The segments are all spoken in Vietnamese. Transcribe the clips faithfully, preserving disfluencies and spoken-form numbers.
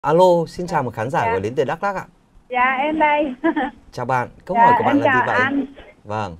Alo, xin chào một khán giả Dạ. gửi đến từ Đắk Lắk ạ. Dạ em đây. Chào bạn, câu Dạ, hỏi của bạn em là gì chào vậy? anh. Vâng.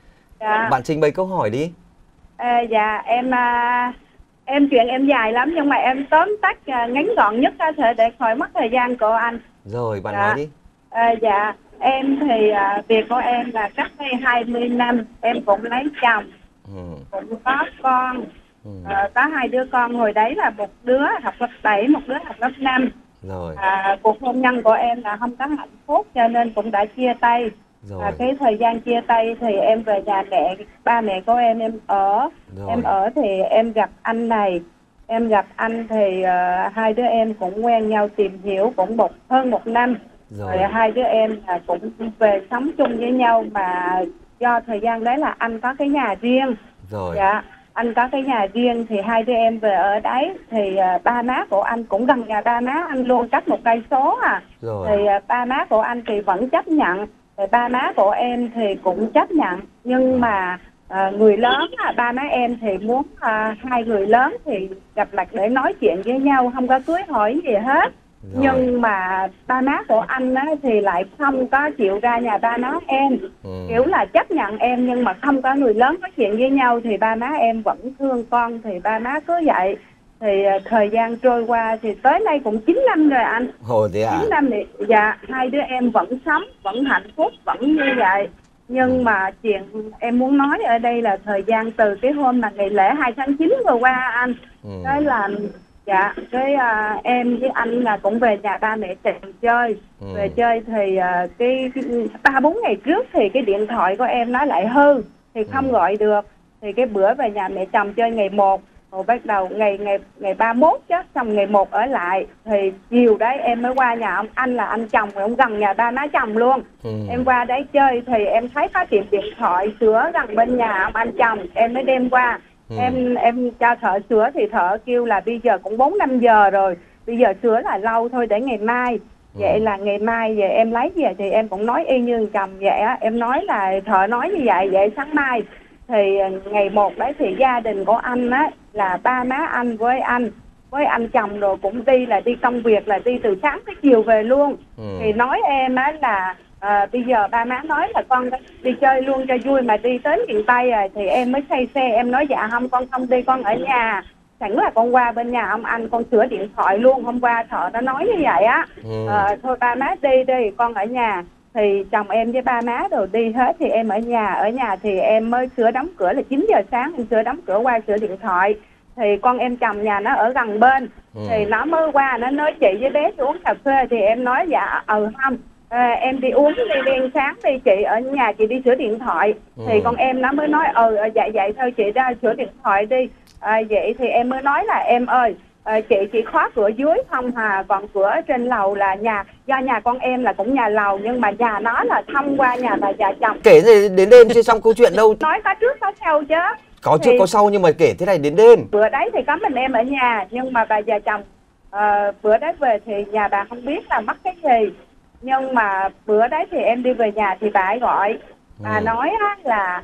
Dạ. Bạn trình bày câu hỏi đi. À, dạ em à, em chuyện em dài lắm nhưng mà em tóm tắt à, ngắn gọn nhất có thể để khỏi mất thời gian của anh. Rồi, bạn Dạ. nói đi. À, dạ em thì à, việc của em là cách đây hai mươi năm em cũng lấy chồng, Ừ. cũng có con. Ừ. À, có hai đứa con, hồi đấy là một đứa học lớp bảy, một đứa học lớp năm. Rồi. À, cuộc hôn nhân của em là không có hạnh phúc cho nên cũng đã chia tay. Rồi. À, cái thời gian chia tay thì em về nhà mẹ ba mẹ của em em ở. Rồi. Em ở thì em gặp anh này, em gặp anh thì uh, hai đứa em cũng quen nhau, tìm hiểu cũng một hơn một năm. Rồi. Rồi hai đứa em là cũng về sống chung với nhau, mà do thời gian đấy là anh có cái nhà riêng. Rồi. Dạ, anh có cái nhà riêng thì hai đứa em về ở đấy thì uh, ba má của anh cũng gần nhà ba má anh luôn, cách một cây số à. Rồi. Thì uh, ba má của anh thì vẫn chấp nhận, thì ba má của em thì cũng chấp nhận, nhưng mà à, người lớn à, ba má em thì muốn à, hai người lớn thì gặp mặt để nói chuyện với nhau, không có cưới hỏi gì hết. Rồi. Nhưng mà ba má của anh á, thì lại không có chịu ra nhà ba má em. Ừ. Kiểu là chấp nhận em nhưng mà không có người lớn nói chuyện với nhau, thì ba má em vẫn thương con, thì ba má cứ vậy. Thì à, thời gian trôi qua thì tới nay cũng chín năm rồi anh. Ồ thế à? chín năm thì dạ hai đứa em vẫn sống, vẫn hạnh phúc, vẫn như vậy. Nhưng mà chuyện em muốn nói ở đây là thời gian từ cái hôm mà ngày lễ hai tháng chín vừa qua anh, Ừ. cái là dạ cái à, em với anh là cũng về nhà ba mẹ chồng chơi. Ừ. Về chơi thì à, cái ba bốn ngày trước thì cái điện thoại của em nó lại hư, thì không Ừ. gọi được. Thì cái bữa về nhà mẹ chồng chơi ngày một, rồi bắt đầu ngày ngày ngày ba mốt chứ, xong ngày một ở lại, thì chiều đấy em mới qua nhà ông anh, là anh chồng, rồi ông gần nhà ba má chồng luôn. Ừ. Em qua đấy chơi thì em thấy có tiệm điện thoại sửa gần bên nhà ông anh chồng, em mới đem qua. Ừ. em em cho thợ sửa thì thợ kêu là bây giờ cũng bốn năm giờ rồi, bây giờ sửa là lâu thôi, để ngày mai. Ừ. Vậy là ngày mai về em lấy về, thì em cũng nói y như chồng vậy á, em nói là thợ nói như vậy, vậy sáng mai thì ngày một đấy thì gia đình của anh á, là ba má anh với anh với anh chồng rồi cũng đi, là đi công việc, là đi từ sáng tới chiều về luôn. Ừ. Thì nói em á là à, bây giờ ba má nói là con đi chơi luôn cho vui, mà đi tới miền Tây rồi. Thì em mới say xe, em nói dạ không, con không đi, con ở nhà. Sẵn là con qua bên nhà ông anh con sửa điện thoại luôn, hôm qua thợ nó nói như vậy á. Ừ. À, thôi ba má đi đi, con ở nhà. Thì chồng em với ba má đều đi hết, thì em ở nhà. Ở nhà thì em mới sửa đóng cửa, là chín giờ sáng em sửa đóng cửa qua sửa điện thoại. Thì con em chồng nhà nó ở gần bên. Ừ. Thì nó mới qua, nó nói chị với bé đi uống cà phê. Thì em nói dạ ừ không, à, em đi uống đi, đi ăn sáng đi, chị ở nhà chị đi sửa điện thoại. Ừ. Thì con em nó mới nói ừ dạ vậy thôi chị ra sửa điện thoại đi. À, vậy thì em mới nói là em ơi, à, chị chỉ khóa cửa dưới không hà, còn cửa trên lầu là nhà, do nhà con em là cũng nhà lầu, nhưng mà nhà nó là thông qua nhà bà già chồng. Kể thì đến đêm chưa xong câu chuyện đâu. Nói có trước có sau chứ. Có Thì trước có sau, nhưng mà kể thế này đến đêm. bữa đấy thì có mình em ở nhà, nhưng mà bà già chồng à, bữa đấy về thì nhà bà không biết là mất cái gì. Nhưng mà bữa đấy thì em đi về nhà thì bà ấy gọi. Bà Ừ. nói á, là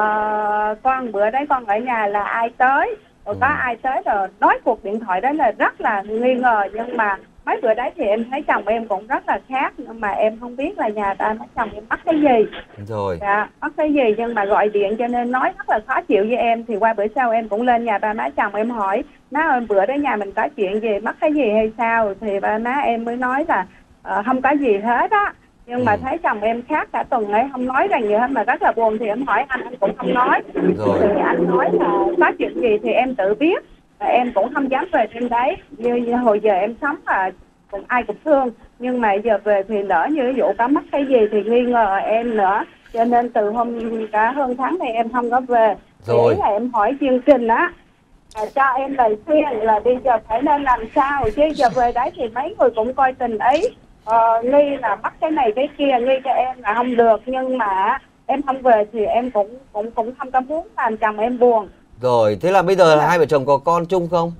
uh, con bữa đấy con ở nhà là ai tới, rồi có Ừ. ai tới, rồi nói cuộc điện thoại đó là rất là nghi ngờ. Nhưng mà mấy bữa đấy thì em thấy chồng em cũng rất là khác, nhưng mà em không biết là nhà ta nói chồng em mất cái gì. Rồi. Dạ, mất cái gì, nhưng mà gọi điện cho nên nói rất là khó chịu với em. Thì qua bữa sau em cũng lên nhà ba má chồng em hỏi, má ơi bữa đó nhà mình có chuyện gì, mất cái gì hay sao. Thì ba má em mới nói là uh, không có gì hết á. Nhưng mà Ừ. thấy chồng em khác cả tuần ấy, không nói rằng gì hết, mà rất là buồn. Thì em hỏi anh, anh cũng không nói. Rồi. Thì anh nói là có chuyện gì thì em tự biết, và em cũng không dám về trên đấy. Như, như hồi giờ em sống là cũng ai cũng thương, nhưng mà giờ về thì lỡ như ví dụ có mất cái gì thì nghi ngờ em nữa. Cho nên từ hôm cả hơn tháng này em không có về. Rồi. Thì là em hỏi chương trình á, à, cho em lời khuyên là bây giờ phải nên làm sao, chứ giờ về đấy thì mấy người cũng coi tình ý, ờ, nghi là mất cái này cái kia, nghi cho em là không được. Nhưng mà em không về thì em cũng cũng cũng không có muốn làm chồng em buồn. Rồi, thế là bây giờ là hai vợ chồng có con chung không?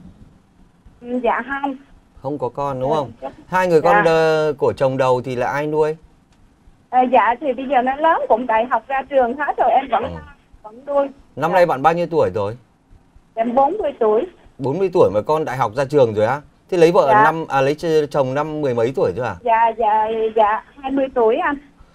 Dạ không. Không có con đúng Dạ. không? Hai người Dạ. con đơ, của chồng đầu thì là ai nuôi? À, dạ thì bây giờ nó lớn cũng đại học ra trường hết rồi, em vẫn Ừ. vẫn nuôi. Năm Dạ. nay bạn bao nhiêu tuổi rồi? Em bốn mươi tuổi. bốn mươi tuổi mà con đại học ra trường rồi á? Thế lấy vợ Dạ. năm à lấy ch- chồng năm mười mấy tuổi chưa à? Dạ dạ dạ hai mươi tuổi anh.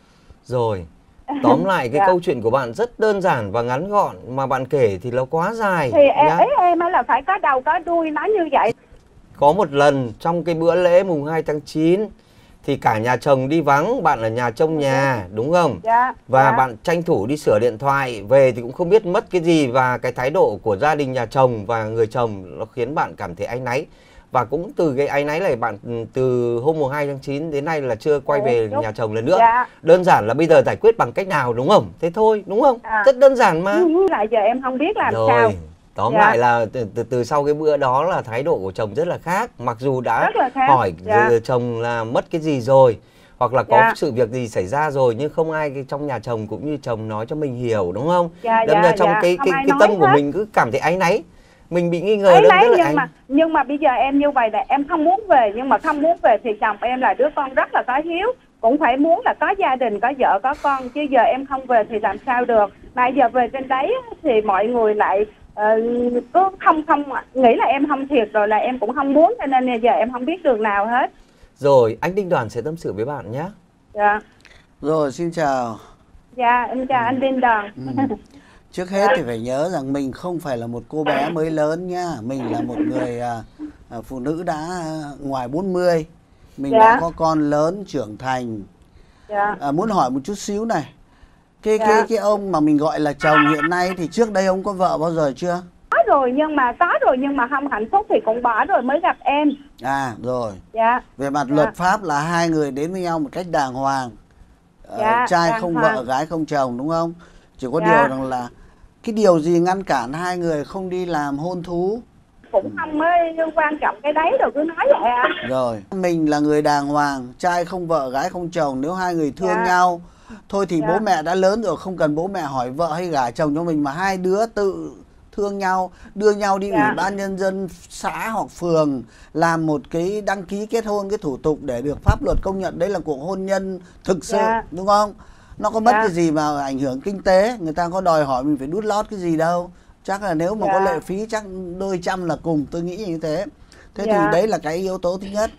Rồi. Tóm lại cái Dạ. câu chuyện của bạn rất đơn giản và ngắn gọn, mà bạn kể thì nó quá dài Thì em, nhá. ý em ấy là phải có đầu có đuôi, nói như vậy. Có một lần trong cái bữa lễ mùng hai tháng chín thì cả nhà chồng đi vắng, bạn ở nhà trông nhà, đúng không? Dạ. Và dạ. bạn tranh thủ đi sửa điện thoại, về thì cũng không biết mất cái gì, và cái thái độ của gia đình nhà chồng và người chồng nó khiến bạn cảm thấy áy náy. Và cũng từ cái áy náy này bạn từ hôm mùng hai tháng chín đến nay là chưa quay về Đúng. nhà chồng lần nữa. Dạ. Đơn giản là bây giờ giải quyết bằng cách nào, đúng không? Thế thôi, đúng không? À. Rất đơn giản mà. Nhưng lại giờ em không biết làm Rồi, sao. tóm Dạ. lại là từ, từ từ sau cái bữa đó là thái độ của chồng rất là khác. Mặc dù đã Rất là khác. hỏi Dạ. chồng là mất cái gì rồi, hoặc là có Dạ. sự việc gì xảy ra rồi, nhưng không ai trong nhà chồng cũng như chồng nói cho mình hiểu, đúng không? Dạ, Đâm dạ, ra trong dạ. cái Không cái ai cái nói tâm của hết. mình cứ cảm thấy áy náy. Mình bị nghi ngờ Ấy đâm lấy rất là nhưng áy. mà nhưng mà bây giờ em như vậy là em không muốn về, nhưng mà không muốn về thì chồng em là đứa con rất là có hiếu, cũng phải muốn là có gia đình, có vợ có con, chứ giờ em không về thì làm sao được. Mà giờ về trên đấy thì mọi người lại uh, cứ không không nghĩ là em không thiệt, rồi là em cũng không muốn, cho nên giờ em không biết đường nào hết. Rồi, anh Đinh Đoàn sẽ tâm sự với bạn nhé. Dạ. Rồi, xin chào. Dạ, em chào anh Đinh Đoàn. Ừ. Trước hết thì phải nhớ rằng mình không phải là một cô bé mới lớn nhá. Mình là một người à, à, phụ nữ đã ngoài bốn mươi. Mình Dạ. đã có con lớn, trưởng thành. Dạ. À, muốn hỏi một chút xíu này. Cái, Dạ. cái, cái ông mà mình gọi là chồng hiện nay thì trước đây ông có vợ bao giờ chưa? Có rồi, nhưng mà có rồi nhưng mà không hạnh phúc thì cũng bỏ rồi mới gặp em. À, rồi. Dạ. Về mặt Dạ. luật pháp là hai người đến với nhau một cách đàng hoàng. Ờ, Dạ, trai đàng không hoàng. vợ, gái không chồng, đúng không? Chỉ có Dạ. điều rằng là cái điều gì ngăn cản hai người không đi làm hôn thú? Cũng không mới quan trọng cái đấy rồi cứ nói vậy à. Rồi, mình là người đàng hoàng, trai không vợ, gái không chồng. Nếu hai người thương Dạ. nhau, thôi thì Dạ. bố mẹ đã lớn rồi, không cần bố mẹ hỏi vợ hay gả chồng cho mình, mà hai đứa tự thương nhau, đưa nhau đi Dạ. ủy ban nhân dân xã hoặc phường làm một cái đăng ký kết hôn, cái thủ tục để được pháp luật công nhận đấy là cuộc hôn nhân thực sự, Dạ. đúng không? Nó có mất Dạ. cái gì mà ảnh hưởng kinh tế, người ta có đòi hỏi mình phải đút lót cái gì đâu. Chắc là nếu mà Dạ. có lệ phí chắc đôi trăm là cùng, tôi nghĩ như thế. Thế Dạ. thì đấy là cái yếu tố thứ nhất.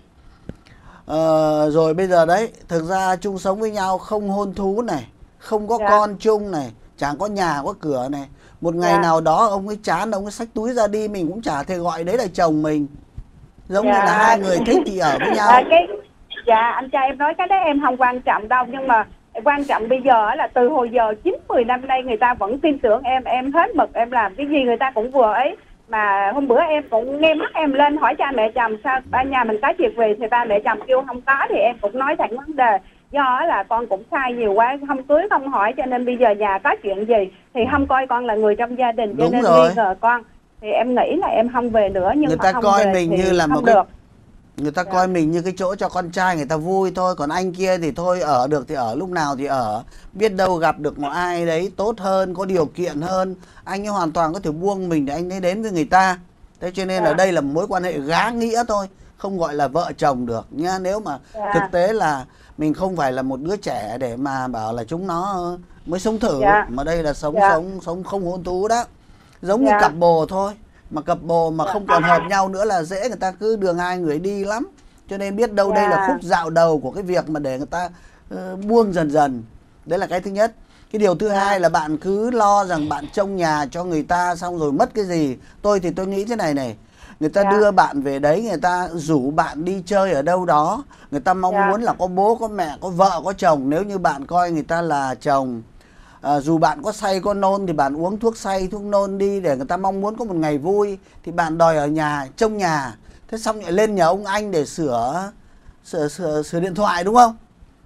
Ờ, rồi bây giờ đấy, thực ra chung sống với nhau không hôn thú này, không có Dạ. con chung này, chẳng có nhà có cửa này. Một ngày Dạ. nào đó ông ấy chán, ông ấy xách túi ra đi, mình cũng chả thể gọi đấy là chồng mình. Giống Dạ. như là hai người thích thì ở với nhau. À, cái dạ anh trai em nói cái đấy em không quan trọng đâu, nhưng mà quan trọng bây giờ là từ hồi giờ chín mười năm nay người ta vẫn tin tưởng em, em hết mực, em làm cái gì người ta cũng vừa ấy. Mà hôm bữa em cũng nghe mắt em lên hỏi cha mẹ chồng sao ba nhà mình có việc về, thì ba mẹ chồng kêu không có, thì em cũng nói thẳng vấn đề. Do là con cũng sai nhiều quá, không cưới không hỏi, cho nên bây giờ nhà có chuyện gì thì không coi con là người trong gia đình, cho Đúng nên rồi. nghi ngờ con. Thì em nghĩ là em không về nữa, nhưng Người mà ta không coi về mình thì như là không một cái- được. Người ta Dạ. coi mình như cái chỗ cho con trai người ta vui thôi. Còn anh kia thì thôi, ở được thì ở, lúc nào thì ở. Biết đâu gặp được một ai đấy tốt hơn, có điều kiện hơn, anh ấy hoàn toàn có thể buông mình để anh ấy đến với người ta. Thế cho nên Dạ. là đây là một mối quan hệ gá nghĩa thôi, không gọi là vợ chồng được nhá. Nếu mà Dạ. thực tế là mình không phải là một đứa trẻ để mà bảo là chúng nó mới sống thử, Dạ. mà đây là sống Dạ. sống sống không hôn thú đó. Giống như Dạ. cặp bồ thôi. Mà cặp bồ mà Dạ. không còn hợp nhau nữa là dễ người ta cứ đường hai người đi lắm. Cho nên biết đâu Dạ. đây là khúc dạo đầu của cái việc mà để người ta uh, buông dần dần. Đấy là cái thứ nhất. Cái điều thứ Dạ. hai là bạn cứ lo rằng bạn trông nhà cho người ta xong rồi mất cái gì. Tôi thì tôi nghĩ thế này này. Người ta Dạ. đưa bạn về đấy, người ta rủ bạn đi chơi ở đâu đó. Người ta mong Dạ. muốn là có bố, có mẹ, có vợ, có chồng. Nếu như bạn coi người ta là chồng, à, dù bạn có say có nôn thì bạn uống thuốc say, thuốc nôn đi để người ta mong muốn có một ngày vui. Thì bạn đòi ở nhà, trông nhà. Thế xong lại lên nhờ ông anh để sửa sửa sửa, sửa điện thoại, đúng không?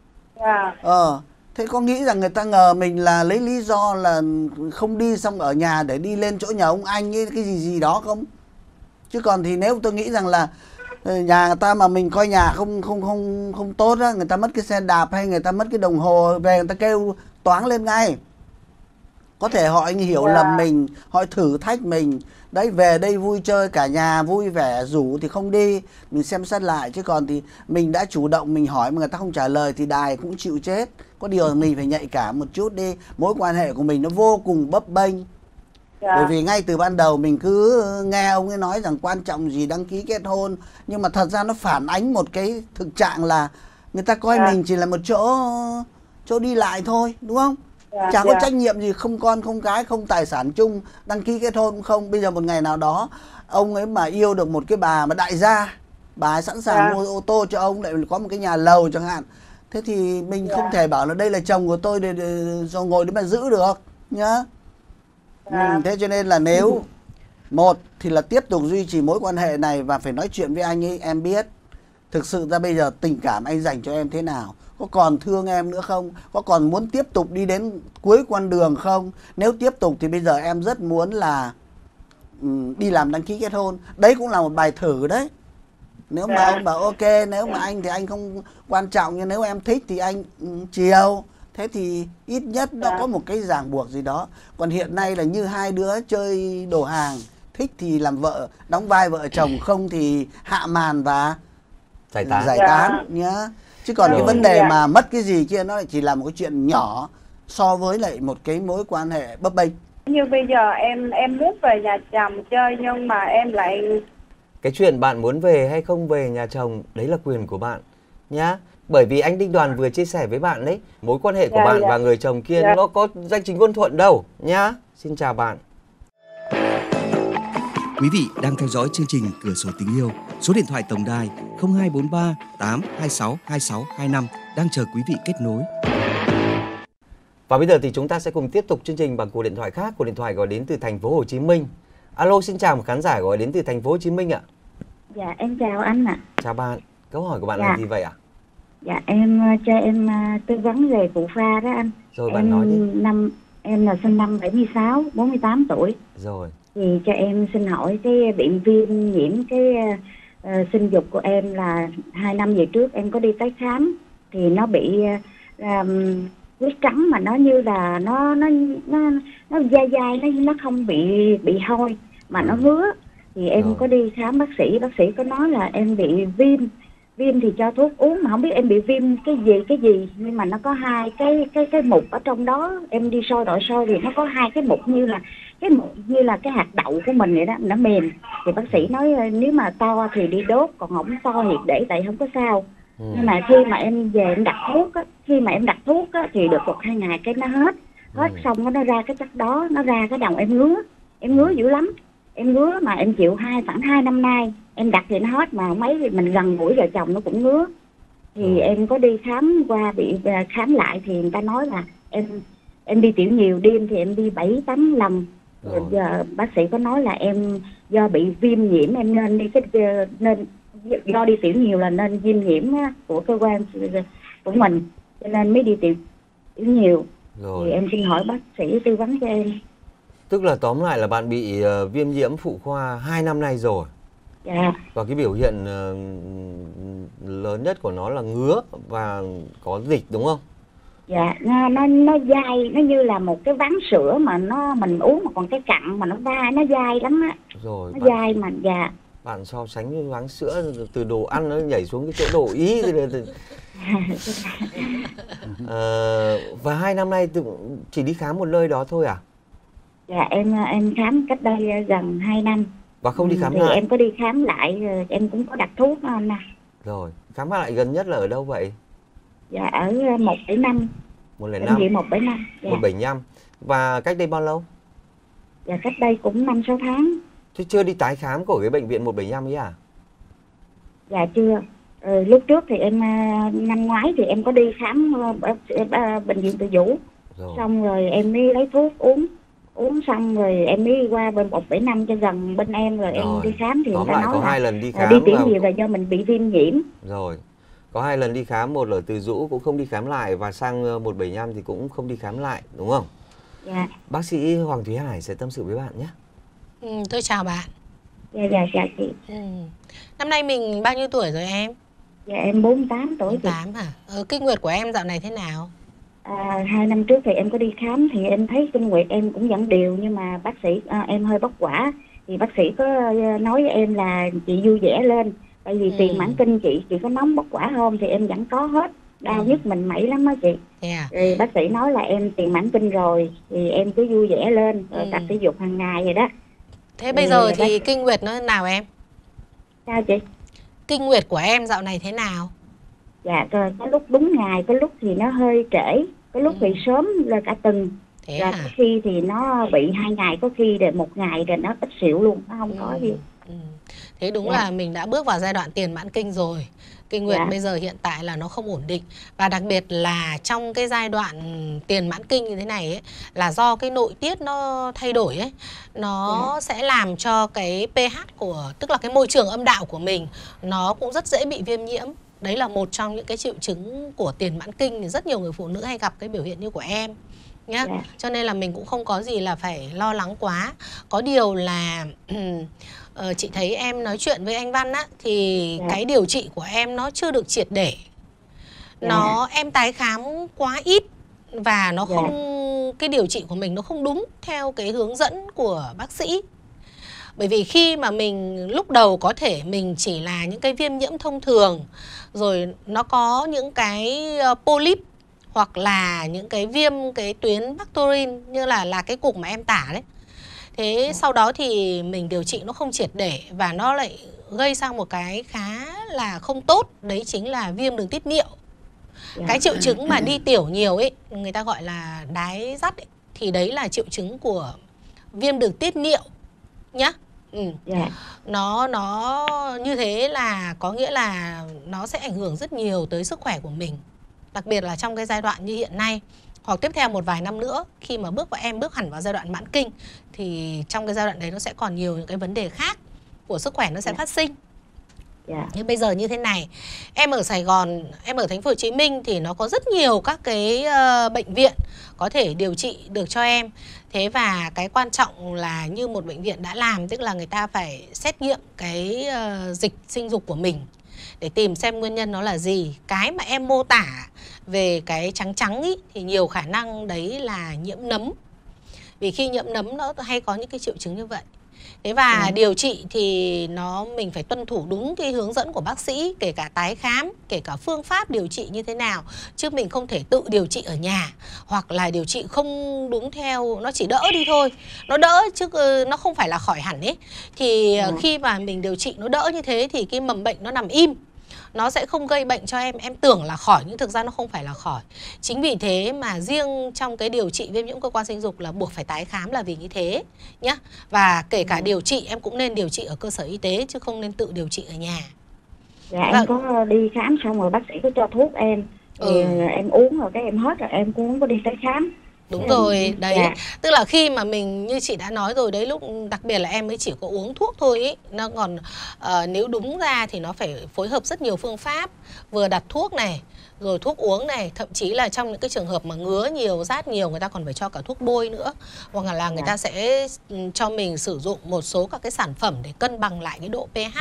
Dạ. Ờ, thế có nghĩ rằng người ta ngờ mình là lấy lý do là không đi xong ở nhà để đi lên chỗ nhờ ông anh ấy cái gì gì đó không? Chứ còn thì nếu tôi nghĩ rằng là nhà người ta mà mình coi nhà không không không không tốt á, người ta mất cái xe đạp hay người ta mất cái đồng hồ về, người ta kêu toáng lên ngay. Có thể họ anh hiểu Dạ. lầm mình, họ thử thách mình. Đấy, về đây vui chơi cả nhà vui vẻ, rủ thì không đi, mình xem xét lại. Chứ còn thì mình đã chủ động mình hỏi mà người ta không trả lời thì đài cũng chịu chết. Có điều mình phải nhạy cảm một chút đi. Mối quan hệ của mình nó vô cùng bấp bênh. Dạ. Bởi vì ngay từ ban đầu mình cứ nghe ông ấy nói rằng quan trọng gì đăng ký kết hôn, nhưng mà thật ra nó phản ánh một cái thực trạng là người ta coi Dạ. mình chỉ là một chỗ chỗ đi lại thôi, đúng không? Dạ, Chẳng dạ. có trách nhiệm gì, không con không cái, không tài sản chung, đăng ký kết hôn cũng không. Bây giờ một ngày nào đó ông ấy mà yêu được một cái bà mà đại gia, bà ấy sẵn sàng Dạ. mua ô tô cho ông, lại có một cái nhà lầu chẳng hạn, thế thì mình Dạ. không thể bảo là đây là chồng của tôi để, để, để ngồi đấy mà giữ được nhá. Dạ. Ừ, thế cho nên là nếu một thì là tiếp tục duy trì mối quan hệ này và phải nói chuyện với anh ấy, em biết thực sự ra bây giờ tình cảm anh dành cho em thế nào, có còn thương em nữa không, có còn muốn tiếp tục đi đến cuối con đường không. Nếu tiếp tục thì bây giờ em rất muốn là um, đi làm đăng ký kết hôn. Đấy cũng là một bài thử đấy. Nếu mà Dạ. ông bảo ok, nếu mà anh thì anh không quan trọng, nhưng nếu em thích thì anh um, chiều. Thế thì ít nhất nó Dạ. có một cái ràng buộc gì đó. Còn hiện nay là như hai đứa chơi đồ hàng, thích thì làm vợ, đóng vai vợ chồng, không thì hạ màn và Giải tán. giải Dạ. tán nhá. Chứ còn Rồi. cái vấn đề Dạ. mà mất cái gì kia nó lại chỉ là một cái chuyện nhỏ so với lại một cái mối quan hệ bấp bênh. Như bây giờ em em muốn về nhà chồng chơi, nhưng mà em lại Cái chuyện bạn muốn về hay không về nhà chồng, đấy là quyền của bạn nhá. Bởi vì anh Đinh Đoàn vừa chia sẻ với bạn đấy, mối quan hệ của Dạ, bạn dạ. và người chồng kia Dạ. nó có danh chính ngôn thuận đâu nhá. Xin chào bạn. Quý vị đang theo dõi chương trình Cửa sổ tình yêu. Số điện thoại tổng đài không hai bốn ba tám hai sáu hai sáu hai năm đang chờ quý vị kết nối. Và bây giờ thì chúng ta sẽ cùng tiếp tục chương trình bằng cuộc điện thoại khác, cuộc điện thoại gọi đến từ thành phố Hồ Chí Minh. Alo, xin chào một khán giả gọi đến từ thành phố Hồ Chí Minh ạ. Dạ em chào anh ạ. Chào bạn. Câu hỏi của bạn Dạ. là gì vậy ạ? Dạ em ờ, cho em ờ, tư vấn về phụ pha đó anh. Rồi em bạn nói đi. năm em là sinh năm bảy mươi sáu, bốn mươi tám tuổi. Rồi. Thì cho em xin hỏi cái bị viêm nhiễm cái ờ, sinh dục của em là hai năm về trước em có đi tái khám thì nó bị uh, huyết trắng, mà nó như là nó nó nó nó dai dai, nó nó không bị bị hôi mà nó ngứa. Thì em Rồi. có đi khám bác sĩ, bác sĩ có nói là em bị viêm viêm thì cho thuốc uống, mà không biết em bị viêm cái gì cái gì nhưng mà nó có hai cái cái cái mục ở trong đó. Em đi soi nội soi thì nó có hai cái mục như là cái mục như là cái hạt đậu của mình vậy đó, nó mềm. Thì bác sĩ nói ờ, nếu mà to thì đi đốt, còn không to thì để tại không có sao. Ừ. Nhưng mà khi mà em về em đặt thuốc á, khi mà em đặt thuốc á, thì được một hai ngày cái nó hết hết Ừ. xong nó ra cái chất đó, nó ra cái đầu em ngứa, em ngứa dữ lắm. Em ngứa mà em chịu hai khoảng hai năm nay em đặt thì nó hết, mà mấy thì mình gần gũi vợ chồng nó cũng ngứa. Thì Ừ. em có đi khám qua, bị à, khám lại thì người ta nói là em em đi tiểu nhiều, đêm thì em đi bảy tám lần. Rồi. Rồi giờ bác sĩ có nói là em do bị viêm nhiễm, em nên đi cái nên do đi tiểu nhiều là nên viêm nhiễm á, của cơ quan của mình, cho nên mới đi tiểu, tiểu nhiều. Thì Rồi. em xin hỏi bác sĩ tư vấn cho em. Tức là tóm lại là bạn bị ờ, viêm nhiễm phụ khoa hai năm nay rồi. Dạ. Và cái biểu hiện ờ, lớn nhất của nó là ngứa và có dịch đúng không? Dạ, nó nó nó dai, nó như là một cái ván sữa mà nó mình uống mà còn cái cặn mà nó dai, nó dai lắm á. Rồi. Nó Bạn, dai mà dạ. bạn so sánh với váng sữa từ đồ ăn nó nhảy xuống cái chỗ đồ ý. thì- thì- Ờ, và hai năm nay tự- chỉ đi khám một nơi đó thôi à? Dạ em em khám cách đây gần hai năm. Và không đi khám thì lại? em có đi khám lại rồi em cũng có đặt thuốc đó anh à. Rồi. Khám lại gần nhất là ở đâu vậy? Dạ ở một bảy năm. một không Bệnh năm, viện một bảy năm. Dạ. một bảy năm. Và cách đây bao lâu? Dạ cách đây cũng năm sáu tháng. Chứ chưa đi tái khám của cái bệnh viện một bảy năm ấy à? Dạ chưa. Ờ, lúc trước thì em à, năm ngoái thì em có đi khám ờ, ở, ở bệnh viện Từ Dũ. Rồi. Xong rồi em mới lấy thuốc uống. Uống xong rồi em mới qua bên một bảy năm cho gần bên em rồi, Rồi. em đi khám thì Tóm người ta lại nói có là hai lần đi ờ, khám đi tiểu và- nhiều là do mình bị viêm nhiễm. Rồi. Có hai lần đi khám, một ở Từ Dũ cũng không đi khám lại, và sang ờ, một bảy năm thì cũng không đi khám lại, đúng không? Dạ. Bác sĩ Hoàng Thúy Hải sẽ tâm sự với bạn nhé. Ừ, tôi chào bạn. Dạ dạ dạ chị. Ừ. Năm nay mình bao nhiêu tuổi rồi em? Dạ em bốn mươi tám tuổi chị. tám hả? Ờ, kinh nguyệt của em dạo này thế nào? À, hai năm trước thì em có đi khám thì em thấy kinh nguyệt em cũng vẫn đều, nhưng mà bác sĩ à, em hơi bốc quả. Thì bác sĩ có à, nói với em là chị vui vẻ lên, tại vì Ừ. tiền mãn kinh chị chị có nóng bốc quả không thì em vẫn có hết. đau Ừ. nhức mình mẩy lắm á chị. Thế à? Rồi bác sĩ nói là em tiền mãn kinh rồi thì em cứ vui vẻ lên rồi Ừ. tập thể dục hàng ngày vậy đó. Thế bây Ừ, giờ bác thì sĩ- kinh nguyệt nó thế nào em? Sao chị? Kinh nguyệt của em dạo này thế nào? Dạ rồi có lúc đúng ngày, có lúc thì nó hơi trễ, có lúc Ừ. thì sớm là cả tuần. Thế Rồi hả? có khi thì nó bị hai ngày, có khi rồi một ngày rồi nó ít xỉu luôn, nó không có Ừ. gì. Ừ. Thế đúng Dạ. là mình đã bước vào giai đoạn tiền mãn kinh rồi. Kinh nguyệt Dạ. bây giờ hiện tại là nó không ổn định. Và đặc biệt là trong cái giai đoạn tiền mãn kinh như thế này ấy, là do cái nội tiết nó thay đổi ấy, nó Dạ. sẽ làm cho cái pH của, tức là cái môi trường âm đạo của mình, nó cũng rất dễ bị viêm nhiễm. Đấy là một trong những cái triệu chứng của tiền mãn kinh thì rất nhiều người phụ nữ hay gặp cái biểu hiện như của em nhá. Dạ. Cho nên là mình cũng không có gì là phải lo lắng quá. Có điều là ờ, chị thấy em nói chuyện với anh Văn á, thì Dạ. cái điều trị của em nó chưa được triệt để. Dạ. Nó em tái khám quá ít và nó Dạ. không, cái điều trị của mình nó không đúng theo cái hướng dẫn của bác sĩ. Bởi vì khi mà mình lúc đầu có thể mình chỉ là những cái viêm nhiễm thông thường, rồi nó có những cái uh, polyp hoặc là những cái viêm cái tuyến Bacterin như là là cái cục mà em tả đấy. Thế sau đó thì mình điều trị nó không triệt để và nó lại gây sang một cái khá là không tốt, đấy chính là viêm đường tiết niệu. Dạ. Cái triệu chứng mà đi tiểu nhiều ấy, người ta gọi là đái dắt ấy, thì đấy là triệu chứng của viêm đường tiết niệu nhá. Ừ. Dạ. Nó nó như thế là có nghĩa là nó sẽ ảnh hưởng rất nhiều tới sức khỏe của mình. Đặc biệt là trong cái giai đoạn như hiện nay, hoặc tiếp theo một vài năm nữa, khi mà bước vào em bước hẳn vào giai đoạn mãn kinh, thì trong cái giai đoạn đấy nó sẽ còn nhiều những cái vấn đề khác của sức khỏe nó sẽ Dạ. phát sinh. Dạ. Nhưng bây giờ như thế này, em ở Sài Gòn, em ở thành phố Hồ Chí Minh thì nó có rất nhiều các cái uh, bệnh viện có thể điều trị được cho em. Thế và cái quan trọng là như một bệnh viện đã làm, tức là người ta phải xét nghiệm cái uh, dịch sinh dục của mình để tìm xem nguyên nhân nó là gì. Cái mà em mô tả về cái trắng trắng ý, thì nhiều khả năng đấy là nhiễm nấm. Vì khi nhiễm nấm nó hay có những cái triệu chứng như vậy. Thế và Ừ. điều trị thì nó mình phải tuân thủ đúng cái hướng dẫn của bác sĩ, kể cả tái khám, kể cả phương pháp điều trị như thế nào. Chứ mình không thể tự điều trị ở nhà, hoặc là điều trị không đúng theo, nó chỉ đỡ đi thôi. Nó đỡ chứ nó không phải là khỏi hẳn ấy. Thì Ừ. khi mà mình điều trị nó đỡ như thế thì cái mầm bệnh nó nằm im, nó sẽ không gây bệnh cho em. Em tưởng là khỏi nhưng thực ra nó không phải là khỏi. Chính vì thế mà riêng trong cái điều trị viêm nhiễm cơ quan sinh dục là buộc phải tái khám là vì như thế nhá. Và kể cả điều trị em cũng nên điều trị ở cơ sở y tế chứ không nên tự điều trị ở nhà. Dạ em Vâng. có đi khám xong rồi bác sĩ có cho thuốc em. Thì Ừ. em uống rồi cái em hết rồi em cũng không có đi tới khám. Đúng Em- rồi, đấy. Dạ. Tức là khi mà mình, như chị đã nói rồi đấy, lúc đặc biệt là em mới chỉ có uống thuốc thôi ý. Nó còn ờ, nếu đúng ra thì nó phải phối hợp rất nhiều phương pháp, vừa đặt thuốc này, rồi thuốc uống này, thậm chí là trong những cái trường hợp mà ngứa nhiều, rát nhiều, người ta còn phải cho cả thuốc bôi nữa. Hoặc là người Dạ. ta sẽ ừ, cho mình sử dụng một số các cái sản phẩm để cân bằng lại cái độ pH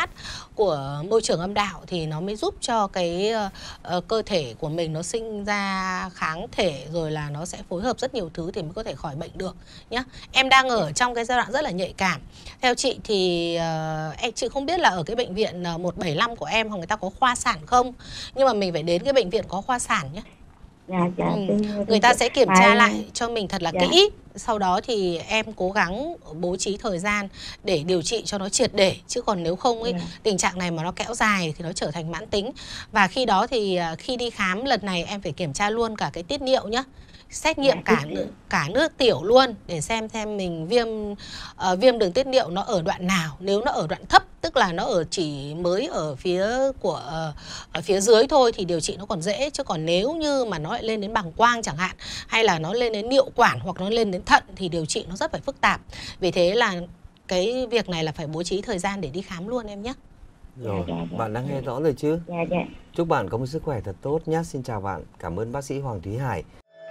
của môi trường âm đạo, thì nó mới giúp cho cái ờ, ờ, cơ thể của mình nó sinh ra kháng thể, rồi là nó sẽ phối hợp rất nhiều thứ thì mới có thể khỏi bệnh được nhá. Em đang ở trong cái giai đoạn rất là nhạy cảm. Theo chị thì uh, em chị không biết là ở cái bệnh viện uh, một bảy năm của em người ta có khoa sản không, nhưng mà mình phải đến cái bệnh viện có khoa sản nhé. Dạ, dạ. Ừ. Tôi- Người ta sẽ kiểm Mà tra em- lại cho mình thật là Dạ. kỹ. Sau đó thì em cố gắng bố trí thời gian để điều trị cho nó triệt để. Chứ còn nếu không ấy, Dạ. tình trạng này mà nó kéo dài thì nó trở thành mãn tính. Và khi đó thì à, khi đi khám lần này em phải kiểm tra luôn cả cái tiết niệu nhá. Xét nghiệm Dạ, cả tiết nước, niệu. cả nước tiểu luôn để xem xem mình viêm uh, viêm đường tiết niệu nó ở đoạn nào. Nếu nó ở đoạn thấp, tức là nó ở chỉ mới ở phía của uh, ở phía dưới thôi thì điều trị nó còn dễ. Chứ còn nếu như mà nó lại lên đến bàng quang chẳng hạn, hay là nó lên đến niệu quản hoặc nó lên đến thận thì điều trị nó rất phải phức tạp. Vì thế là cái việc này là phải bố trí thời gian để đi khám luôn em nhé. Rồi, Dạ, dạ, dạ. bạn đã nghe rõ rồi chứ? Dạ, dạ. Chúc bạn có một sức khỏe thật tốt nhé. Xin chào bạn. Cảm ơn bác sĩ Hoàng Thúy Hải.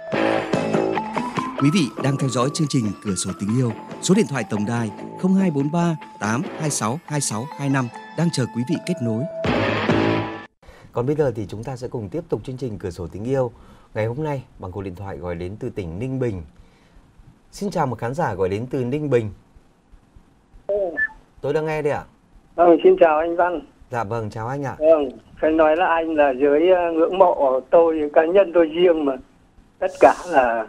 Quý vị đang theo dõi chương trình Cửa sổ tình yêu. Số điện thoại tổng đài không hai bốn ba tám hai sáu hai sáu hai năm đang chờ quý vị kết nối. Còn bây giờ thì chúng ta sẽ cùng tiếp tục chương trình Cửa sổ tình yêu. Ngày hôm nay bằng cuộc điện thoại gọi đến từ tỉnh Ninh Bình. Xin chào một khán giả gọi đến từ Ninh Bình. Tôi đang nghe đây ạ. Vâng, xin chào anh Văn. Dạ vâng, chào anh ạ. Vâng, phải nói là anh là dưới ngưỡng mộ tôi, cá nhân tôi riêng mà tất cả là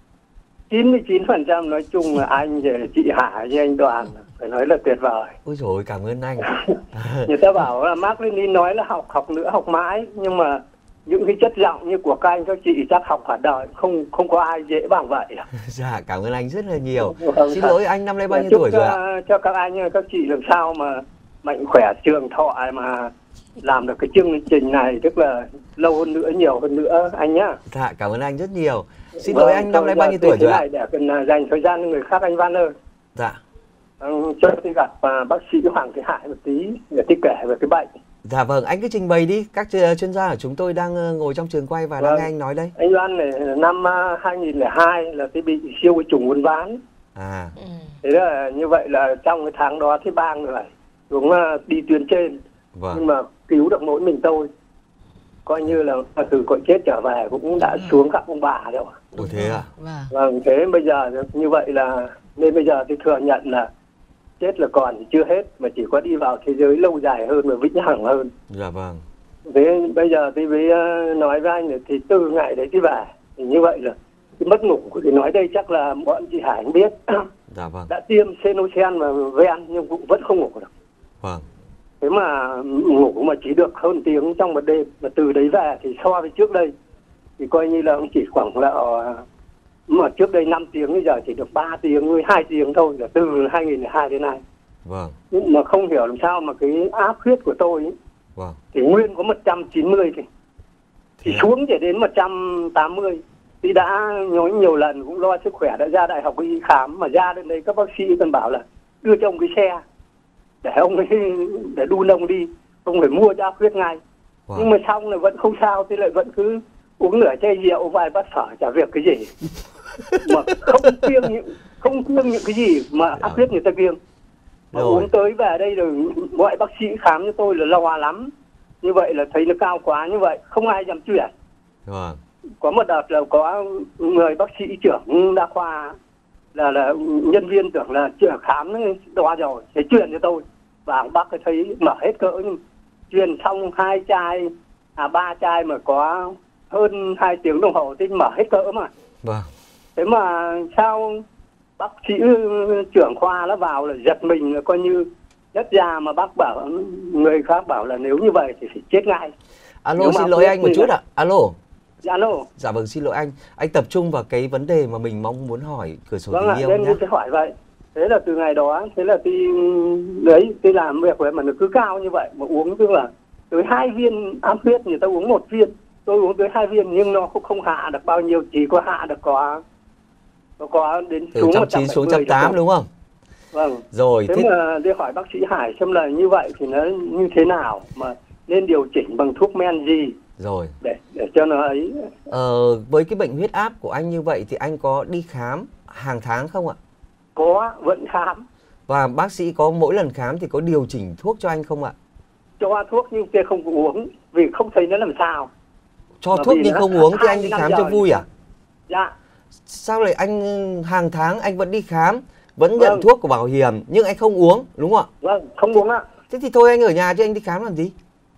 chín mươi chín phần trăm nói chung là anh và chị Hải với anh Đoàn phải nói là tuyệt vời. Ôi dồi ôi, cảm ơn anh. Người ta bảo là Mác Lênin nói là học học nữa học mãi, nhưng mà những cái chất giọng như của các anh các chị chắc học cả đời, không không có ai dễ bằng vậy. Dạ, cảm ơn anh rất là nhiều. Vâng, Xin lỗi anh, năm nay bao nhiêu chúc tuổi rồi ạ? cho các anh các chị làm sao mà mạnh khỏe trường thọ mà làm được cái chương trình này, tức là lâu hơn nữa, nhiều hơn nữa anh nhá. Dạ, cảm ơn anh rất nhiều. Xin Vâng, lỗi anh, năm nay bao nhiêu tuổi rồi ạ? Để cần dành thời gian cho người khác anh Văn ơi. Dạ. Ừ, cho tôi gặp uh, bác sĩ Hoàng Thị Hải một tí để tôi kể về cái bệnh. Dạ vâng, anh cứ trình bày đi. Các chuyên gia của chúng tôi đang ngồi trong trường quay và vâng. đang nghe anh nói đây. Anh Văn này, năm uh, hai nghìn lẻ hai là tôi bị siêu vi trùng uốn ván. À. Ừ. Thế là như vậy là trong cái tháng đó thì ba người xuống uh, đi tuyến trên. Vâng. Nhưng mà cứu được mỗi mình tôi. Coi như là từ cõi chết trở về cũng đã Đúng xuống các ông bà rồi. Ủa thế à? Vâng. Vâng, thế bây giờ như vậy là nên bây giờ tôi thừa nhận là chết là còn thì chưa hết, mà chỉ có đi vào thế giới lâu dài hơn và vĩnh hằng hơn. Dạ vâng. Thế bây giờ tôi mới nói với anh là thì từ ngày đấy tôi về thì như vậy là cái mất ngủ của tôi nói đây chắc là bọn chị Hải không biết. Dạ vâng. Đã tiêm Xenocen và Ven nhưng cũng vẫn không ngủ được. Vâng. Thế mà ngủ mà chỉ được hơn tiếng trong một đêm, mà từ đấy về thì so với trước đây thì coi như là chỉ khoảng là mà trước đây năm tiếng, bây giờ chỉ được ba tiếng với hai tiếng thôi, là từ hai nghìn lẻ hai đến nay. Vâng. Nhưng mà không hiểu làm sao mà cái áp huyết của tôi ấy, vâng. thì nguyên có một trăm chín mươi thì thì xuống chỉ đến một trăm tám mươi. Thì đã nói nhiều lần cũng lo sức khỏe, đã ra đại học y khám, mà ra đến đây các bác sĩ còn bảo là đưa cho ông cái xe để ông ấy để đun ông đi, ông phải mua cho áp huyết ngay. Wow. Nhưng mà xong là vẫn không sao, thì lại vẫn cứ uống nửa chai rượu vài bát phở chả việc cái gì. Mà không kiêng những không kiêng những cái gì mà áp huyết người ta kiêng. Mà uống tới về đây rồi mọi bác sĩ khám cho tôi là lo lắm. Như vậy là thấy nó cao quá như vậy, không ai dám chuyển. Vâng. Có một đợt là có người bác sĩ trưởng đa khoa là là nhân viên tưởng là chưa khám đo rồi thì truyền cho tôi, và bác thấy mở hết cỡ, nhưng truyền xong hai chai à ba chai mà có hơn hai tiếng đồng hồ thì mở hết cỡ mà. Vâng. Thế mà sao bác sĩ trưởng khoa nó vào là giật mình, là coi như nhất ra, mà bác bảo người khác bảo là nếu như vậy thì phải chết ngay. Alo, xin lỗi anh một chút ạ. À. Alo. Dạ alo. Dạ vâng, xin lỗi anh. Anh tập trung vào cái vấn đề mà mình mong muốn hỏi cửa sổ vâng tình yêu nhé. Vâng ạ, nên hỏi vậy. Thế là từ ngày đó, thế là tôi đấy, tôi làm việc với mà nó cứ cao như vậy, mà uống tức là tới hai viên áp huyết, người ta uống một viên, tôi uống tới hai viên nhưng nó cũng không hạ được bao nhiêu, chỉ có hạ được có có, có đến từ xuống một trăm chín xuống một trăm tám đúng không? Vâng. Rồi. Thế, thế mà đi hỏi bác sĩ Hải xem là như vậy thì nó như thế nào, mà nên điều chỉnh bằng thuốc men gì. Rồi. Để để cho nó ấy. Ờ, với cái bệnh huyết áp của anh như vậy thì anh có đi khám hàng tháng không ạ? Có, vẫn khám. Và bác sĩ có mỗi lần khám thì có điều chỉnh thuốc cho anh không ạ? Cho thuốc nhưng tôi không uống vì không thấy nó làm sao. Cho mà thuốc nhưng không uống thì anh đi khám cho vui à? Dạ. Sao lại anh hàng tháng anh vẫn đi khám, vẫn nhận vâng. thuốc của bảo hiểm nhưng anh không uống, đúng không ạ? Vâng, không uống ạ. Thế thì thôi anh ở nhà chứ anh đi khám làm gì?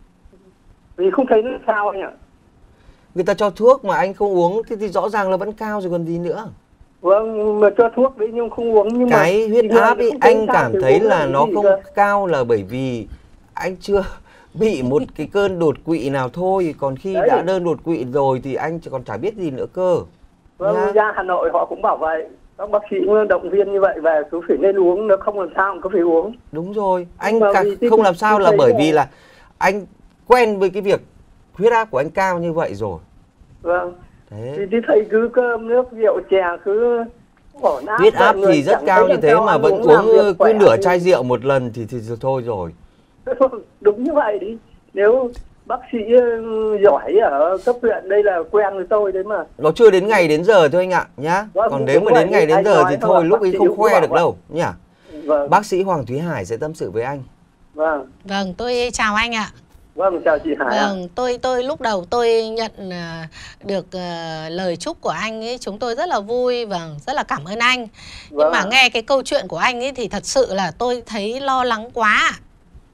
Vì không thấy nó sao anh ạ. Người ta cho thuốc mà anh không uống thì, thì rõ ràng là vẫn cao rồi còn gì nữa. Vâng, mà cho thuốc đấy nhưng không uống. Nhưng cái mà huyết áp ấy, anh cảm thấy là nó không cơ. cao là bởi vì anh chưa bị một cái cơn đột quỵ nào thôi. Còn khi đấy. đã đơn đột quỵ rồi thì anh còn chả biết gì nữa cơ. Vâng, nha. Ra Hà Nội họ cũng bảo vậy. Các bác sĩ động viên như vậy về cứ phải nên uống, nó không làm sao cứ phải uống. Đúng rồi, anh cả không làm sao là bởi vì là anh quen với cái việc huyết áp của anh cao như vậy rồi. Vâng. Thế. Thì, thì thầy cứ cơm nước rượu chè cứ ổn áp. Huyết áp thì rất cao như thế mà vẫn uống cứ nửa chai rượu một lần thì thì thôi rồi. Đúng như vậy đi. Nếu bác sĩ giỏi ở cấp huyện đây là quen với tôi đấy mà. Nó chưa đến ngày đến giờ thôi anh ạ nhá. Vâng, còn nếu mà đến ngày đến giờ thì thôi lúc ấy không khoe được đâu nhá. Vâng. Bác sĩ Hoàng Thúy Hải sẽ tâm sự với anh. Vâng. Vâng, tôi chào anh ạ. Vâng, chào chị Hải. Vâng, tôi tôi lúc đầu tôi nhận uh, được uh, lời chúc của anh ấy, chúng tôi rất là vui, vâng, rất là cảm ơn anh. Vâng. Nhưng mà nghe cái câu chuyện của anh ấy thì thật sự là tôi thấy lo lắng quá.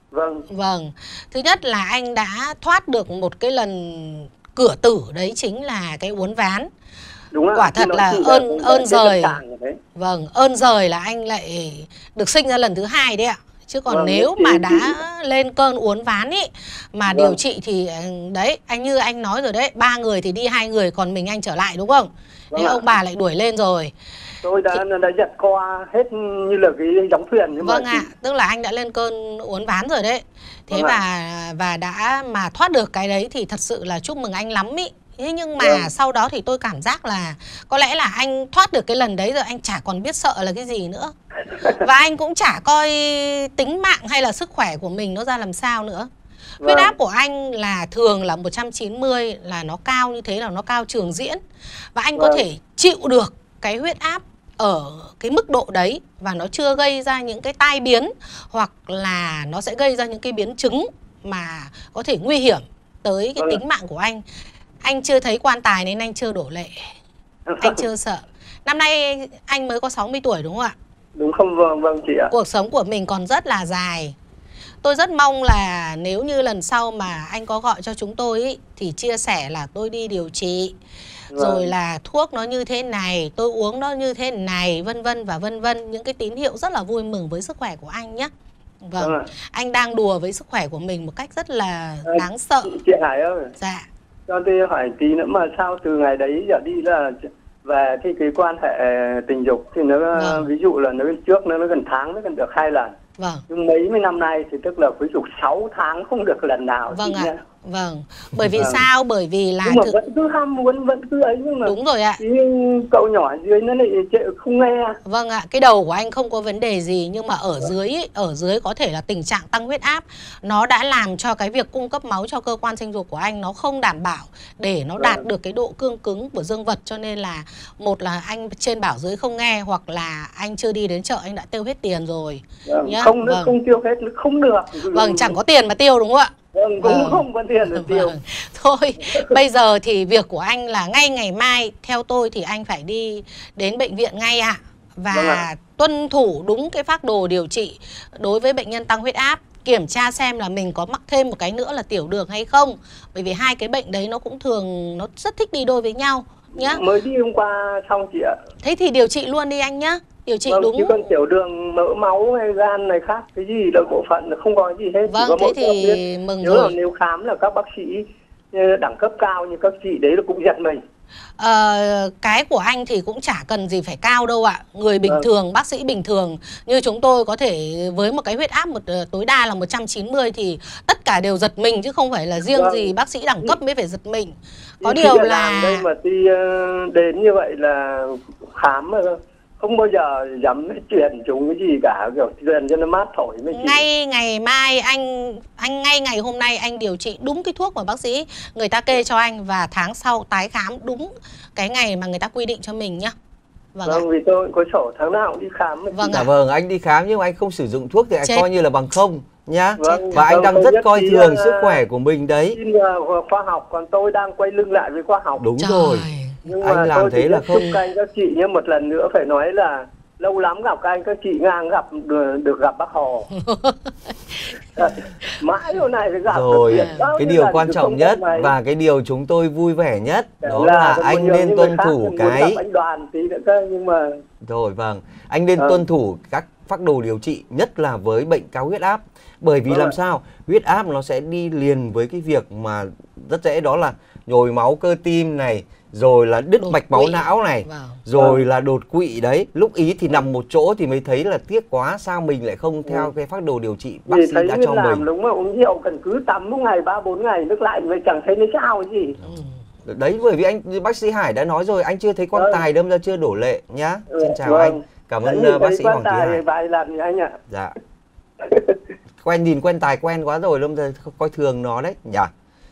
Vâng. Vâng. Thứ nhất là anh đã thoát được một cái lần cửa tử, đấy chính là cái uốn ván. Đúng rồi. Quả thật là ơn ơn rời. Vâng, ơn rời là anh lại được sinh ra lần thứ hai đấy ạ. Chứ còn vâng, nếu mà đã lên cơn uốn ván ý mà vâng. điều trị thì đấy, anh như anh nói rồi đấy, ba người thì đi hai người, còn mình anh trở lại đúng không? Vâng. Thế ông bà lại đuổi lên rồi. Tôi đã, thì... đã giật qua hết như là cái đóng thuyền. Nhưng vâng mà ạ, à, tức là anh đã lên cơn uốn ván rồi đấy. Thế vâng và à. và đã mà thoát được cái đấy thì thật sự là chúc mừng anh lắm ý. Thế nhưng mà vâng. sau đó thì tôi cảm giác là có lẽ là anh thoát được cái lần đấy rồi anh chả còn biết sợ là cái gì nữa. Và anh cũng chả coi tính mạng hay là sức khỏe của mình nó ra làm sao nữa. Vâng. Huyết áp của anh là thường là một trăm chín mươi, là nó cao như thế là nó cao trường diễn. Và anh vâng. có thể chịu được cái huyết áp ở cái mức độ đấy và nó chưa gây ra những cái tai biến hoặc là nó sẽ gây ra những cái biến chứng mà có thể nguy hiểm tới cái vâng. tính mạng của anh. Anh chưa thấy quan tài nên anh chưa đổ lệ. Anh chưa sợ. Năm nay anh mới có sáu mươi tuổi đúng không ạ? Đúng không? Vâng, vâng chị ạ. Cuộc sống của mình còn rất là dài. Tôi rất mong là nếu như lần sau mà anh có gọi cho chúng tôi ý, thì chia sẻ là tôi đi điều trị, vâng. rồi là thuốc nó như thế này, tôi uống nó như thế này, vân vân và vân vân. Những cái tín hiệu rất là vui mừng với sức khỏe của anh nhé. Vâng, vâng. Anh đang đùa với sức khỏe của mình một cách rất là à, đáng sợ. Chị, chị Hải ơi. Dạ. Cho tôi hỏi tí nữa, mà sao từ ngày đấy giờ đi là về cái cái quan hệ tình dục thì nó vâng. ví dụ là nó trước nó, nó gần tháng nó gần được hai lần. Vâng. Nhưng mấy mươi năm nay thì tức là ví dụ sáu tháng không được lần nào. Vâng ạ. À. Vâng. Bởi vì vâng. sao? Bởi vì là nhưng mà thực... vẫn cứ ham muốn, vẫn cứ ấy, nhưng mà đúng rồi ạ. Cậu nhỏ dưới nó lại không nghe. Vâng ạ. Cái đầu của anh không có vấn đề gì, nhưng mà ở dưới ở dưới có thể là tình trạng tăng huyết áp nó đã làm cho cái việc cung cấp máu cho cơ quan sinh dục của anh nó không đảm bảo để nó đạt được cái độ cương cứng của dương vật, cho nên là một là anh trên bảo dưới không nghe, hoặc là anh chưa đi đến chợ anh đã tiêu hết tiền rồi. Vâng. Không vâng. không tiêu hết không được. Vâng, chẳng có tiền mà tiêu đúng không ạ? Vâng, cũng vâng. không có tiền để tiêu. Vâng. Thôi, bây giờ thì việc của anh là ngay ngày mai, theo tôi thì anh phải đi đến bệnh viện ngay ạ. À. Và vâng ạ. tuân thủ đúng cái phác đồ điều trị đối với bệnh nhân tăng huyết áp. Kiểm tra xem là mình có mắc thêm một cái nữa là tiểu đường hay không. Bởi vì hai cái bệnh đấy nó cũng thường, nó rất thích đi đôi với nhau nhá. Mới đi hôm qua xong chị ạ. Thế thì điều trị luôn đi anh nhá. Điều trị vâng, đúng. Chứ còn tiểu đường, mỡ máu hay gan này khác, cái gì là bộ phận không có gì hết. Vâng, thế thì mừng nếu rồi. Là nếu khám là các bác sĩ đẳng cấp cao như các chị đấy là cũng giật mình. Ờ, cái của anh thì cũng chả cần gì phải cao đâu ạ. Người bình vâng. thường, bác sĩ bình thường như chúng tôi có thể với một cái huyết áp một tối đa là một trăm chín mươi thì tất cả đều giật mình, chứ không phải là riêng vâng. gì bác sĩ đẳng cấp mới phải giật mình. Có thì điều là đây mà đi đến như vậy là khám mà không bao giờ dám truyền chúng cái gì cả, kiểu truyền cho nó mát thổi mới chỉ. Ngay ngày mai anh anh ngay ngày hôm nay anh điều trị đúng cái thuốc mà bác sĩ người ta kê cho anh, và tháng sau tái khám đúng cái ngày mà người ta quy định cho mình nhá. Vâng, vâng vì tôi có sổ tháng nào cũng đi khám. Vâng, à, vâng, anh đi khám nhưng mà anh không sử dụng thuốc thì anh Chết. coi như là bằng không nhá. Vâng, và anh đang rất coi thường sức khỏe của mình đấy. Xin khoa học, còn tôi đang quay lưng lại với khoa học. Đúng Trời. rồi. Nhưng anh mà làm tôi thế là không. Chúc anh các chị nhé, một lần nữa phải nói là lâu lắm gặp các anh các chị ngang gặp được, được gặp bác Hồ. Mãi hôm nay phải gặp rồi. Được cái điều quan trọng nhất và cái điều chúng tôi vui vẻ nhất đó là, là anh nên tuân thủ cái anh Đoàn tí nữa cơ, nhưng mà rồi vâng anh nên à. tuân thủ các phác đồ điều trị, nhất là với bệnh cao huyết áp. Bởi vì vâng làm sao huyết áp nó sẽ đi liền với cái việc mà rất dễ, đó là nhồi máu cơ tim này, rồi là đứt đột mạch máu quỵ. não này, wow. rồi wow. là đột quỵ đấy. Lúc ý thì nằm một chỗ thì mới thấy là tiếc quá, sao mình lại không theo ừ. cái phác đồ điều trị bác thì sĩ thấy đã cho làm mình. Đúng mà uống rượu cần cứ tắm một ngày ba bốn ngày nước lạnh vậy chẳng thấy nó sao cái gì. Ừ. Đấy, bởi vì anh bác sĩ Hải đã nói rồi, anh chưa thấy quan ừ. tài đâm ra chưa đổ lệ nhá. Ừ. Xin chào vâng. anh. Cảm ơn uh, bác sĩ Hoàng Thúy Hải. Vài lần anh ạ. Dạ. Quen nhìn quen tài quen quá rồi, đâm ra coi thường nó đấy nhỉ.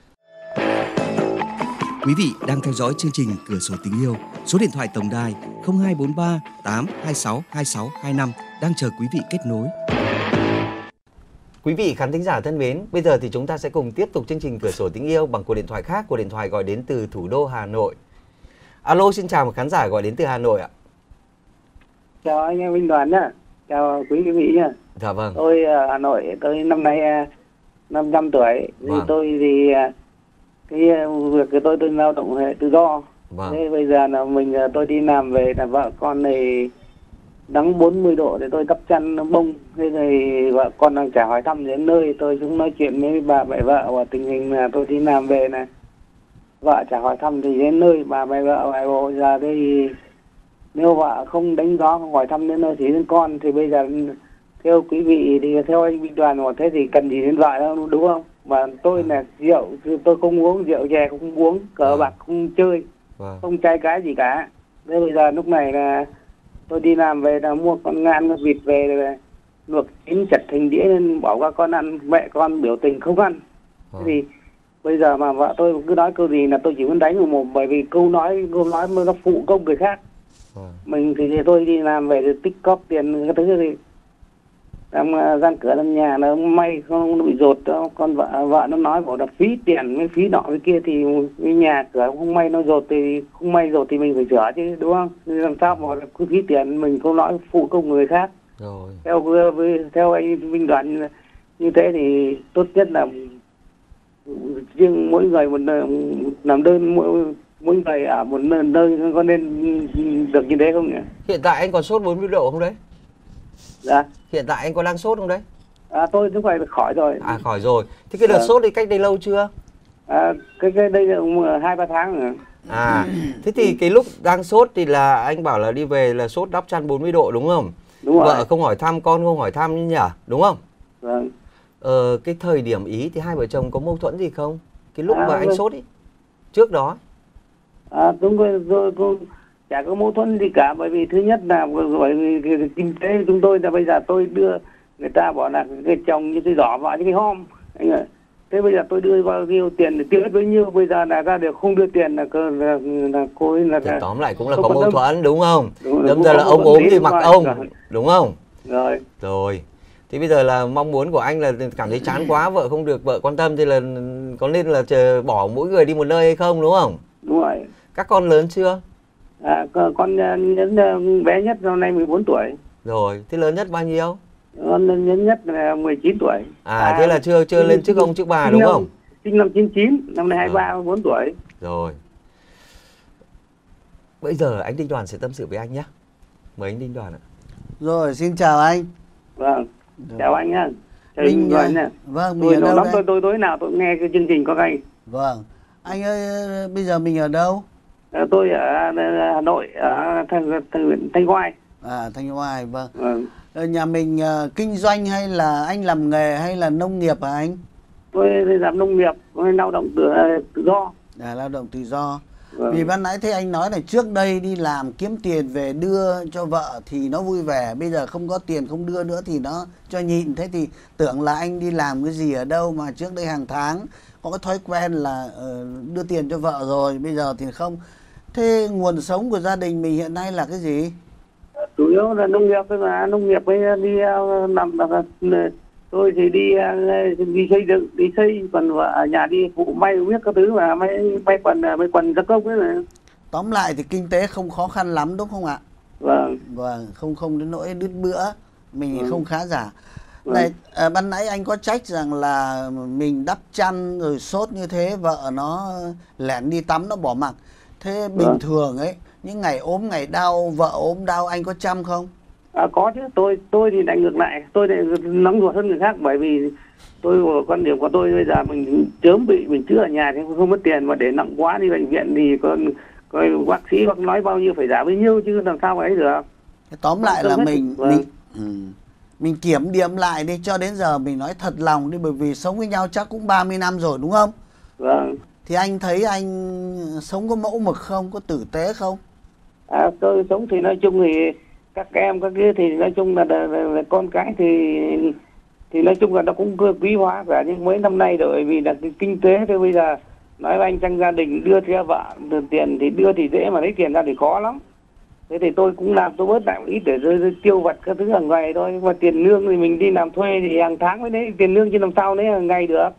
Quý vị đang theo dõi chương trình Cửa sổ tình yêu. Số điện thoại tổng đài không hai bốn ba tám hai sáu hai sáu hai năm đang chờ quý vị kết nối. Quý vị khán thính giả thân mến, bây giờ thì chúng ta sẽ cùng tiếp tục chương trình Cửa sổ tình yêu bằng cuộc điện thoại khác, cuộc điện thoại gọi đến từ thủ đô Hà Nội. Alo, xin chào một khán giả gọi đến từ Hà Nội ạ. Chào anh em Minh Đoàn nhá. Chào quý vị nhá. Dạ vâng. Tôi ở Hà Nội, tôi năm nay năm trăm tuổi. Vâng. Thì tôi thì cái việc của tôi tôi lao động hệ tự do. Vâng. Thế bây giờ là mình tôi đi làm về là vợ con này nắng bốn mươi độ để tôi đắp chăn bông. Thế thì vợ con đang chả hỏi thăm đến nơi, tôi cũng nói chuyện với bà mẹ vợ và tình hình là tôi đi làm về này, vợ chả hỏi thăm thì đến nơi, bà mẹ vợ bài bộ giờ đây nếu vợ không đánh giá không hỏi thăm đến nơi thì đến con, thì bây giờ theo quý vị thì theo anh Minh Đoàn mà thế thì cần gì đến vợ đâu, đúng không? Mà tôi là rượu, tôi không uống rượu chè, không uống cờ Vâng. bạc, không chơi, Vâng. không trai cái gì cả. Thế bây giờ lúc này là tôi đi làm về là mua con ngan con vịt về rồi luộc chín chặt thành đĩa nên bảo các con ăn, mẹ con biểu tình không ăn. Vâng. Thế thì bây giờ mà vợ tôi cứ nói câu gì là tôi chỉ muốn đánh vào mồm, bởi vì câu nói câu nói nó phụ công người khác. Vâng. Mình thì tôi đi làm về thì tích cóp tiền cái thứ gì làm gian cửa làm nhà nó may không bị dột đâu. Con vợ vợ nó nói bảo là phí tiền với phí nọ với kia thì cái nhà cửa không may nó dột thì không may dột thì mình phải sửa chứ, đúng không? Làm sao mà cứ phí tiền mình không nói phụ công người khác. Rồi. Theo theo anh Minh Đoàn như thế thì tốt nhất là riêng mỗi người một làm đơn, mỗi mỗi người ở một nơi có nên được như thế không nhỉ? Hiện tại anh còn sốt bốn mươi độ không đấy? Dạ. Hiện tại anh có đang sốt không đấy? À, tôi cũng phải khỏi rồi. À khỏi rồi. Thế cái đợt À. sốt thì cách đây lâu chưa? À, cái cái đây là hai ba tháng rồi. À, thế thì cái lúc đang sốt thì là anh bảo là đi về là sốt đắp chăn bốn mươi độ đúng không? Đúng rồi. Vợ không hỏi thăm, con không hỏi thăm nhỉ, đúng không? Vâng. Ờ, cái thời điểm ý thì hai vợ chồng có mâu thuẫn gì không? Cái lúc À, mà anh vâng. sốt ý, trước đó. À, đúng rồi, rồi, rồi, chả có mâu thuẫn gì cả, bởi vì thứ nhất là bởi vì cái, cái kinh tế chúng tôi là bây giờ tôi đưa người ta bảo là cái chồng như cái giỏ vợ như cái hom, anh ạ. Thế bây giờ tôi đưa bao nhiêu tiền để tiêu hết bấy nhiêu, bây giờ là ra đều không đưa tiền là cơ là, là cô ấy là, Thì là tóm lại cũng là không có quan mâu tâm. thuẫn đúng không? Đúng rồi, Đâm cũng ra có là mâu ông thuẫn ốm tí thì mặc rồi. ông, Rồi. đúng không? Rồi. Rồi. Thì bây giờ là mong muốn của anh là cảm thấy chán quá, vợ không được vợ quan tâm thì là có nên là chờ bỏ mỗi người đi một nơi hay không, đúng không? Đúng rồi. Các con lớn chưa? À, con nhấn bé nhất năm nay mười bốn tuổi. Rồi, thế lớn nhất bao nhiêu? Con nhấn nhất là mười chín tuổi. À, à thế là chưa chưa lên trước ông trước bà đúng không? Sinh năm chín chín, năm nay hai mươi ba, hai mươi bốn tuổi. Rồi. Bây giờ anh Đinh Đoàn sẽ tâm sự với anh nhé. Mời anh Đinh Đoàn ạ. Rồi, xin chào anh. Vâng. Chào anh nhá. Chào Mình, anh Đoàn nhá. Vâng, Tôi mình ở đâu lắm đây? tôi tôi tối nào tôi cũng nghe cái chương trình có anh. Vâng. Anh ơi, bây giờ mình ở đâu? À, tôi ở Hà Nội, ở Thanh Thanh Thanh Oai. À, Thanh Oai, vâng. Vâng. Ở nhà mình uh, kinh doanh hay là anh làm nghề hay là nông nghiệp hả anh? Tôi làm nông nghiệp, tôi lao động tự, tự do. À, lao động tự do. Vâng. Vì ban nãy thấy anh nói là trước đây đi làm kiếm tiền về đưa cho vợ thì nó vui vẻ, bây giờ không có tiền không đưa nữa thì nó cho nhịn. Thế thì tưởng là anh đi làm cái gì ở đâu mà trước đây hàng tháng có cái thói quen là uh, đưa tiền cho vợ rồi, bây giờ thì không. Thế nguồn sống của gia đình mình hiện nay là cái gì? Chủ yếu là nông nghiệp thôi mà, nông nghiệp với đi uh, làm uh, tôi thì đi uh, đi xây dựng, đi xây, còn vợ ở nhà đi phụ may biết các thứ mà may may quần may quần gia công ấy mà. Tóm lại thì kinh tế không khó khăn lắm đúng không ạ? Vâng. Vâng, không không đến nỗi đứt bữa, mình thì Vâng. không khá giả. Vâng. Này, à, ban nãy anh có trách rằng là mình đắp chăn rồi sốt như thế, vợ nó lẻn đi tắm nó bỏ mặc. Thế bình Vâng. thường ấy, những ngày ốm ngày đau, vợ ốm đau anh có chăm không? À, có chứ, tôi tôi thì lại ngược lại, tôi lại nóng ruột hơn người khác, bởi vì tôi quan điểm của tôi bây giờ mình chớm bị mình chữa ở nhà thì không mất tiền, mà để nặng quá đi bệnh viện thì con coi bác sĩ bác nói bao nhiêu phải trả bấy nhiêu chứ làm sao mà ấy được. Thế tóm lại Không là hết. mình Vâng. mình ừ, mình kiểm điểm lại đi, cho đến giờ mình nói thật lòng đi, bởi vì sống với nhau chắc cũng ba mươi năm rồi đúng không? Vâng. Thì anh thấy anh sống có mẫu mực không, có tử tế không? À, tôi sống thì nói chung thì các em các kia thì nói chung là, là, là, là con cái thì thì nói chung là nó cũng quý hóa cả, nhưng mấy năm nay rồi vì là cái kinh tế thì bây giờ nói với anh trong gia đình đưa theo vợ đưa tiền thì đưa thì dễ mà lấy tiền ra thì khó lắm. Thế thì tôi cũng làm tôi bớt lại một ít để rơi, rơi tiêu vặt các thứ hàng ngày thôi, mà tiền lương thì mình đi làm thuê thì hàng tháng mới đấy tiền lương chứ làm sao đấy hàng ngày được.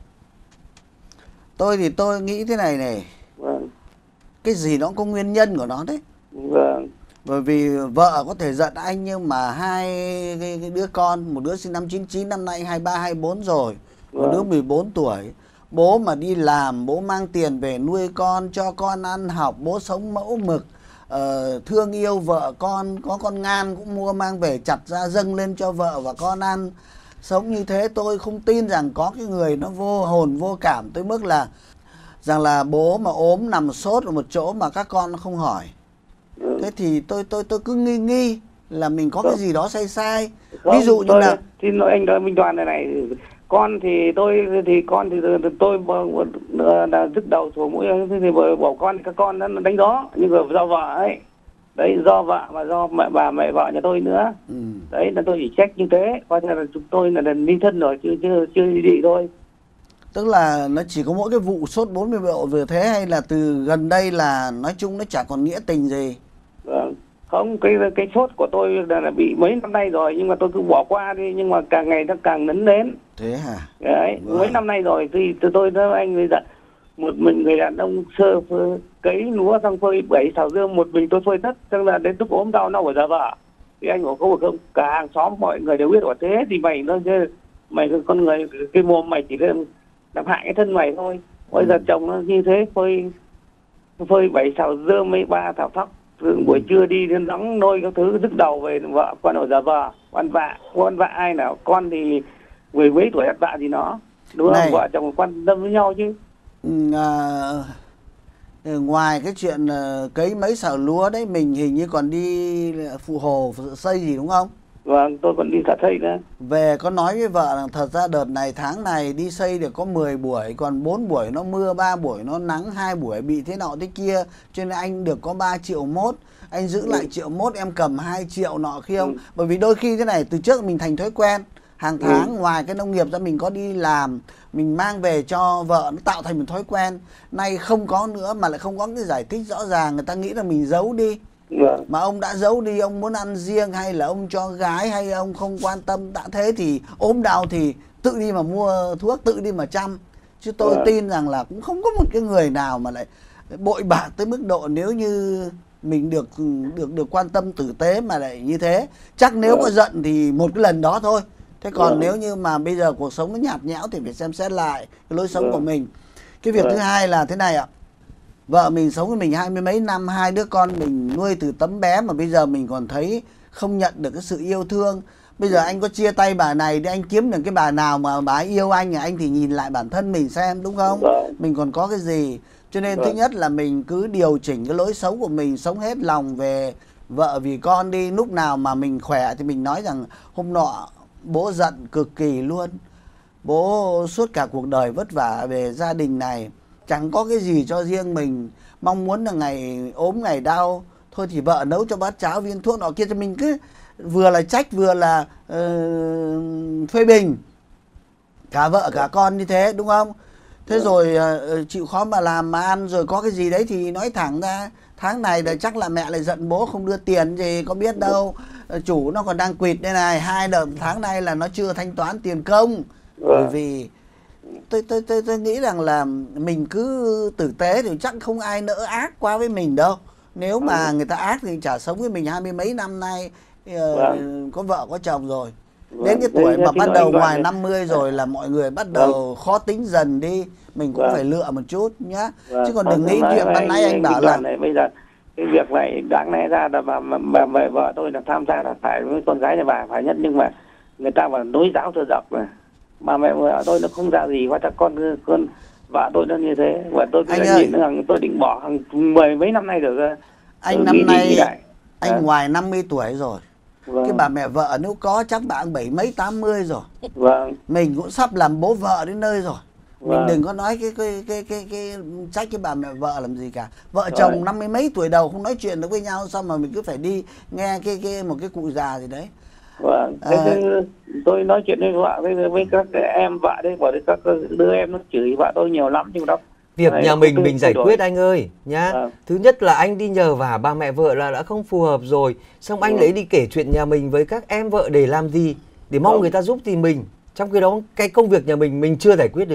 Tôi thì tôi nghĩ thế này này, Vâng. cái gì nó cũng có nguyên nhân của nó đấy. Vâng. Bởi vì vợ có thể giận anh nhưng mà hai cái, cái đứa con, một đứa sinh năm chín chín, năm nay anh hai ba hai bốn rồi, một Vâng. đứa mười bốn tuổi. Bố mà đi làm, bố mang tiền về nuôi con, cho con ăn học, bố sống mẫu mực, uh, thương yêu vợ con, có con ngan cũng mua mang về chặt ra dâng lên cho vợ và con ăn. Sống như thế tôi không tin rằng có cái người nó vô hồn vô cảm tới mức là rằng là bố mà ốm nằm sốt ở một chỗ mà các con nó không hỏi. Ừ. Thế thì tôi tôi tôi cứ nghi nghi là mình có Không. cái gì đó sai sai. Không, Ví dụ như tôi, là xin lỗi anh đó, Minh Đoàn này này, con thì tôi thì con thì tôi là dứt đầu sổ mũi thì bảo con các con nó đánh đó, nhưng mà do vợ ấy, đấy do vợ mà do mẹ bà mẹ vợ nhà tôi nữa. ừ. Đấy là tôi chỉ trách như thế, coi như là chúng tôi là ly thân rồi, chưa chưa chưa ly dị thôi. Tức là nó chỉ có mỗi cái vụ sốt bốn mươi độ vừa thế, hay là từ gần đây là nói chung nó chả còn nghĩa tình gì? Vâng. Không, cái cái sốt của tôi là, là bị mấy năm nay rồi, nhưng mà tôi cứ bỏ qua đi, nhưng mà càng ngày nó càng nấn đến. Thế hả? Đấy, Vâng. mấy năm nay rồi thì từ tôi nói anh bây giờ một mình người đàn ông sơ phơ, cấy lúa xong phơi bảy xào dưa một mình tôi phơi tất, xong là đến lúc ốm đau nó phải ra vợ. Thì anh bảo không được không, cả hàng xóm mọi người đều biết bảo thế thì mày nó mày con người cái mồm mày chỉ làm, làm hại cái thân mày thôi. Bây giờ chồng nó như thế phơi phơi bảy xào dưa mấy ba thảo thóc. Ừ. Buổi trưa đi đến đắng nôi các thứ dứt đầu về vợ con ở già vợ con vạ con vạ ai nào con thì mười mấy tuổi vạ gì nó đúng Này. không, vợ chồng quan tâm với nhau chứ. À, ngoài cái chuyện uh, cấy mấy xào lúa đấy, mình hình như còn đi phụ hồ phụ xây gì đúng không? Vâng, tôi còn đi cả xây nữa. Về có nói với vợ là thật ra đợt này tháng này đi xây được có mười buổi, còn bốn buổi nó mưa, ba buổi nó nắng, hai buổi bị thế nọ thế kia, cho nên anh được có ba triệu mốt, anh giữ Ừ. lại triệu mốt, em cầm hai triệu nọ kia không? Ừ. Bởi vì đôi khi thế này, từ trước mình thành thói quen, hàng tháng Ừ. ngoài cái nông nghiệp ra mình có đi làm, mình mang về cho vợ, nó tạo thành một thói quen. Nay không có nữa mà lại không có cái giải thích rõ ràng, người ta nghĩ là mình giấu đi. Vâng. Mà ông đã giấu đi, ông muốn ăn riêng hay là ông cho gái hay ông không quan tâm, đã thế thì ốm đau thì tự đi mà mua thuốc, tự đi mà chăm. Chứ tôi Vâng. tin rằng là cũng không có một cái người nào mà lại bội bạc tới mức độ nếu như mình được được được quan tâm tử tế mà lại như thế. Chắc nếu Vâng. có giận thì một cái lần đó thôi. Thế còn Vâng. nếu như mà bây giờ cuộc sống nó nhạt nhẽo thì phải xem xét lại cái lối sống Vâng. của mình. Cái việc Vâng. thứ hai là thế này ạ. Vợ mình sống với mình hai mươi mấy năm, hai đứa con mình nuôi từ tấm bé mà bây giờ mình còn thấy không nhận được cái sự yêu thương. Bây giờ anh có chia tay bà này thì anh kiếm được cái bà nào mà bà ấy yêu anh, anh thì nhìn lại bản thân mình xem, đúng không? Vâng. Mình còn có cái gì. Cho nên Vâng. thứ nhất là mình cứ điều chỉnh cái lối sống của mình, sống hết lòng về vợ vì con đi. Lúc nào mà mình khỏe thì mình nói rằng hôm nọ bố giận cực kỳ luôn. Bố suốt cả cuộc đời vất vả về gia đình này, chẳng có cái gì cho riêng mình, mong muốn là ngày ốm ngày đau thôi thì vợ nấu cho bát cháo viên thuốc nọ kia, cho mình cứ vừa là trách vừa là uh, phê bình cả vợ cả con như thế, đúng không? Thế rồi uh, chịu khó mà làm mà ăn, rồi có cái gì đấy thì nói thẳng ra. Tháng này là chắc là mẹ lại giận bố không đưa tiền gì, có biết đâu, uh, chủ nó còn đang quỵt đây này, hai đợt tháng này là nó chưa thanh toán tiền công. Bởi vì tôi, tôi tôi tôi nghĩ rằng là mình cứ tử tế thì chắc không ai nỡ ác quá với mình đâu. Nếu mà người ta ác thì chả sống với mình hai mươi mấy năm nay, uh, Vâng. có vợ có chồng rồi. Vâng. Đến cái tuổi Thế mà thì bắt nói đầu anh ngoài này. năm mươi rồi là mọi người bắt đầu khó tính dần đi. Mình cũng Vâng. phải lựa một chút nhá. Vâng. Chứ còn đừng nghĩ Nói chuyện với ban nãy anh bảo Minh là Đoàn này, bây giờ cái việc này đáng lẽ ra là bà, bà, bà, bà vợ tôi là tham gia là phải với con gái nhà bà phải nhất, nhưng mà người ta bảo nối giáo thừa dọc mà mà mẹ vợ tôi nó không ra gì qua chắc con con vợ tôi nó như thế, và tôi cứ nhìn rằng tôi định bỏ hàng mười mấy năm nay được. Anh năm nay anh à. ngoài năm mươi tuổi rồi. Vâng. Cái bà mẹ vợ nếu có chắc bạn bảy mấy tám mươi rồi. Vâng. Mình cũng sắp làm bố vợ đến nơi rồi. Mình Vâng. đừng có nói cái cái cái cái cái trách cái bà mẹ vợ làm gì cả. Vợ chồng Vâng. năm mươi mấy tuổi đầu không nói chuyện được với nhau, sao mà mình cứ phải đi nghe cái cái một cái cụ già gì đấy. Vâng. Thế à. Tôi nói chuyện với vợ với, với các em vợ đấy, bảo các đứa em nó chửi vợ tôi nhiều lắm nhưng đó. Việc Đấy, nhà mình mình giải đổi. quyết anh ơi nhá. À. Thứ nhất là anh đi nhờ vả bà mẹ vợ là đã không phù hợp rồi. Xong anh Ừ. lấy đi kể chuyện nhà mình với các em vợ để làm gì? Để mong Không. người ta giúp thì mình. Trong khi đó cái công việc nhà mình mình chưa giải quyết được.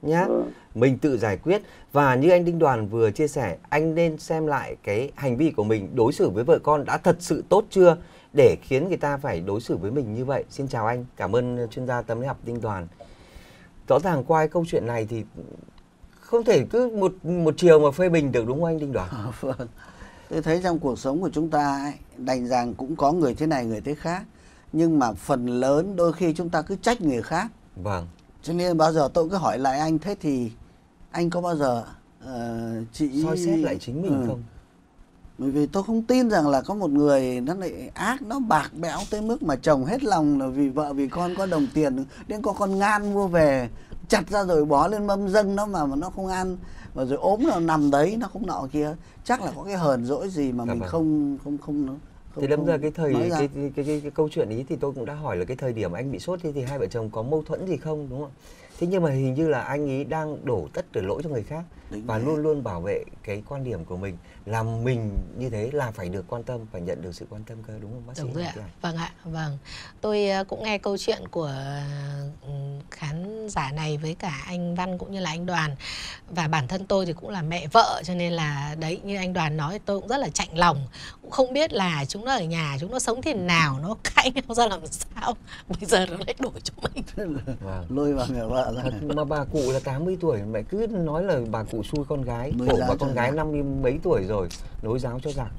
nhá. Ừ. Mình tự giải quyết. Và như anh Đinh Đoàn vừa chia sẻ, anh nên xem lại cái hành vi của mình đối xử với vợ con đã thật sự tốt chưa để khiến người ta phải đối xử với mình như vậy. Xin chào anh, cảm ơn chuyên gia tâm lý học Đinh Đoàn. Rõ ràng qua cái câu chuyện này thì không thể cứ một một chiều mà phê bình được, đúng không anh Đinh Đoàn? À, vâng. Tôi thấy trong cuộc sống của chúng ta ấy, đành rằng cũng có người thế này người thế khác, nhưng mà phần lớn đôi khi chúng ta cứ trách người khác. Vâng. Cho nên bao giờ tôi cứ hỏi lại anh, thế thì anh có bao giờ uh, chị soi xét lại chính mình ừ. không? Bởi vì tôi không tin rằng là có một người nó lại ác, nó bạc bẽo tới mức mà chồng hết lòng là vì vợ vì con có đồng tiền, đến có con ngan mua về chặt ra rồi bó lên mâm dâng nó mà, mà nó không ăn, và rồi ốm nó nằm đấy, nó không nọ kia. Chắc là có cái hờn dỗi gì mà dạ mình vâng. không không không nó Thì đâm ra cái thời cái cái, cái, cái, cái, cái câu chuyện ý thì tôi cũng đã hỏi là cái thời điểm anh bị sốt thì, thì hai vợ chồng có mâu thuẫn gì không, đúng không? Thế nhưng mà hình như là anh ấy đang đổ tất cả lỗi cho người khác. Đúng và đấy. Luôn luôn bảo vệ cái quan điểm của mình, làm mình như thế là phải được quan tâm, phải nhận được sự quan tâm cơ, đúng không bác sĩ? Đúng rồi ạ. Vâng ạ, vâng. Tôi cũng nghe câu chuyện của khán giả này với cả anh Văn cũng như là anh Đoàn. Và bản thân tôi thì cũng là mẹ vợ, cho nên là đấy, như anh Đoàn nói tôi cũng rất là chạnh lòng. Cũng không biết là chúng nó ở nhà, chúng nó sống thế nào, nó cãi nhau ra làm sao, bây giờ nó lại đổi cho mình. Vâng. Lôi vào nhà vợ ra. Mà bà cụ là tám mươi tuổi, mẹ cứ nói là bà cụ xui con gái, khổ bà con gái năm mươi mấy tuổi rồi, nối giáo cho giặc.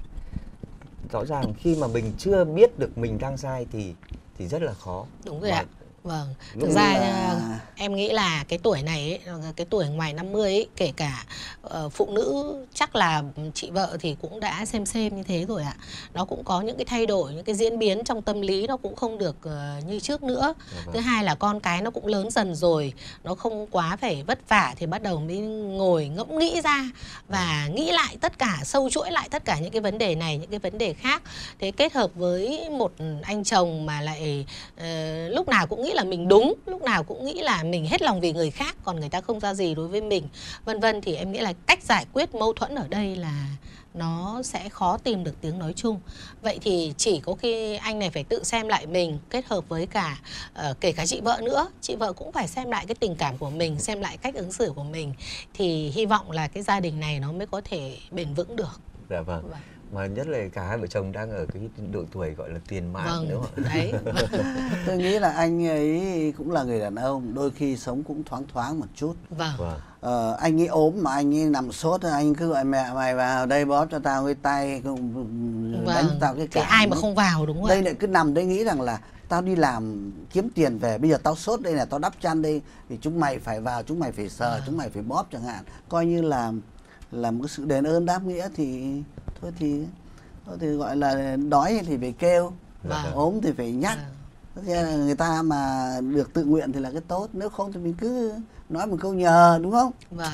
Rõ ràng khi mà mình chưa biết được mình đang sai thì thì rất là khó. Đúng rồi ạ. Vâng, thực ra là... em nghĩ là cái tuổi này ấy, cái tuổi ngoài năm mươi ấy, kể cả uh, phụ nữ chắc là chị vợ thì cũng đã xem xem như thế rồi ạ. Nó cũng có những cái thay đổi, những cái diễn biến trong tâm lý nó cũng không được uh, như trước nữa. Vâng. Thứ hai là con cái nó cũng lớn dần rồi, nó không quá phải vất vả thì bắt đầu mới ngồi ngẫm nghĩ ra và nghĩ lại tất cả, sâu chuỗi lại tất cả những cái vấn đề này, những cái vấn đề khác. Thế kết hợp với một anh chồng mà lại uh, lúc nào cũng nghĩ là mình đúng, lúc nào cũng nghĩ là mình hết lòng vì người khác, còn người ta không ra gì đối với mình, vân vân, thì em nghĩ là cách giải quyết mâu thuẫn ở đây là nó sẽ khó tìm được tiếng nói chung. Vậy thì chỉ có khi anh này phải tự xem lại mình, kết hợp với cả uh, kể cả chị vợ nữa, chị vợ cũng phải xem lại cái tình cảm của mình, xem lại cách ứng xử của mình, thì hy vọng là cái gia đình này nó mới có thể bền vững được. Dạ vâng. Vâng. Mà nhất là cả hai vợ chồng đang ở cái độ tuổi gọi là tiền mãn, vâng, đúng không? Đấy. Tôi nghĩ là anh ấy cũng là người đàn ông, đôi khi sống cũng thoáng thoáng một chút. Vâng. Vâng. Ờ, anh ấy ốm mà anh ấy nằm sốt, anh cứ gọi mẹ mày vào đây bóp cho tao cái tay, vâng. đánh tao cái cảm. Thì ai mà không vào, đúng không? Đây lại cứ nằm đây nghĩ rằng là tao đi làm kiếm tiền về, bây giờ tao sốt đây là tao đắp chăn đây, thì chúng mày phải vào, chúng mày phải sờ, vâng. chúng mày phải bóp chẳng hạn. Coi như là là một cái sự đền ơn đáp nghĩa thì thôi thì thôi thì gọi là đói thì phải kêu, vâng. ốm thì phải nhắc. Vâng. Người ta mà được tự nguyện thì là cái tốt, nếu không thì mình cứ nói một câu nhờ, đúng không? Vâng.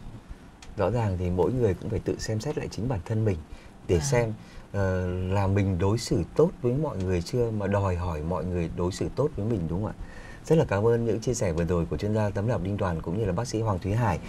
Rõ ràng thì mỗi người cũng phải tự xem xét lại chính bản thân mình để vâng. xem uh, là mình đối xử tốt với mọi người chưa, mà đòi hỏi mọi người đối xử tốt với mình, đúng không ạ? Rất là cảm ơn những chia sẻ vừa rồi của chuyên gia tâm lý học Đinh Đoàn cũng như là bác sĩ Hoàng Thúy Hải.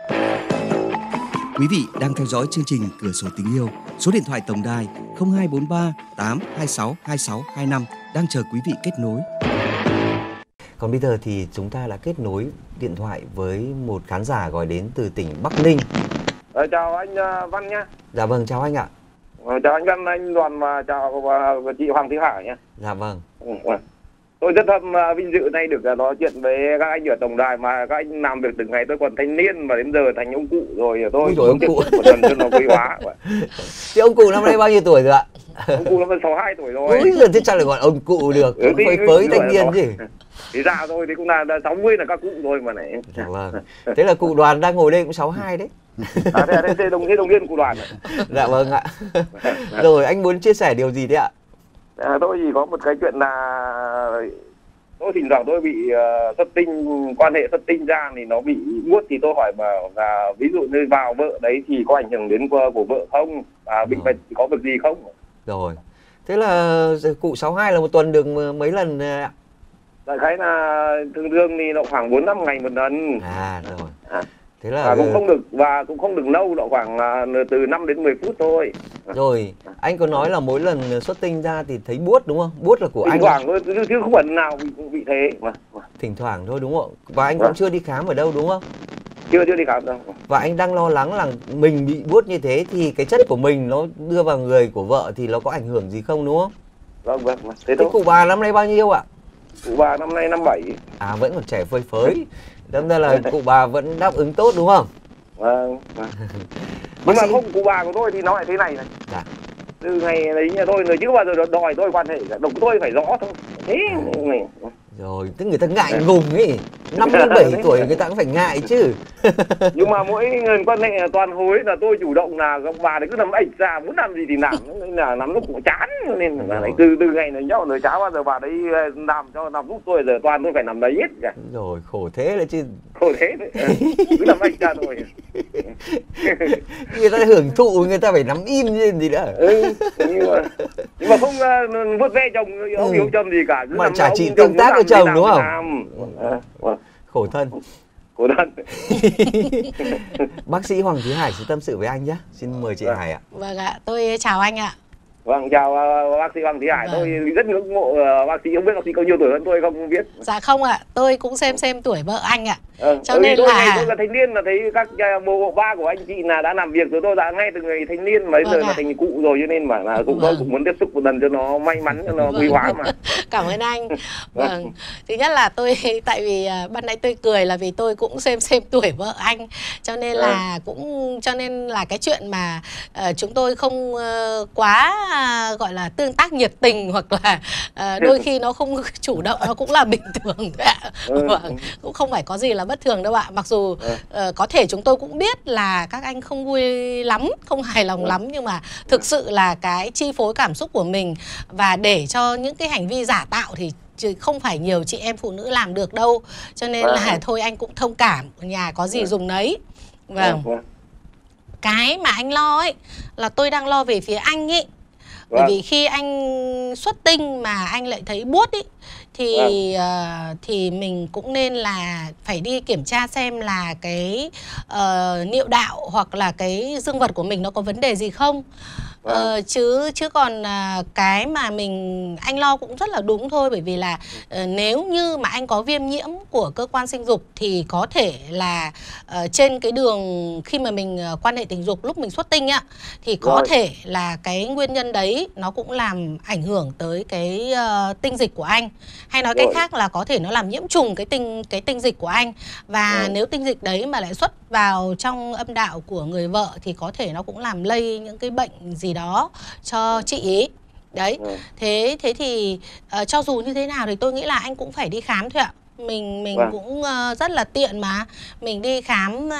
Quý vị đang theo dõi chương trình Cửa sổ tình yêu. Số điện thoại tổng đài không hai bốn ba tám hai sáu hai sáu hai năm đang chờ quý vị kết nối. Còn bây giờ thì chúng ta đã kết nối điện thoại với một khán giả gọi đến từ tỉnh Bắc Ninh. Ờ, chào anh uh, Văn nhé. Dạ vâng, chào anh ạ. Ờ, chào anh Văn, anh Đoàn và chào và, và chị Hoàng Thúy Hải nhé. Dạ vâng. Ừ, tôi rất thâm uh, vinh dự nay được uh, nói chuyện với các anh ở tổng đài mà các anh làm việc từ ngày tôi còn thanh niên mà đến giờ thành ông cụ rồi, tôi rồi ông cụ một lần cho nó quý hóa. Thì ông cụ năm nay bao nhiêu tuổi rồi ạ? Ông cụ năm nay sáu mươi hai tuổi rồi. Ôi giời, thế sao lại gọi ông cụ được? Ừ, phơi phới thanh niên chứ. Thì già rồi thì cũng là sáu mươi là các cụ rồi mà này. Dạ vâng. Thế là cụ Đoàn đang ngồi đây cũng sáu mươi hai đấy. À, thế, thế, thế đồng thế đồng viên cụ Đoàn. Dạ vâng ạ. Rồi anh muốn chia sẻ điều gì đấy ạ? À, tôi chỉ có một cái chuyện là tôi thỉnh thoảng tôi bị uh, xuất tinh, quan hệ xuất tinh ra thì nó bị buốt, thì tôi hỏi mà là ví dụ như vào vợ đấy thì có ảnh hưởng đến của vợ không, à, bị bệnh có việc gì không? Rồi. Thế là cụ sáu mươi hai là một tuần được mấy lần ạ? Đại khái là thường thường thì nó khoảng bốn năm ngày một lần. À rồi. À. Thế là và cũng không được và cũng không được lâu, độ khoảng uh, từ năm đến mười phút thôi. Rồi, anh có nói là mỗi lần xuất tinh ra thì thấy buốt đúng không? Buốt là của thỉnh anh. Thỉnh thoảng thôi, chứ không phải nào bị, bị thế mà. Thỉnh thoảng thôi đúng không? Và anh vâng. cũng chưa đi khám ở đâu đúng không? Chưa chưa đi khám đâu. Và anh đang lo lắng là mình bị buốt như thế thì cái chất của mình nó đưa vào người của vợ thì nó có ảnh hưởng gì không, đúng không? Vâng vâng, thế thôi. Cụ bà năm nay bao nhiêu ạ? Cụ bà năm nay năm bảy. À, vẫn còn trẻ phơi phới. Đâm ra là cụ bà vẫn đáp ứng tốt đúng không? Vâng. Vâng. Nhưng mà không, cụ bà của tôi thì nó lại thế này này. Dạ. Từ ngày đấy nhà tôi người chứ bao giờ đòi tôi quan hệ cả, đồng tôi phải rõ thôi. Thế này. Rồi, tức người ta ngại ngùng ấy. năm mươi bảy tuổi người ta cũng phải ngại chứ. Nhưng mà mỗi người quan hệ toàn hối là tôi chủ động, là ông bà đấy cứ nằm ạch ra muốn làm gì thì làm, nên là nắm lúc cũng chán, nên là đấy, từ từ ngày này nhau rồi cháo bao giờ bà đấy làm cho làm giúp tôi, giờ toàn tôi phải nằm đấy hết cả. Rồi khổ thế đấy chứ. Khổ thế đấy. Cứ nằm ạch ra thôi. Người ta hưởng thụ, người ta phải nắm im như gì nữa. Ừ, nhưng mà nhưng mà không uh, vuốt ve chồng, không ừ. Yêu chồng gì cả. Mà chả chỉ tương tác với chồng đúng không? À, wow. Khổ thân. Khổ thân. Bác sĩ Hoàng Thúy Hải sẽ tâm sự với anh nhé. Xin mời chị vâng. Hải ạ. Vâng ạ, tôi chào anh ạ. Vâng, chào uh, bác sĩ Hoàng Thúy Hải. Vâng. Tôi rất ngưỡng mộ uh, bác sĩ, không biết bác sĩ có nhiều tuổi hơn tôi không biết. Dạ không ạ, tôi cũng xem xem tuổi vợ anh ạ. Ờ, cho nên tôi là ngày tôi là thanh niên là thấy các uh, bố ba của anh chị là đã làm việc rồi, tôi đã ngay từ ngày thanh niên mấy vâng giờ là thành cụ rồi, cho nên mà là cũng vâng. tôi cũng muốn tiếp xúc một lần cho nó may mắn, cho nó vâng. quý hóa mà. Cảm ơn anh. Vâng. Thứ nhất là tôi tại vì uh, ban nãy tôi cười là vì tôi cũng xem xem tuổi vợ anh, cho nên là à. cũng cho nên là cái chuyện mà uh, chúng tôi không uh, quá uh, gọi là tương tác nhiệt tình, hoặc là uh, đôi khi nó không chủ động, nó cũng là bình thường ạ. Ừ. Vâng. Cũng không phải có gì là bất thường đâu ạ. Mặc dù ừ. uh, có thể chúng tôi cũng biết là các anh không vui lắm, không hài lòng ừ. lắm, nhưng mà thực sự là cái chi phối cảm xúc của mình và để cho những cái hành vi giả tạo thì chứ không phải nhiều chị em phụ nữ làm được đâu. Cho nên ừ. là thôi anh cũng thông cảm, nhà có gì ừ. dùng nấy. Vâng. Ừ. Cái mà anh lo ấy là tôi đang lo về phía anh ấy. Bởi vì khi anh xuất tinh mà anh lại thấy buốt ý, thì uh, thì mình cũng nên là phải đi kiểm tra xem là cái uh, niệu đạo hoặc là cái dương vật của mình nó có vấn đề gì không. Ờ, chứ chứ còn uh, cái mà mình anh lo cũng rất là đúng thôi. Bởi vì là uh, nếu như mà anh có viêm nhiễm của cơ quan sinh dục thì có thể là uh, trên cái đường khi mà mình uh, quan hệ tình dục lúc mình xuất tinh á, thì có Rồi. thể là cái nguyên nhân đấy nó cũng làm ảnh hưởng tới cái uh, tinh dịch của anh. Hay nói Rồi. cách khác là có thể nó làm nhiễm trùng cái tinh cái tinh dịch của anh. Và Rồi. nếu tinh dịch đấy mà lại xuất vào trong âm đạo của người vợ thì có thể nó cũng làm lây những cái bệnh gì đó cho chị ý. Đấy. Ừ. Thế thế thì uh, cho dù như thế nào thì tôi nghĩ là anh cũng phải đi khám thôi ạ. Mình mình vâng. cũng uh, rất là tiện mà. Mình đi khám uh,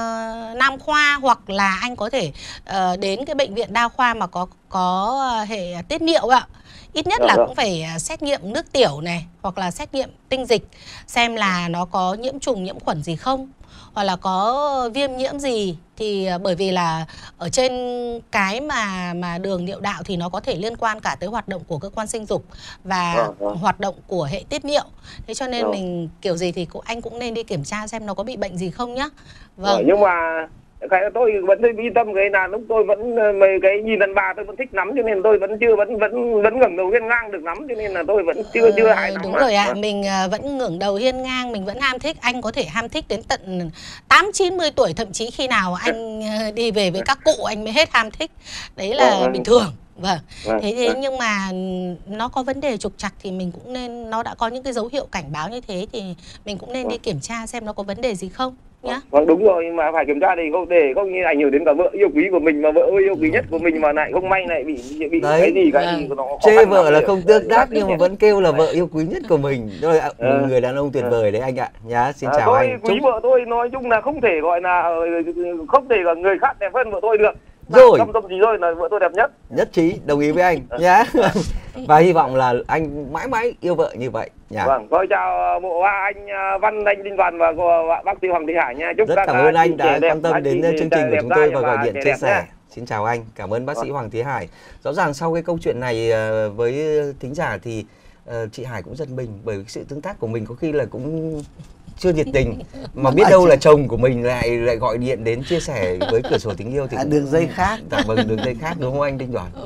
nam khoa, hoặc là anh có thể uh, đến cái bệnh viện đa khoa mà có có uh, hệ tiết niệu ạ. Ít nhất là cũng phải xét nghiệm nước tiểu này, hoặc là xét nghiệm tinh dịch xem là nó có nhiễm trùng nhiễm khuẩn gì không, hoặc là có viêm nhiễm gì. Thì bởi vì là ở trên cái mà mà đường niệu đạo thì nó có thể liên quan cả tới hoạt động của cơ quan sinh dục và à, à. hoạt động của hệ tiết niệu. Thế cho nên à. mình kiểu gì thì cũng, anh cũng nên đi kiểm tra xem nó có bị bệnh gì không nhá. Vâng. À, nhưng mà cái tôi vẫn yên tâm, cái là lúc tôi vẫn mấy cái nhìn đàn bà tôi vẫn thích nắm, cho nên tôi vẫn chưa vẫn vẫn vẫn ngẩng đầu hiên ngang được nắm, cho nên là tôi vẫn chưa ờ, chưa hài lòng. Đúng rồi ạ, à. mình vẫn ngẩng đầu hiên ngang, mình vẫn ham thích. Anh có thể ham thích đến tận tám chín mươi tuổi, thậm chí khi nào anh đi về với các cụ anh mới hết ham thích. Đấy là à, bình thường. Vâng. À, thế thế à. nhưng mà nó có vấn đề trục trặc thì mình cũng nên, nó đã có những cái dấu hiệu cảnh báo như thế thì mình cũng nên à. đi kiểm tra xem nó có vấn đề gì không nhá. Vâng, đúng rồi, nhưng mà phải kiểm tra thì không để không như ảnh hưởng đến cả vợ yêu quý của mình, mà vợ yêu quý nhất của mình mà lại không may lại bị bị Đấy. cái gì cái à. gì của nó. Chê vợ là không tương tác nhưng mà vẫn kêu là vợ yêu quý nhất của mình. Rồi à. một người đàn ông tuyệt vời đấy anh ạ. Nhá, xin chào à, tôi anh. Tôi quý Chúc... vợ tôi nói chung là không thể gọi là không thể là người khác đẹp hơn vợ tôi được. Rồi. Tâm tâm gì thôi là vợ tôi đẹp nhất. Nhất trí, đồng ý với anh nhá. Và hy vọng là anh mãi mãi yêu vợ như vậy nhá. Vâng, tôi chào bộ ba anh Văn, anh Đinh Văn và cô bác sĩ Hoàng Thị Hải nha. Chúc rất cảm ơn anh đã quan tâm đến chương trình của chúng tôi và gọi điện chia sẻ. Xin chào anh, cảm ơn bác sĩ Hoàng Thị Hải. Rõ ràng sau cái câu chuyện này với thính giả thì chị Hải cũng giật mình, bởi vì sự tương tác của mình có khi là cũng chưa nhiệt tình, mà biết đâu là chồng của mình lại lại gọi điện đến chia sẻ với Cửa Sổ Tình Yêu thì à, đường dây khác. Dạ vâng, đường dây khác đúng không anh Đinh Đoàn?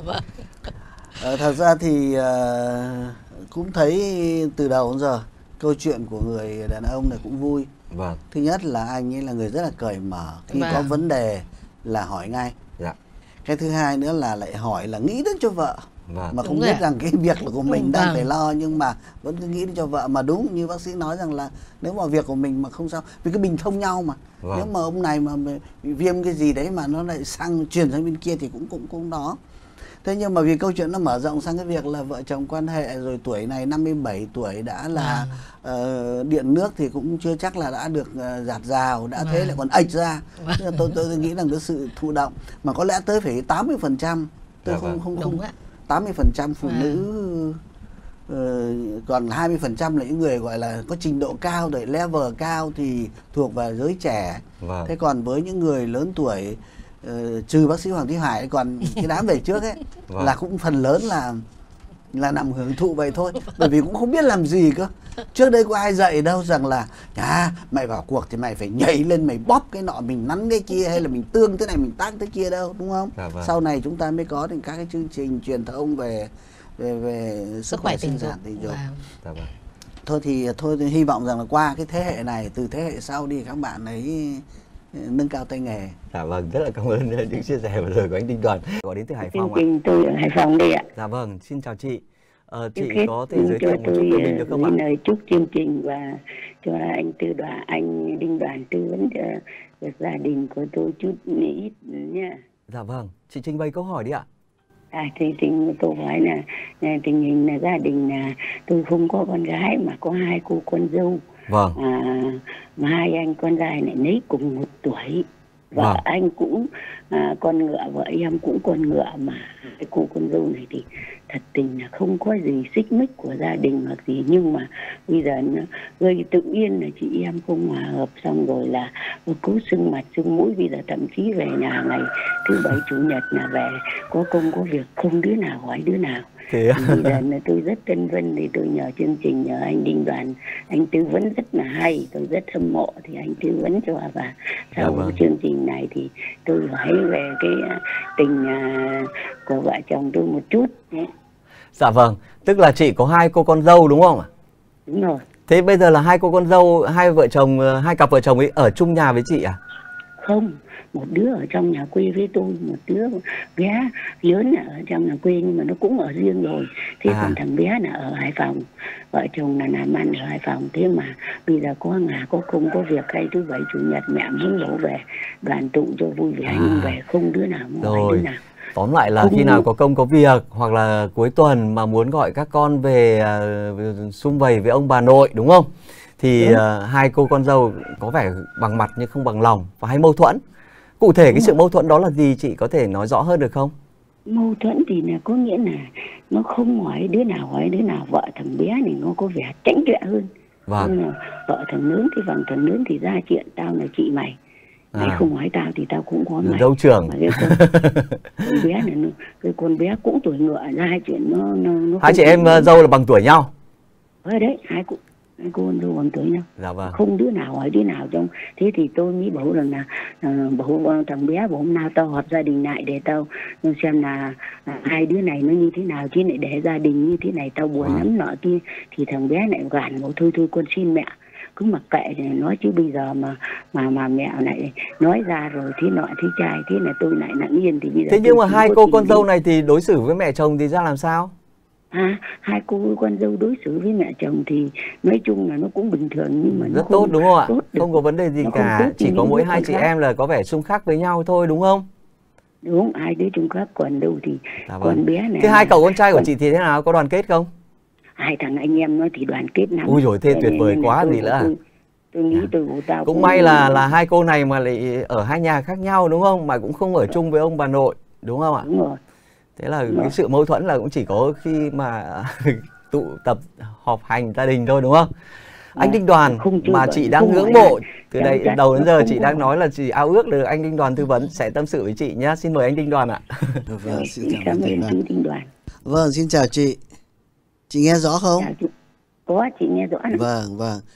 À, thật ra thì uh, cũng thấy từ đầu đến giờ câu chuyện của người đàn ông này cũng vui. Vâng. Thứ nhất là anh ấy là người rất là cởi mở, khi Vâng. có vấn đề là hỏi ngay. Dạ. Cái thứ hai nữa là lại hỏi là nghĩ đến cho vợ. Vâng. Mà Đúng không rồi biết ạ. rằng cái việc là của mình đang Vâng. phải lo, nhưng mà vẫn cứ nghĩ đến cho vợ. Mà đúng như bác sĩ nói rằng là nếu mà việc của mình mà không sao, vì cái bình thông nhau mà. Vâng. Nếu mà ông này mà bị viêm cái gì đấy mà nó lại sang truyền sang bên kia thì cũng cũng cũng đó. Thế nhưng mà vì câu chuyện nó mở rộng sang cái việc là vợ chồng quan hệ rồi, tuổi này năm mươi bảy tuổi đã là uh, điện nước thì cũng chưa chắc là đã được uh, giạt rào, đã thế Vâng. lại còn ệch ra. Nên tôi, tôi tôi nghĩ rằng cái sự thụ động mà có lẽ tới phải tám mươi phần trăm, tôi Dạ không vâng. không Đúng không ạ. tám mươi phần trăm phụ Vâng. nữ, uh, còn hai mươi phần trăm là những người gọi là có trình độ cao rồi, level cao thì thuộc vào giới trẻ. Vâng. Thế còn với những người lớn tuổi, uh, trừ bác sĩ Hoàng Thúy Hải, còn cái đám về trước ấy Vâng. là cũng phần lớn là là nằm hưởng thụ vậy thôi, bởi vì cũng không biết làm gì cơ. Trước đây có ai dạy đâu rằng là à, mày vào cuộc thì mày phải nhảy lên, mày bóp cái nọ, mình nắn cái kia, hay là mình tương thế này, mình tác thế kia đâu, đúng không? Dạ vâng. Sau này chúng ta mới có đến các cái chương trình truyền thông về về về sức, Sức khỏe khỏe sinh tình dục. sản tình dục. Vâng. Dạ vâng. Thôi thì thôi thì hy vọng rằng là qua cái thế hệ này, từ thế hệ sau đi các bạn ấy nâng cao tay nghề. Dạ vâng, rất là cảm ơn những chia sẻ vừa rồi của anh Đinh Đoàn. Gọi đến từ Hải Chương Phòng ạ. trình tôi ở Hải Phòng đây ạ. Dạ vâng, xin chào chị. Ờ, chị Trước hết, có thể giới cho thiệu một chút tôi về mình được không ạ? gửi lời chúc chương trình và cho anh tư đoàn anh Đinh Đoàn tư vấn cho việc gia đình của tôi chút ít nha. Dạ vâng, chị trình bày câu hỏi đi ạ. À, thì tình câu hỏi là, là tình hình là gia đình là tôi không có con gái mà có hai cô con dâu. Vâng. À, mà hai anh con trai lại lấy cùng một tuổi. Vợ Vâng. anh cũng à, con ngựa, vợ em cũng con ngựa, mà cái cô con dâu này thì thật tình là không có gì xích mích của gia đình hoặc gì, nhưng mà bây giờ nó gây tự nhiên là chị em không hòa hợp, xong rồi là cố sưng mặt sưng mũi. Bây giờ thậm chí về nhà ngày thứ bảy chủ nhật là về có công có việc không đứa nào hỏi đứa nào. Thế à? Bây giờ là tôi rất tân vân thì tôi nhờ chương trình, nhờ anh Đinh Đoàn, anh tư vấn rất là hay, tôi rất hâm mộ thì anh tư vấn cho. Và sau Dạ vâng. chương trình này thì tôi hỏi về cái à, tình à, của vợ chồng tôi một chút. Đấy. Dạ vâng, tức là chị có hai cô con dâu đúng không ạ? Đúng rồi. Thế bây giờ là hai cô con dâu, hai vợ chồng, hai cặp vợ chồng ấy ở chung nhà với chị à? Không, một đứa ở trong nhà quê với tôi, một đứa bé lớn là ở trong nhà quê nhưng mà nó cũng ở riêng rồi. Thế À. còn thằng bé là ở Hải Phòng, vợ chồng là làm ăn ở Hải Phòng. Thế mà bây giờ có ngà có không có việc hay thứ bảy chủ nhật mẹ muốn đổ về đoàn tụ cho vui vẻ, À. nhưng về không đứa nào muốn hỏi Rồi. đứa nào. Tóm lại là Không khi nào đúng. có công có việc hoặc là cuối tuần mà muốn gọi các con về uh, sum vầy với ông bà nội đúng không? Thì uh, hai cô con dâu có vẻ bằng mặt nhưng không bằng lòng và hay mâu thuẫn. Cụ thể cái sự mâu thuẫn đó là gì, chị có thể nói rõ hơn được không? Mâu thuẫn thì là có nghĩa là nó không hỏi đứa nào hỏi đứa nào. Vợ thằng bé này nó có vẻ tránh trệ hơn. Vâng. Nhưng mà vợ thằng lớn thì bằng thằng lớn thì ra chuyện tao là chị mày. Mày À. không hỏi tao thì tao cũng có mày. Dâu trưởng. Mà cái con, con bé này nó, cái con bé cũng tuổi ngựa, ra hai chuyện nó nó, nó Hai không chị em chịu. uh, dâu là bằng tuổi nhau. Ở đấy hai cô hai cô con dâu bằng tuổi nhau. Dạ vâng. Không đứa nào hỏi đứa nào trong. Thế thì tôi mới bảo rằng là uh, bảo thằng bé bảo hôm nào tao họp gia đình lại để tao xem là uh, hai đứa này nó như thế nào, chứ lại để gia đình như thế này tao buồn À. lắm nọ kia. Thì thằng bé lại gàn bảo thôi thôi con xin mẹ cứ mặc kệ thì nói, chứ bây giờ mà mà mà mẹ lại nói ra rồi thế nọ thế trai thế là tôi lại nặng yên. Thì bây giờ Thế nhưng tôi mà chỉ hai có cô tìm con đi. dâu này thì đối xử với mẹ chồng thì ra làm sao? À, hai cô con dâu đối xử với mẹ chồng thì nói chung là nó cũng bình thường, nhưng mà nó Rất không tốt đúng không ạ? tốt được. Không có vấn đề gì Nó không cả. tốt Chỉ như có những mỗi đứa hai con chị khác. em là có vẻ xung khắc với nhau thôi đúng không? Đúng, hai đứa chung khác, còn đâu thì Dạ vâng. con bé này. Thế hai cậu con trai của còn chị thì thế nào? Có đoàn kết không? hai thằng anh em nó thì đoàn kết lắm. Ui dồi, thế Cho tuyệt nên vời là quá tôi- gì nữa à? tôi, tôi nghĩ tôi của tao Cũng may là là hai cô này mà lại ở hai nhà khác nhau đúng không? Mà cũng không ở chung với ông bà nội đúng không ạ? Đúng rồi. Thế là Đúng cái rồi. sự mâu thuẫn là cũng chỉ có khi mà tụ tập họp hành gia đình thôi đúng không? Anh À, Đinh Đoàn không chơi mà bời, chị đang không ngưỡng hỏi mộ lại. từ Chắc đây chắn đầu đến nó giờ không chị có đang hỏi. nói là chị ao ước được anh Đinh Đoàn tư vấn sẽ tâm sự với chị nhé. Xin mời anh Đinh Đoàn ạ. Vâng, xin Xin cảm cảm ơn ơn vâng. chú Đinh Đoàn. Vâng, xin chào chị. Chị nghe rõ không? Chào chú. Có, chị nghe rõ lắm. Vâng, vâng.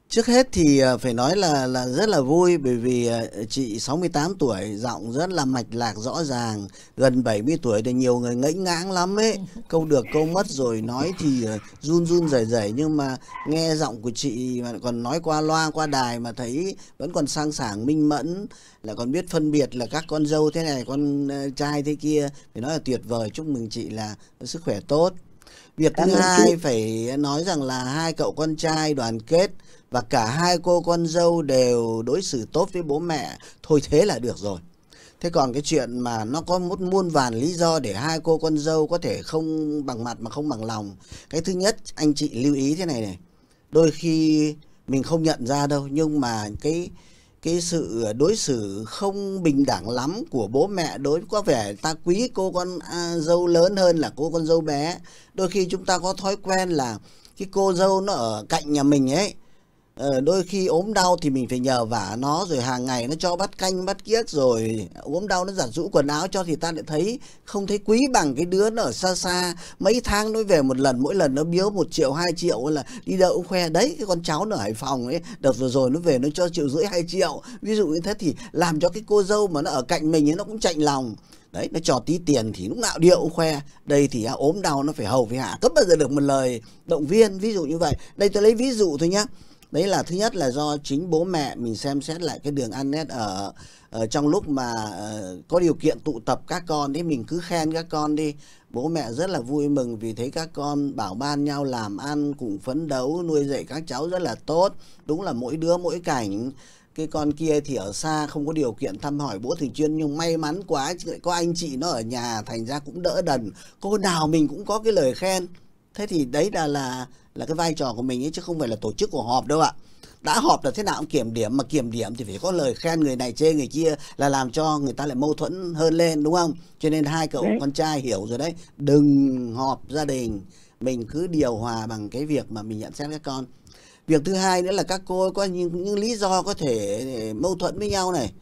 Trước hết thì phải nói là là rất là vui, bởi vì chị sáu mươi tám tuổi, giọng rất là mạch lạc rõ ràng. Gần bảy mươi tuổi thì nhiều người ngẫy ngãng lắm ấy, câu được câu mất, rồi nói thì run run rẩy rẩy, nhưng mà nghe giọng của chị mà còn nói qua loa qua đài mà thấy vẫn còn sang sảng minh mẫn, là còn biết phân biệt là các con dâu thế này, con trai thế kia, phải nói là tuyệt vời. Chúc mừng chị là sức khỏe tốt. Việc thứ hai phải nói rằng là hai cậu con trai đoàn kết và cả hai cô con dâu đều đối xử tốt với bố mẹ, thôi thế là được rồi. Thế còn cái chuyện mà nó có một muôn vàn lý do để hai cô con dâu có thể không bằng mặt mà không bằng lòng. Cái thứ nhất, anh chị lưu ý thế này này, đôi khi mình không nhận ra đâu, nhưng mà cái cái sự đối xử không bình đẳng lắm của bố mẹ đối có vẻ ta quý cô con à, dâu lớn hơn là cô con dâu bé. Đôi khi chúng ta có thói quen là cái cô dâu nó ở cạnh nhà mình ấy, ờ, đôi khi ốm đau thì mình phải nhờ vả nó, rồi hàng ngày nó cho bát canh bát kiếc, rồi ốm đau nó giặt giũ quần áo cho, thì ta lại thấy không thấy quý bằng cái đứa nó ở xa xa, mấy tháng nó về một lần, mỗi lần nó biếu một triệu hai triệu, là đi đâu cũng khoe đấy cái con cháu nó ở Hải Phòng ấy, đợt vừa rồi nó về nó cho triệu rưỡi hai triệu, ví dụ như thế, thì làm cho cái cô dâu mà nó ở cạnh mình ấy nó cũng chạnh lòng. Đấy, nó cho tí tiền thì lúc nào điệu cũng khoe. Đây thì ốm đau nó phải hầu phải hạ, cấp bao giờ được một lời động viên, ví dụ như vậy. Đây tôi lấy ví dụ thôi nhá. Đấy là thứ nhất là do chính bố mẹ mình xem xét lại cái đường ăn nét ở, ở trong lúc mà uh, có điều kiện tụ tập các con đấy, mình cứ khen các con đi. Bố mẹ rất là vui mừng vì thấy các con bảo ban nhau làm ăn, cùng phấn đấu, nuôi dạy các cháu rất là tốt. Đúng là mỗi đứa mỗi cảnh. Cái con kia thì ở xa không có điều kiện thăm hỏi bố thường xuyên, nhưng may mắn quá có anh chị nó ở nhà, thành ra cũng đỡ đần. Cô nào mình cũng có cái lời khen. Thế thì đấy là là là cái vai trò của mình ấy, chứ không phải là tổ chức của họp đâu ạ. Đã họp là thế nào cũng kiểm điểm, mà kiểm điểm thì phải có lời khen người này chê người kia, là làm cho người ta lại mâu thuẫn hơn lên, đúng không? Cho nên hai cậu đấy, con trai hiểu rồi đấy, đừng họp gia đình, mình cứ điều hòa bằng cái việc mà mình nhận xét các con. Việc thứ hai nữa là các cô có những, những lý do có thể để mâu thuẫn với nhau này.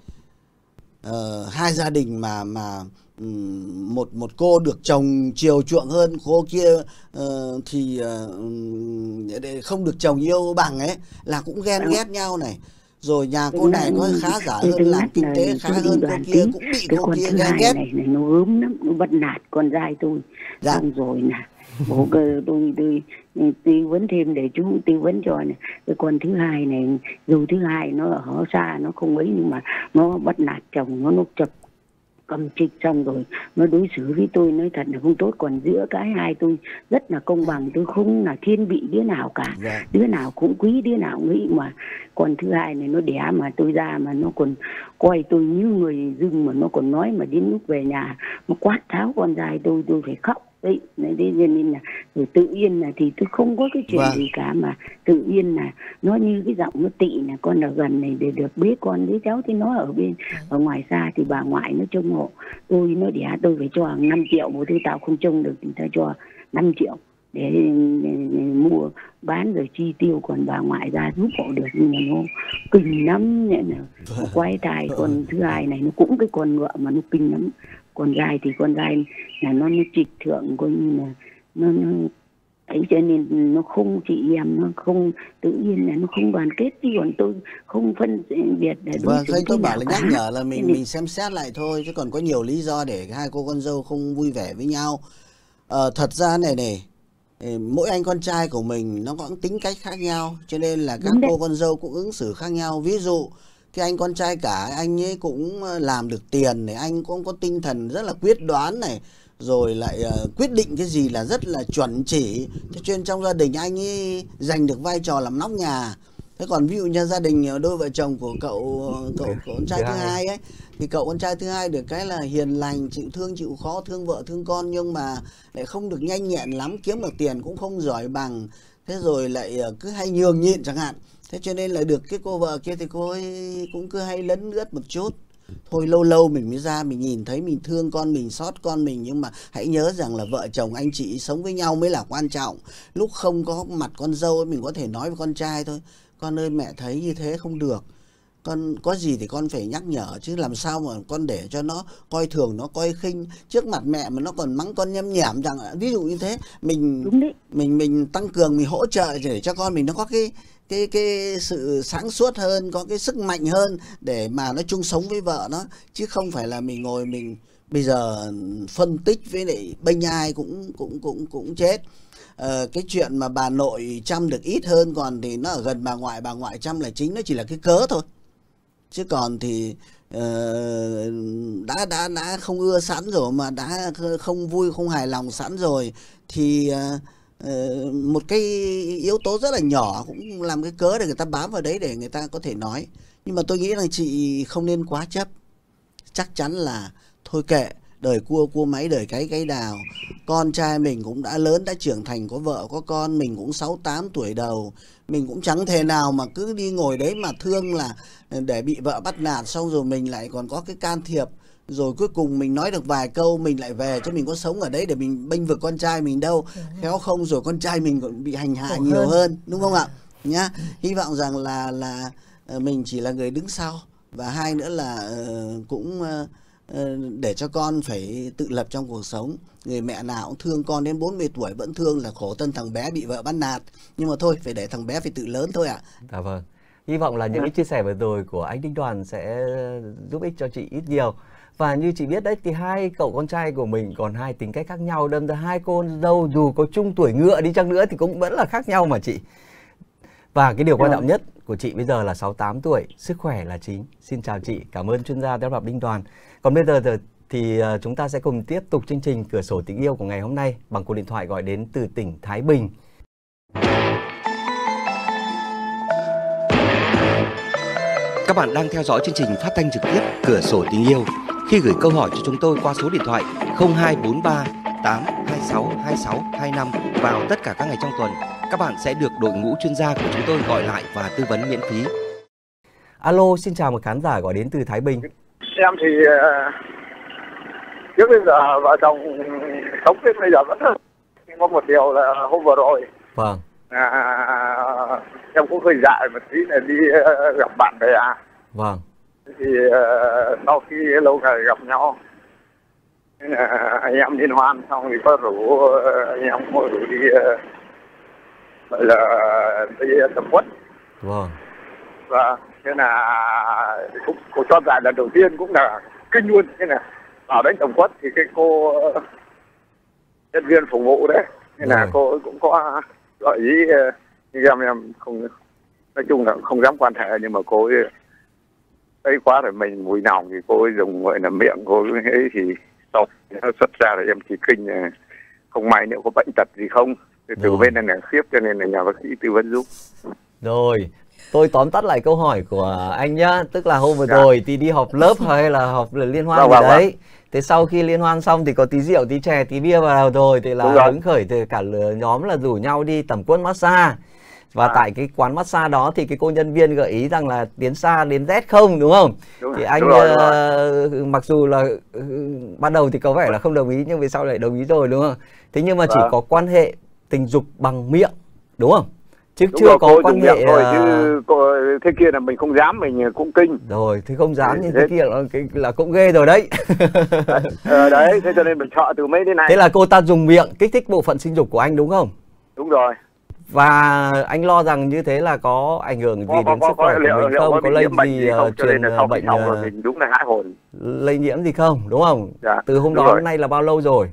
Ờ, hai gia đình mà mà um, một một cô được chồng chiều chuộng hơn cô kia uh, thì uh, không được chồng yêu bằng ấy, là cũng ghen ghét nhau này. Rồi nhà cô này có khá giả hơn, làm kinh tế khá hơn cô kia, cũng bị cô kia ghen ghét. Này, này nó gớm lắm, nó bắt nạt con trai tôi. Dạ. Xong rồi nè, bố cơ tôi, tôi tư vấn thêm để chú tư vấn cho này. Cái con thứ hai này, dù thứ hai nó ở xa nó không ấy, nhưng mà nó bắt nạt chồng, nó nó chập cầm trịch, xong rồi nó đối xử với tôi nói thật là không tốt. Còn giữa cái hai tôi rất là công bằng, tôi không là thiên vị đứa nào cả. Yeah. Đứa nào cũng quý, đứa nào cũng nghĩ. Mà còn thứ hai này nó đẻ mà tôi ra mà nó còn coi tôi như người dưng, mà nó còn nói mà đến lúc về nhà nó quát tháo con trai tôi, tôi phải khóc. Đấy, thế nên là rồi tự nhiên là thì tôi không có cái chuyện vâng. gì cả, mà tự nhiên là nó như cái giọng nó tị là con ở gần này để được bế con bế cháu, thì nó ở bên ở ngoài xa thì bà ngoại nó trông hộ tôi, nó đẻ tôi phải cho hàng năm triệu, bố tôi tao không trông được thì ta cho năm triệu để, để, để mua bán rồi chi tiêu, còn bà ngoại ra giúp hộ được, nhưng mà nó kinh lắm, nó quái tài. Con thứ hai này nó cũng cái con ngựa mà nó kinh lắm. Con trai thì con trai là nó nó trịch thượng, coi như là nó, nó ấy, cho nên nó không chị em, nó không tự nhiên là nó không đoàn kết, chứ còn tôi không phân biệt để đối vâng, xử tôi bảo là nhắc nhở là mình mình xem xét lại thôi, chứ còn có nhiều lý do để hai cô con dâu không vui vẻ với nhau. Ờ, thật ra này này, mỗi anh con trai của mình nó có tính cách khác nhau, cho nên là các cô con dâu cũng ứng xử khác nhau. Ví dụ cái anh con trai cả, anh ấy cũng làm được tiền này, anh cũng có tinh thần rất là quyết đoán này, rồi lại uh, quyết định cái gì là rất là chuẩn chỉ. Thế cho nên trong gia đình anh ấy giành được vai trò làm nóc nhà. Thế còn ví dụ như gia đình đôi vợ chồng của cậu cậu, cậu con trai thứ hai ấy, thì cậu con trai thứ hai được cái là hiền lành, chịu thương chịu khó, thương vợ thương con, nhưng mà lại không được nhanh nhẹn lắm, kiếm được tiền cũng không giỏi bằng. Thế rồi lại cứ hay nhường nhịn chẳng hạn. Thế cho nên là được cái cô vợ kia thì cô ấy cũng cứ hay lấn lướt một chút. Thôi lâu lâu mình mới ra, mình nhìn thấy mình thương con mình, xót con mình, nhưng mà hãy nhớ rằng là vợ chồng anh chị sống với nhau mới là quan trọng. Lúc không có mặt con dâu ấy, mình có thể nói với con trai thôi: con ơi, mẹ thấy như thế không được, con có gì thì con phải nhắc nhở, chứ làm sao mà con để cho nó coi thường, nó coi khinh trước mặt mẹ mà nó còn mắng con nhem nhảm rằng ví dụ như thế. Mình mình mình tăng cường, mình hỗ trợ để cho con mình nó có cái cái cái sự sáng suốt hơn, có cái sức mạnh hơn để mà nó chung sống với vợ nó, chứ không phải là mình ngồi mình bây giờ phân tích với lại bênh ai cũng cũng cũng cũng chết. Ờ, cái chuyện mà bà nội chăm được ít hơn, còn thì nó ở gần bà ngoại, bà ngoại chăm là chính, nó chỉ là cái cớ thôi, chứ còn thì uh, đã đã đã không ưa sẵn rồi, mà đã không vui không hài lòng sẵn rồi thì uh, uh, một cái yếu tố rất là nhỏ cũng làm cái cớ để người ta bám vào đấy để người ta có thể nói. Nhưng mà tôi nghĩ rằng chị không nên quá chấp, chắc chắn là thôi kệ, đời cua cua máy, đời cái cái đào. Con trai mình cũng đã lớn, đã trưởng thành, có vợ có con, mình cũng sáu tám tuổi đầu, mình cũng chẳng thể nào mà cứ đi ngồi đấy mà thương là để bị vợ bắt nạt, xong rồi mình lại còn có cái can thiệp, rồi cuối cùng mình nói được vài câu mình lại về, chứ mình có sống ở đấy để mình bênh vực con trai mình đâu. Khéo không rồi con trai mình còn bị hành hạ nhiều hơn. hơn, đúng không ạ? Nhá, hy vọng rằng là là mình chỉ là người đứng sau, và hai nữa là uh, cũng uh, để cho con phải tự lập trong cuộc sống. Người mẹ nào cũng thương con đến bốn mươi tuổi vẫn thương, là khổ thân thằng bé bị vợ bắt nạt. Nhưng mà thôi, phải để thằng bé phải tự lớn thôi ạ. Dạ vâng. Hy vọng là những cái chia sẻ vừa rồi của anh Đinh Đoàn sẽ giúp ích cho chị ít nhiều. Và như chị biết đấy, thì hai cậu con trai của mình còn hai tính cách khác nhau, đâm ra hai cô dâu dù có chung tuổi ngựa đi chăng nữa thì cũng vẫn là khác nhau mà chị. Và cái điều quan trọng nhất của chị bây giờ là sáu mươi tám tuổi, sức khỏe là chính. Xin chào chị, cảm ơn chuyên gia đeo đạp Đinh Đoàn. Còn bây giờ thì chúng ta sẽ cùng tiếp tục chương trình Cửa sổ tình yêu của ngày hôm nay bằng cuộc điện thoại gọi đến từ tỉnh Thái Bình. Các bạn đang theo dõi chương trình phát thanh trực tiếp Cửa sổ tình yêu. Khi gửi câu hỏi cho chúng tôi qua số điện thoại không hai bốn ba tám hai sáu hai sáu hai năm vào tất cả các ngày trong tuần, các bạn sẽ được đội ngũ chuyên gia của chúng tôi gọi lại và tư vấn miễn phí. Alo, xin chào một khán giả gọi đến từ Thái Bình. Em thì uh, trước bây giờ vợ chồng sống đến bây giờ vẫn nhưng có một điều là hôm vừa rồi vâng à, em cũng hơi dại một tí là đi uh, gặp bạn bè. Vâng. Thì uh, sau khi lâu ngày gặp nhau uh, anh em liên hoan xong thì có rủ uh, anh em có rủ đi uh, gọi là đi tập quất. Vâng. Và thế là cũng cô cho giải lần đầu tiên cũng là kinh luôn. Thế là ở đánh tổng quất thì cái cô nhân viên phục vụ đấy, thế là cô ấy cũng có gợi ý, nhưng em em không, nói chung là không dám quan hệ, nhưng mà cô ấy ấy quá rồi mình mùi nòng thì cô ấy dùng gọi là miệng cô ấy, thì sau nó xuất ra là em chỉ kinh không may nếu có bệnh tật gì không. Từ rồi. Bên này là khiếp cho nên là nhà bác sĩ tư vấn giúp. Rồi, tôi tóm tắt lại câu hỏi của anh nhá, tức là hôm vừa dạ. rồi thì đi họp lớp hay là họp liên hoan gì đấy. Vâng. Thế sau khi liên hoan xong thì có tí rượu, tí chè, tí bia vào rồi thì là hứng khởi thì cả nhóm là rủ nhau đi tẩm quất massage. Và à. tại cái quán massage đó thì cái cô nhân viên gợi ý rằng là tiến xa đến Z không, đúng không? Đúng thì rồi, anh đúng rồi, đúng rồi. Uh, mặc dù là uh, ban đầu thì có vẻ là không đồng ý nhưng về sau lại đồng ý rồi, đúng không? Thế nhưng mà chỉ à. có quan hệ tình dục bằng miệng, đúng không? Chứ đúng chưa rồi, có quan hệ thôi, chứ cô, thế kia là mình không dám, mình cũng kinh. Rồi, thì không dám nhưng thế, thế kia là, cái, là cũng ghê rồi đấy. Đấy, ờ, đấy, thế cho nên mình sợ từ mấy đến này. Thế là cô ta dùng miệng kích thích bộ phận sinh dục của anh đúng không? Đúng rồi. Và anh lo rằng như thế là có ảnh hưởng gì có, đến có, sức khỏe có, của liệu, mình liệu không? Có, có lây gì, gì không? Truyền bệnh uh, mình đúng là hãi hồn. Lây nhiễm gì không, đúng không? Dạ, từ hôm đó đến nay là bao lâu rồi?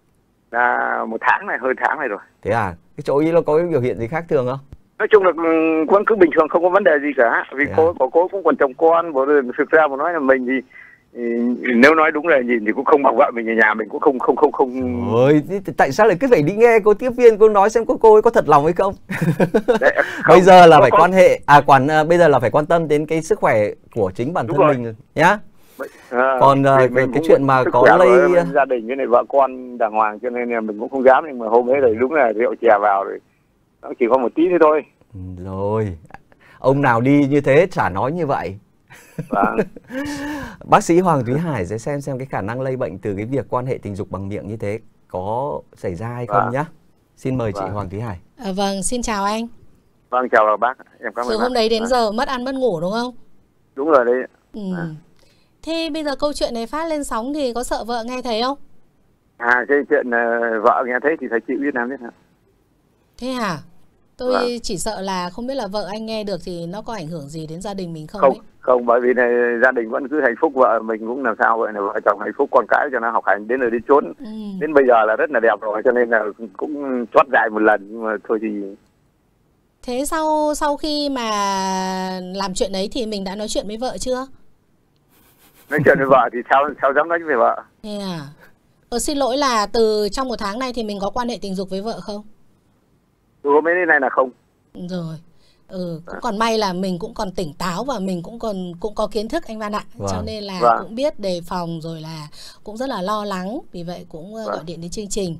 Là một tháng này, hơn tháng này rồi. Thế à? Cái chỗ ý nó có cái biểu hiện gì khác thường không? Nói chung là vẫn cứ bình thường, không có vấn đề gì cả. Vì yeah. cô của cô cũng còn chồng con, bộ thực ra mà nói là mình thì, thì nếu nói đúng là nhìn thì cũng không bằng vợ mình ở nhà, mình cũng không không không không. Ôi, tại sao lại cứ phải đi nghe cô tiếp viên cô nói xem cô cô ấy có thật lòng hay không? Đấy, không bây giờ là không, phải không. quan hệ à quản uh, bây giờ là phải quan tâm đến cái sức khỏe của chính bản thân mình nhá. À, còn uh, cái cũng, chuyện mà có lây gia đình với này vợ con đàng hoàng cho nên là mình cũng không dám, nhưng mà hôm ấy rồi đúng là rượu chè vào rồi. Nó chỉ có một tí nữa thôi. Rồi, ông nào đi như thế chả nói như vậy. Vâng. Bác sĩ Hoàng Thúy Hải sẽ xem xem cái khả năng lây bệnh từ cái việc quan hệ tình dục bằng miệng như thế có xảy ra hay không vâng. nhá. Xin mời vâng. chị Hoàng Thúy Hải. À, vâng, xin chào anh. Vâng, chào bác. Em cảm ơn. Từ hôm đấy đến vâng. giờ mất ăn mất ngủ đúng không? Đúng rồi đấy. Ừ. À. Thế bây giờ câu chuyện này phát lên sóng thì có sợ vợ nghe thấy không? À, cái chuyện uh, vợ nghe thấy thì phải chịu biết làm thế nào. Thế hả? Tôi Vâng. chỉ sợ là không biết là vợ anh nghe được thì nó có ảnh hưởng gì đến gia đình mình không, Không, ấy. không, bởi vì này gia đình vẫn cứ hạnh phúc, vợ mình cũng làm sao vậy, là vợ chồng hạnh phúc, con cái cho nó học hành đến nơi đến chốn. Ừ. Đến bây giờ là rất là đẹp rồi, cho nên là cũng chót dại một lần, nhưng mà thôi thì Thế sau sau khi mà làm chuyện đấy thì mình đã nói chuyện với vợ chưa? nói chuyện với vợ thì sao sao dám nói với vợ. Thế à? Ờ, xin lỗi là từ trong một tháng này thì mình có quan hệ tình dục với vợ không? Từ hôm nay này là không. Rồi. Ừ, cũng còn may là mình cũng còn tỉnh táo và mình cũng còn cũng có kiến thức anh Văn ạ. Vâng. Cho nên là Vâng. cũng biết đề phòng rồi là cũng rất là lo lắng, vì vậy cũng uh, gọi điện đến chương trình.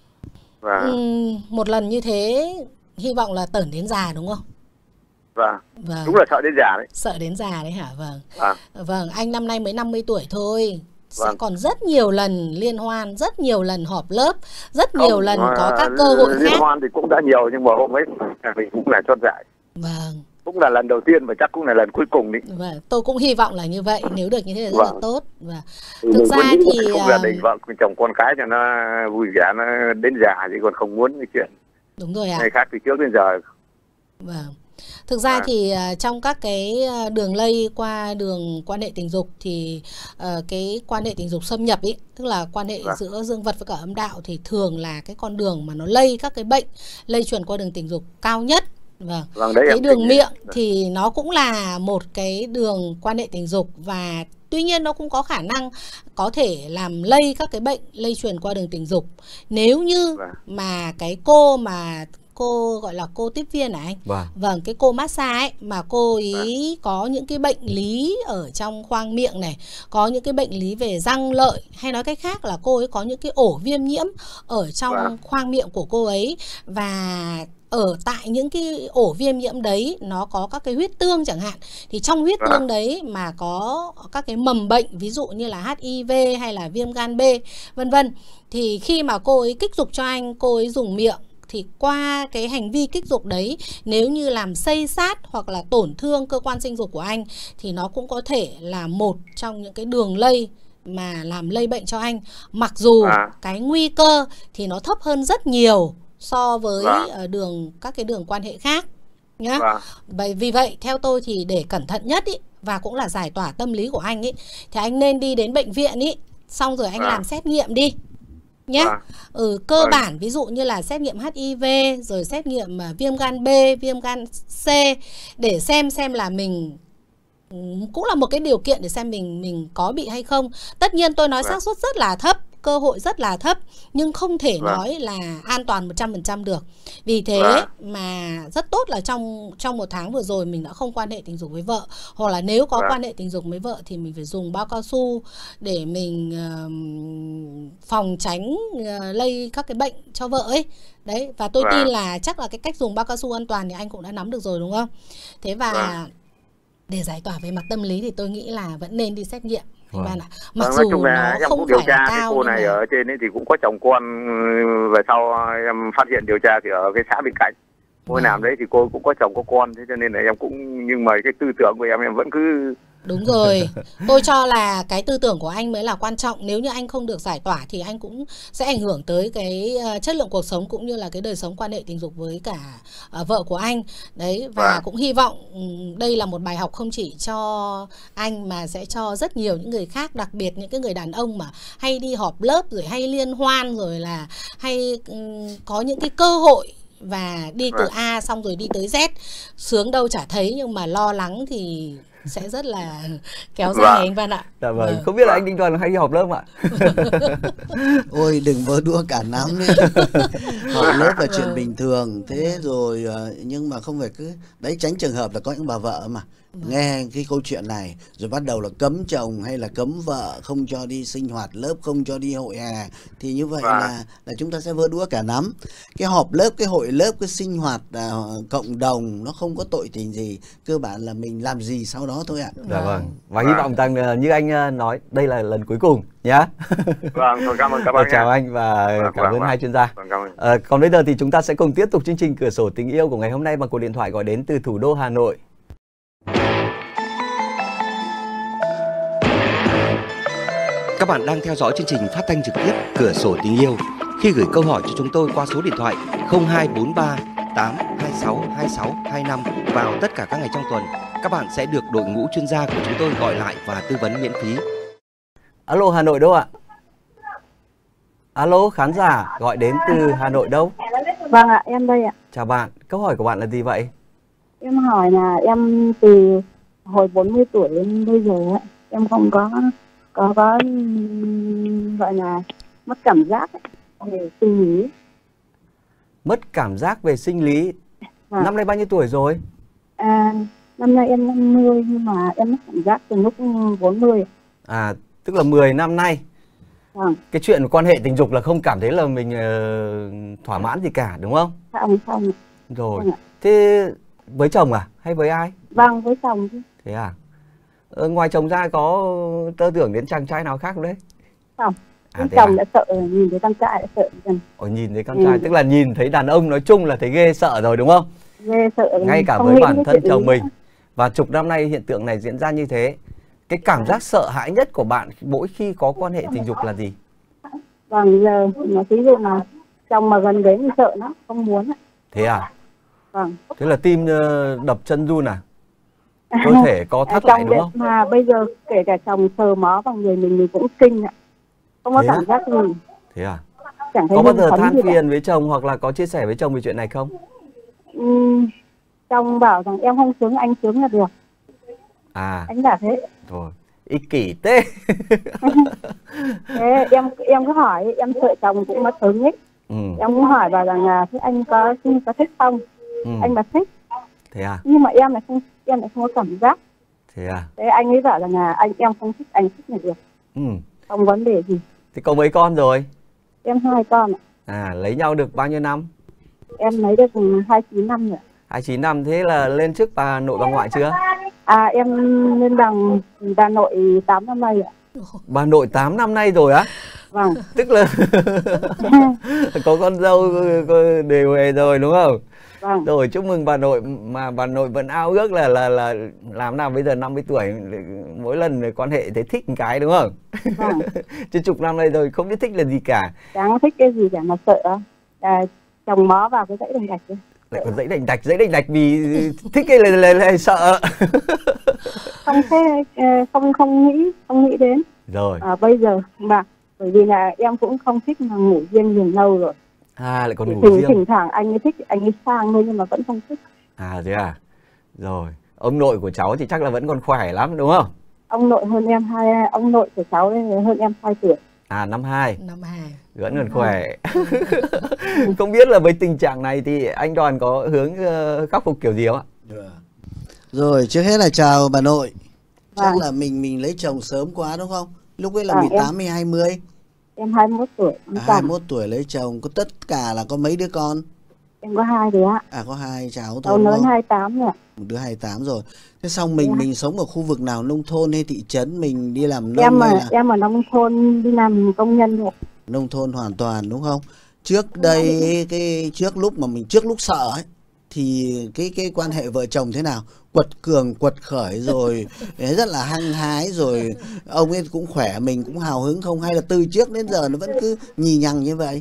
Vâng. Ừm, một lần như thế hy vọng là tởn đến già đúng không? Vâng. Vâng. Đúng là sợ đến già đấy. Sợ đến già đấy hả? Vâng. À. Vâng, anh năm nay mới năm mươi tuổi thôi. Sẽ Vâng. còn rất nhiều lần liên hoan, rất nhiều lần họp lớp, rất Không, nhiều lần mà có các cơ hội liên khác. hoan thì cũng đã nhiều, nhưng mà hôm ấy mình cũng là chót dại. Vâng. Cũng là lần đầu tiên và chắc cũng là lần cuối cùng đấy. Vâng, tôi cũng hy vọng là như vậy, nếu được như thế là rất là Vâng. tốt. Và Thì thực mình ra muốn nghĩ thì không gia uh, đình vợ chồng con cái cho nó vui vẻ, nó đến già, chứ còn không muốn cái chuyện đúng rồi ạ. ngày khác từ trước đến giờ. Vâng. Thực ra À. thì uh, trong các cái uh, đường lây qua đường quan hệ tình dục thì uh, cái quan hệ tình dục xâm nhập ý, tức là quan hệ Vâng. giữa dương vật với cả âm đạo thì thường là cái con đường mà nó lây các cái bệnh lây truyền qua đường tình dục cao nhất. Vâng. Vâng, đấy Cái em đường thích. miệng thì nó cũng là một cái đường quan hệ tình dục, và tuy nhiên nó cũng có khả năng có thể làm lây các cái bệnh lây truyền qua đường tình dục. Nếu như Vâng. mà cái cô mà cô gọi là cô tiếp viên à anh? Vâng. Vâng, cái cô massage ấy mà cô ý có những cái bệnh lý ở trong khoang miệng này, có những cái bệnh lý về răng lợi, hay nói cách khác là cô ấy có những cái ổ viêm nhiễm ở trong Vâng. khoang miệng của cô ấy, và ở tại những cái ổ viêm nhiễm đấy nó có các cái huyết tương chẳng hạn, thì trong huyết Vâng. tương đấy mà có các cái mầm bệnh, ví dụ như là hát i vê hay là viêm gan B vân vân, thì khi mà cô ấy kích dục cho anh, cô ấy dùng miệng, thì qua cái hành vi kích dục đấy, nếu như làm xây sát hoặc là tổn thương cơ quan sinh dục của anh, thì nó cũng có thể là một trong những cái đường lây mà làm lây bệnh cho anh, mặc dù À. cái nguy cơ thì nó thấp hơn rất nhiều so với Vâng. ờ, đường các cái đường quan hệ khác nhá. Vâng. Bởi vì vậy theo tôi thì để cẩn thận nhất ý, và cũng là giải tỏa tâm lý của anh ý, thì anh nên đi đến bệnh viện ý, xong rồi anh Vâng. làm xét nghiệm đi nhé. Vâng. Ừ, cơ Vâng. bản ví dụ như là xét nghiệm hát i vê, rồi xét nghiệm uh, viêm gan B, viêm gan C, để xem xem là mình ừ, cũng là một cái điều kiện để xem mình mình có bị hay không. Tất nhiên tôi nói Vâng. xác suất rất là thấp, cơ hội rất là thấp, nhưng không thể Vâng. nói là an toàn một trăm phần trăm được. Vì thế Vâng. mà rất tốt là trong trong một tháng vừa rồi mình đã không quan hệ tình dục với vợ, hoặc là nếu có Vâng. quan hệ tình dục với vợ thì mình phải dùng bao cao su để mình ờm, phòng tránh ờ, lây các cái bệnh cho vợ ấy. Đấy, và tôi Vâng. tin là chắc là cái cách dùng bao cao su an toàn thì anh cũng đã nắm được rồi đúng không? Thế và Vâng. để giải tỏa về mặt tâm lý thì tôi nghĩ là vẫn nên đi xét nghiệm anh Vâng. Văn ạ. Mặc Vâng, nói dù chung là nó em không cũng điều phải tra là cái cao, cô nhưng này mà ở trên ấy thì cũng có chồng con, về sau em phát hiện điều tra thì ở cái xã bên cạnh. Cô ấy Vâng. làm đấy thì cô cũng có chồng có con, thế cho nên là em cũng, nhưng mà cái tư tưởng của em em vẫn cứ đúng rồi. Tôi cho là cái tư tưởng của anh mới là quan trọng. Nếu như anh không được giải tỏa thì anh cũng sẽ ảnh hưởng tới cái uh, chất lượng cuộc sống cũng như là cái đời sống quan hệ tình dục với cả uh, vợ của anh. Đấy, và Vâng. cũng hy vọng um, đây là một bài học không chỉ cho anh mà sẽ cho rất nhiều những người khác, đặc biệt những cái người đàn ông mà hay đi họp lớp rồi hay liên hoan rồi là hay um, có những cái cơ hội và đi từ Vâng. A xong rồi đi tới Z, sướng đâu chả thấy, nhưng mà lo lắng thì sẽ rất là kéo dài Vâng. anh Văn ạ. Dạ vâng. Vâng. Không biết là anh Đinh Toàn hay đi họp lớp không ạ? Ôi đừng vơ đua cả nắm đi. Họp lớp là chuyện bình thường. Thế rồi ờ, nhưng mà không phải cứ đấy, tránh trường hợp là có những bà vợ mà nghe cái câu chuyện này rồi bắt đầu là cấm chồng hay là cấm vợ không cho đi sinh hoạt lớp, không cho đi hội hè, thì như vậy Vâng. là là chúng ta sẽ vơ đũa cả nắm. Cái họp lớp, cái hội lớp, cái sinh hoạt à, cộng đồng nó không có tội tình gì, cơ bản là mình làm gì sau đó thôi ạ. Dạ vâng. Và hy Vâng. vọng rằng ờ, như anh ờ, nói, đây là lần cuối cùng nhá. Vâng, thôi cảm ơn các Ờ, bác chào nha. anh và Vâng, cảm vâng, ơn vâng. hai chuyên gia. Vâng, cảm ơn. Ờ, còn bây giờ thì chúng ta sẽ cùng tiếp tục chương trình Cửa sổ tình yêu của ngày hôm nay bằng cuộc điện thoại gọi đến từ thủ đô Hà Nội. Các bạn đang theo dõi chương trình phát thanh trực tiếp Cửa sổ tình yêu. Khi gửi câu hỏi cho chúng tôi qua số điện thoại không hai bốn ba tám hai sáu hai sáu hai năm vào tất cả các ngày trong tuần. Các bạn sẽ được đội ngũ chuyên gia của chúng tôi gọi lại và tư vấn miễn phí. Alo, Hà Nội đâu ạ? Alo, khán giả gọi đến từ Hà Nội đâu? Vâng ạ, em đây ạ. Chào bạn, câu hỏi của bạn là gì vậy? Em hỏi là em từ hồi bốn mươi tuổi đến bây giờ ấy, em không có có có gọi là mất cảm giác ấy, về sinh lý. Mất cảm giác về sinh lý. À. Năm nay bao nhiêu tuổi rồi? À, năm nay em năm mươi nhưng mà em mất cảm giác từ lúc bốn mươi. À, tức là mười năm nay. Vâng. Cái chuyện quan hệ tình dục là không cảm thấy là mình uh, thỏa mãn gì cả, đúng không? Không, không. Rồi. Vâng. Thế với chồng à? Hay với ai? Vâng, với chồng chứ. Thế à? Ờ, ngoài chồng ra có tơ tưởng đến chàng trai nào khác không đấy? Không. À, chồng à? đã sợ, nhìn thấy con trai đã sợ dần. Ồ, nhìn thấy con trai, ừ. Tức là nhìn thấy đàn ông nói chung là thấy ghê sợ rồi đúng không? Ghê sợ. Ngay cả với bản thân chồng mình. Và chục năm nay hiện tượng này diễn ra như thế. Cái cảm giác sợ hãi nhất của bạn mỗi khi có quan hệ tình dục là gì? Vâng, giờ mà ví dụ mà chồng mà gần đến thì sợ nó, không muốn. Thế à? Vâng. Thế là tim đập chân run à? Cơ thể co thắt à, lại đúng không? Mà bây giờ kể cả chồng sờ mó vào người mình mình cũng kinh ạ. Không có thế cảm à? giác gì. Thế à? Chẳng thấy có bao giờ than phiền cả. với chồng hoặc là có chia sẻ với chồng về chuyện này không? Uhm, chồng bảo rằng em không sướng, anh sướng là được. À. Anh bảo thế. Rồi, ích kỷ thế. Thế em em cứ hỏi, em sợ chồng cũng mất hứng ấy. Ừ. Em cũng hỏi bảo rằng là thế anh có có thích không? Ừ. Anh mà thích. Thế à? Nhưng mà em lại không em lại không có cảm giác. Thế à? Thế anh ấy bảo rằng là anh em không thích, anh thích là được. Ừ. Không vấn đề gì. Thế có mấy con rồi? Em hai con ạ. À, lấy nhau được bao nhiêu năm? Em lấy được hai mươi chín năm rồi. hai mươi chín năm, thế là lên trước bà nội bà ngoại chưa? À, em lên bằng bà nội tám năm nay ạ. Bà nội tám năm nay rồi á? Vâng. Tức là có con dâu đều về rồi đúng không? Vâng. Rồi, chúc mừng bà nội, mà bà nội vẫn ao ước là là là làm nào bây giờ năm mươi tuổi mỗi lần quan hệ thấy thích một cái đúng không? Vâng. Chứ chục năm nay rồi không biết thích là gì cả. Chẳng thích cái gì cả mà sợ à, chồng mó vào cái dãy đành đạch ấy. Lại còn dãy đành đạch, dãy đành đạch vì thích cái này là, là, là sợ. Không thế, không không nghĩ, không nghĩ đến. Rồi. À, bây giờ mà bởi vì là em cũng không thích mà ngủ riêng nhiều lâu rồi. À, lại còn ngủ thỉnh, riêng. Thỉnh thoảng anh ấy thích, anh ấy sang thôi nhưng mà vẫn không thích. À thế à? Rồi, ông nội của cháu thì chắc là vẫn còn khỏe lắm đúng không? Ông nội hơn em hai, ông nội của cháu hơn em hai tuổi. À, năm hai. Năm hai. Vẫn còn khỏe. Không biết là với tình trạng này thì anh Đoàn có hướng uh, khắc phục kiểu gì không ạ? Rồi, trước hết là chào bà nội. Chắc vâng. là mình mình lấy chồng sớm quá đúng không? Lúc ấy là à, mười tám hay hai mươi? Em hai mươi mốt tuổi. À, hai mươi mốt tuổi lấy chồng, có tất cả là có mấy đứa con? Em có hai đứa ạ. À, có hai cháu thôi. Cháu lớn hai mươi tám rồi. Một đứa hai mươi tám rồi. Thế xong mình yeah. mình sống ở khu vực nào, nông thôn hay thị trấn, mình đi làm nông? Em ở là... em ở nông thôn, đi làm công nhân rồi. Nông thôn hoàn toàn đúng không? Trước đây cái trước lúc mà mình trước lúc sợ ấy thì cái cái quan hệ vợ chồng thế nào? Quật cường, quật khởi rồi rất là hăng hái rồi ông ấy cũng khỏe, mình cũng hào hứng không, hay là từ trước đến giờ nó vẫn cứ nhì nhằng như vậy?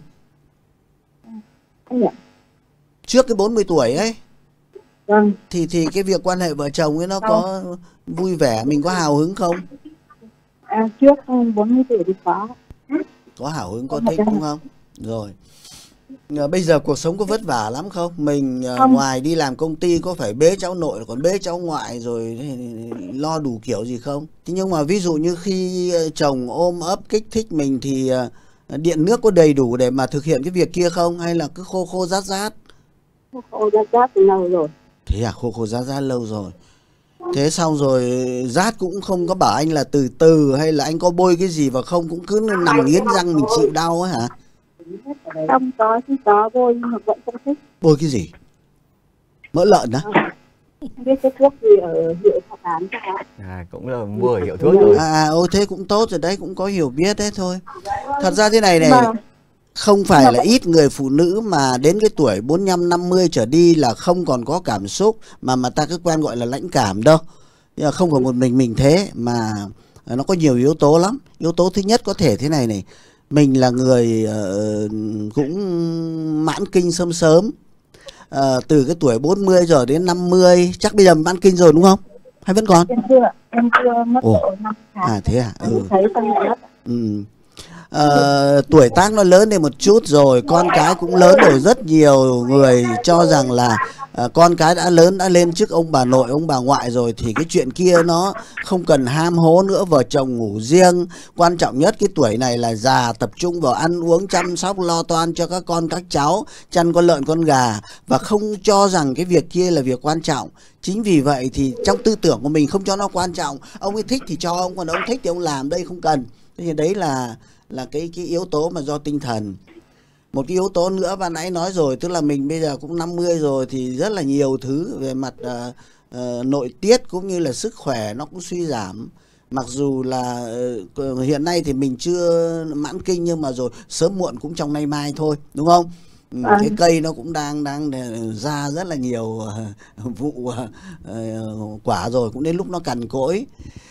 Trước cái bốn mươi tuổi ấy. Vâng. Thì thì cái việc quan hệ vợ chồng ấy nó vâng. có vui vẻ, mình có hào hứng không? À, trước bốn mươi tuổi thì có. Có hào hứng, có thích đúng không? Rồi. À, bây giờ cuộc sống có vất vả lắm không? Mình à, ngoài đi làm công ty có phải bế cháu nội còn bế cháu ngoại rồi lo đủ kiểu gì không? Thế nhưng mà ví dụ như khi chồng ôm ấp kích thích mình thì à, điện nước có đầy đủ để mà thực hiện cái việc kia không? Hay là cứ khô khô rát rát? Khô khô rát rát từ lâu rồi. Thế à, khô khô rát rát lâu rồi. Thế xong rồi rát cũng không có bảo anh là từ từ hay là anh có bôi cái gì vào không, cũng cứ nằm nghiến răng mình chịu đau ấy hả? Không có, chứ có bôi nhưng mà vẫn không thích. Bôi cái gì? Mỡ lợn á? À, không biết cái thuốc gì ở hiệu họ bán cho họ. À, cũng là mua ở hiệu thuốc rồi. À, ô thế cũng tốt rồi đấy, cũng có hiểu biết đấy thôi. Thật ra thế này này, mà... không phải là ít người phụ nữ mà đến cái tuổi bốn mươi lăm năm mươi trở đi là không còn có cảm xúc, mà mà ta cứ quen gọi là lãnh cảm đâu. Nhưng mà không phải một mình mình thế, mà nó có nhiều yếu tố lắm. Yếu tố thứ nhất có thể thế này này, mình là người uh, cũng mãn kinh sớm sớm, uh, từ cái tuổi bốn mươi rồi đến năm mươi, chắc bây giờ mãn kinh rồi đúng không? Hay vẫn còn? Em chưa, em chưa mất độ năm tháng. À thế à? Ừ. Thấy tăng hết. Ừ. Uh, tuổi tác nó lớn lên một chút rồi, con cái cũng lớn rồi, rất nhiều người cho rằng là uh, con cái đã lớn đã lên trước ông bà nội ông bà ngoại rồi thì cái chuyện kia nó không cần ham hố nữa, vợ chồng ngủ riêng. Quan trọng nhất cái tuổi này là già, tập trung vào ăn uống chăm sóc lo toan cho các con các cháu, chăn con lợn con gà, và không cho rằng cái việc kia là việc quan trọng. Chính vì vậy thì trong tư tưởng của mình không cho nó quan trọng. Ông ấy thích thì cho ông, còn ông thích thì ông làm, đây không cần. Thì đấy là là cái cái yếu tố mà do tinh thần. Một cái yếu tố nữa ban nãy nói rồi, tức là mình bây giờ cũng năm mươi rồi thì rất là nhiều thứ về mặt uh, uh, nội tiết cũng như là sức khỏe nó cũng suy giảm. Mặc dù là uh, hiện nay thì mình chưa mãn kinh, nhưng mà rồi sớm muộn cũng trong nay mai thôi, đúng không? À. Cái cây nó cũng đang đang ra rất là nhiều uh, vụ uh, uh, quả rồi, cũng đến lúc nó cằn cỗi.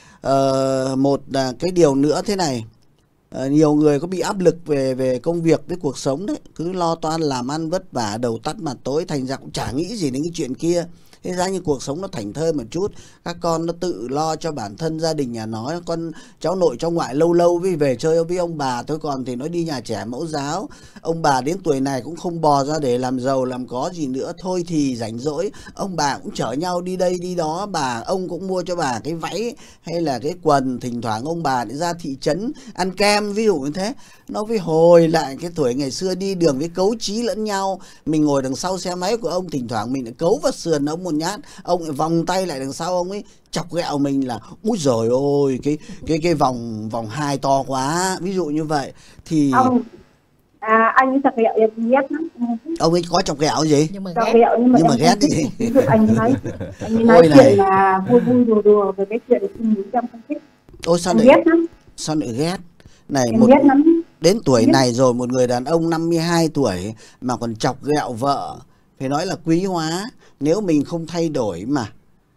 Uh, một uh, cái điều nữa thế này. À, nhiều người có bị áp lực về về công việc với cuộc sống đấy, cứ lo toan làm ăn vất vả, đầu tắt mặt tối, thành ra cũng chả nghĩ gì đến cái chuyện kia. Thế ra như cuộc sống nó thảnh thơi một chút, các con nó tự lo cho bản thân, gia đình nhà nó, con cháu nội cháu ngoại lâu lâu với về chơi với ông bà thôi, còn thì nó đi nhà trẻ mẫu giáo. Ông bà đến tuổi này cũng không bò ra để làm giàu làm có gì nữa, thôi thì rảnh rỗi ông bà cũng chở nhau đi đây đi đó, bà ông cũng mua cho bà cái váy hay là cái quần, thỉnh thoảng ông bà để ra thị trấn ăn kem, ví dụ như thế. Nó với hồi lại cái tuổi ngày xưa đi đường với cấu trí lẫn nhau. Mình ngồi đằng sau xe máy của ông, thỉnh thoảng mình lại cấu vào sườn ông một nhát, ông lại vòng tay lại đằng sau ông ấy chọc ghẹo mình là úi giời ơi cái cái cái vòng vòng hai to quá, ví dụ như vậy thì ông à, anh ấy chọc ghẹo em ghét lắm. Ông ấy có chọc ghẹo gì? Nhưng mà chọc ghẹo nhưng mà, nhưng mà ghét gì? Ví dụ anh ấy nói anh ấy nói chuyện này là vui vui đùa đùa về cái chuyện trong không thích. Ôi sao lại ghét lắm. Sao lại ghét? Này em một ghét lắm. Đến tuổi này rồi, một người đàn ông năm mươi hai tuổi mà còn chọc ghẹo vợ, phải nói là quý hóa. Nếu mình không thay đổi mà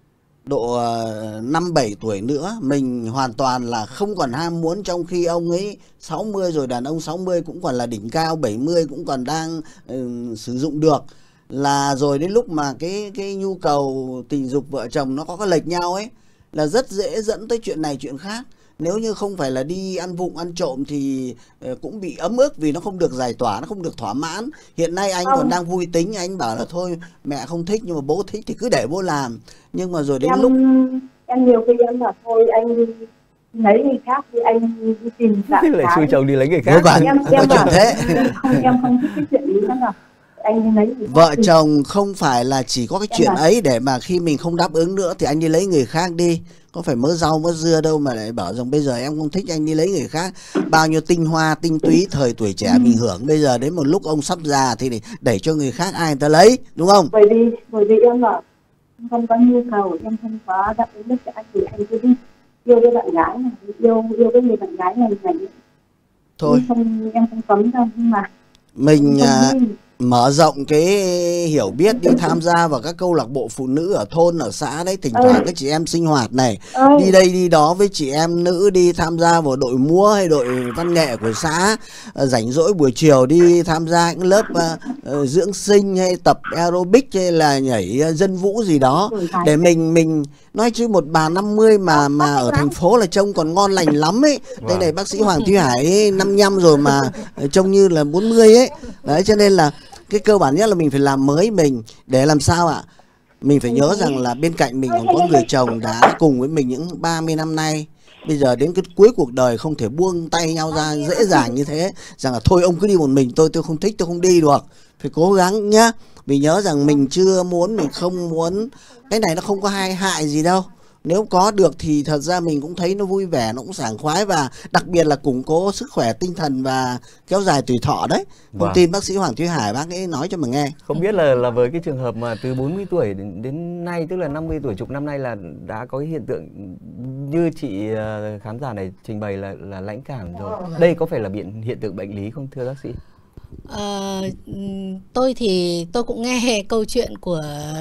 độ năm bảy tuổi nữa, mình hoàn toàn là không còn ham muốn, trong khi ông ấy sáu mươi rồi, đàn ông sáu mươi cũng còn là đỉnh cao, bảy mươi cũng còn đang uh, sử dụng được. Là rồi đến lúc mà cái cái nhu cầu tình dục vợ chồng nó có cái lệch nhau ấy, là rất dễ dẫn tới chuyện này chuyện khác. Nếu như không phải là đi ăn vụng ăn trộm thì cũng bị ấm ức vì nó không được giải tỏa, nó không được thỏa mãn. Hiện nay anh còn đang vui tính, anh bảo là thôi mẹ không thích nhưng mà bố thích thì cứ để bố làm. Nhưng mà rồi đến em, lúc em nhiều khi em là thôi anh lấy người khác thì anh đi tìm cả lại xui chồng đi lấy người khác. Em, em, em bảo thế. Không, em không thích cái chuyện đấy nữa. Anh lấy người vợ chồng không phải là chỉ có cái chuyện ấy để mà khi mình không đáp ứng nữa thì anh đi lấy người khác đi. Có phải mớ rau mớ dưa đâu mà lại bảo rằng bây giờ em không thích anh đi lấy người khác. Bao nhiêu tinh hoa tinh túy thời tuổi trẻ ừ. mình hưởng, bây giờ đến một lúc ông sắp già thì để đẩy cho người khác, ai người ta lấy, đúng không? Bởi vì bởi vì em là không có nhu cầu, em không có đáp ứng được cho anh thì anh cứ đi yêu cái bạn gái này, yêu yêu cái người bạn gái này này. Thôi em không em không cấm đâu, nhưng mà mình à, mở rộng cái hiểu biết, đi tham gia vào các câu lạc bộ phụ nữ ở thôn ở xã đấy, thỉnh thoảng ừ. các chị em sinh hoạt này, ừ. đi đây đi đó với chị em nữ, đi tham gia vào đội múa hay đội văn nghệ của xã, rảnh rỗi buổi chiều đi tham gia những lớp uh, dưỡng sinh hay tập aerobic hay là nhảy dân vũ gì đó, để mình mình nói chứ một bà năm mươi mà mà ở thành phố là trông còn ngon lành lắm ấy. Đây này bác sĩ Hoàng Thúy Hải ấy, năm mươi lăm rồi mà trông như là bốn mươi ấy. Đấy, cho nên là cái cơ bản nhất là mình phải làm mới mình để làm sao ạ? Mình phải nhớ rằng là bên cạnh mình còn có người chồng đã cùng với mình những ba mươi năm nay. Bây giờ đến cái cuối cuộc đời không thể buông tay nhau ra dễ dàng như thế, rằng là thôi ông cứ đi một mình, tôi tôi không thích, tôi không đi được. Phải cố gắng nhá. Vì nhớ rằng mình chưa muốn, mình không muốn. Cái này nó không có hay hại gì đâu. Nếu có được thì thật ra mình cũng thấy nó vui vẻ, nó cũng sảng khoái, và đặc biệt là củng cố sức khỏe tinh thần và kéo dài tuổi thọ đấy. Thông vâng. tin bác sĩ Hoàng Thúy Hải bác ấy nói cho mà nghe. Không biết là là với cái trường hợp mà từ bốn mươi tuổi đến, đến nay, tức là năm mươi tuổi, chục năm nay là đã có cái hiện tượng như chị khán giả này trình bày là là lãnh cảm rồi. Đây có phải là biện hiện tượng bệnh lý không thưa bác sĩ? Ờ, tôi thì tôi cũng nghe câu chuyện của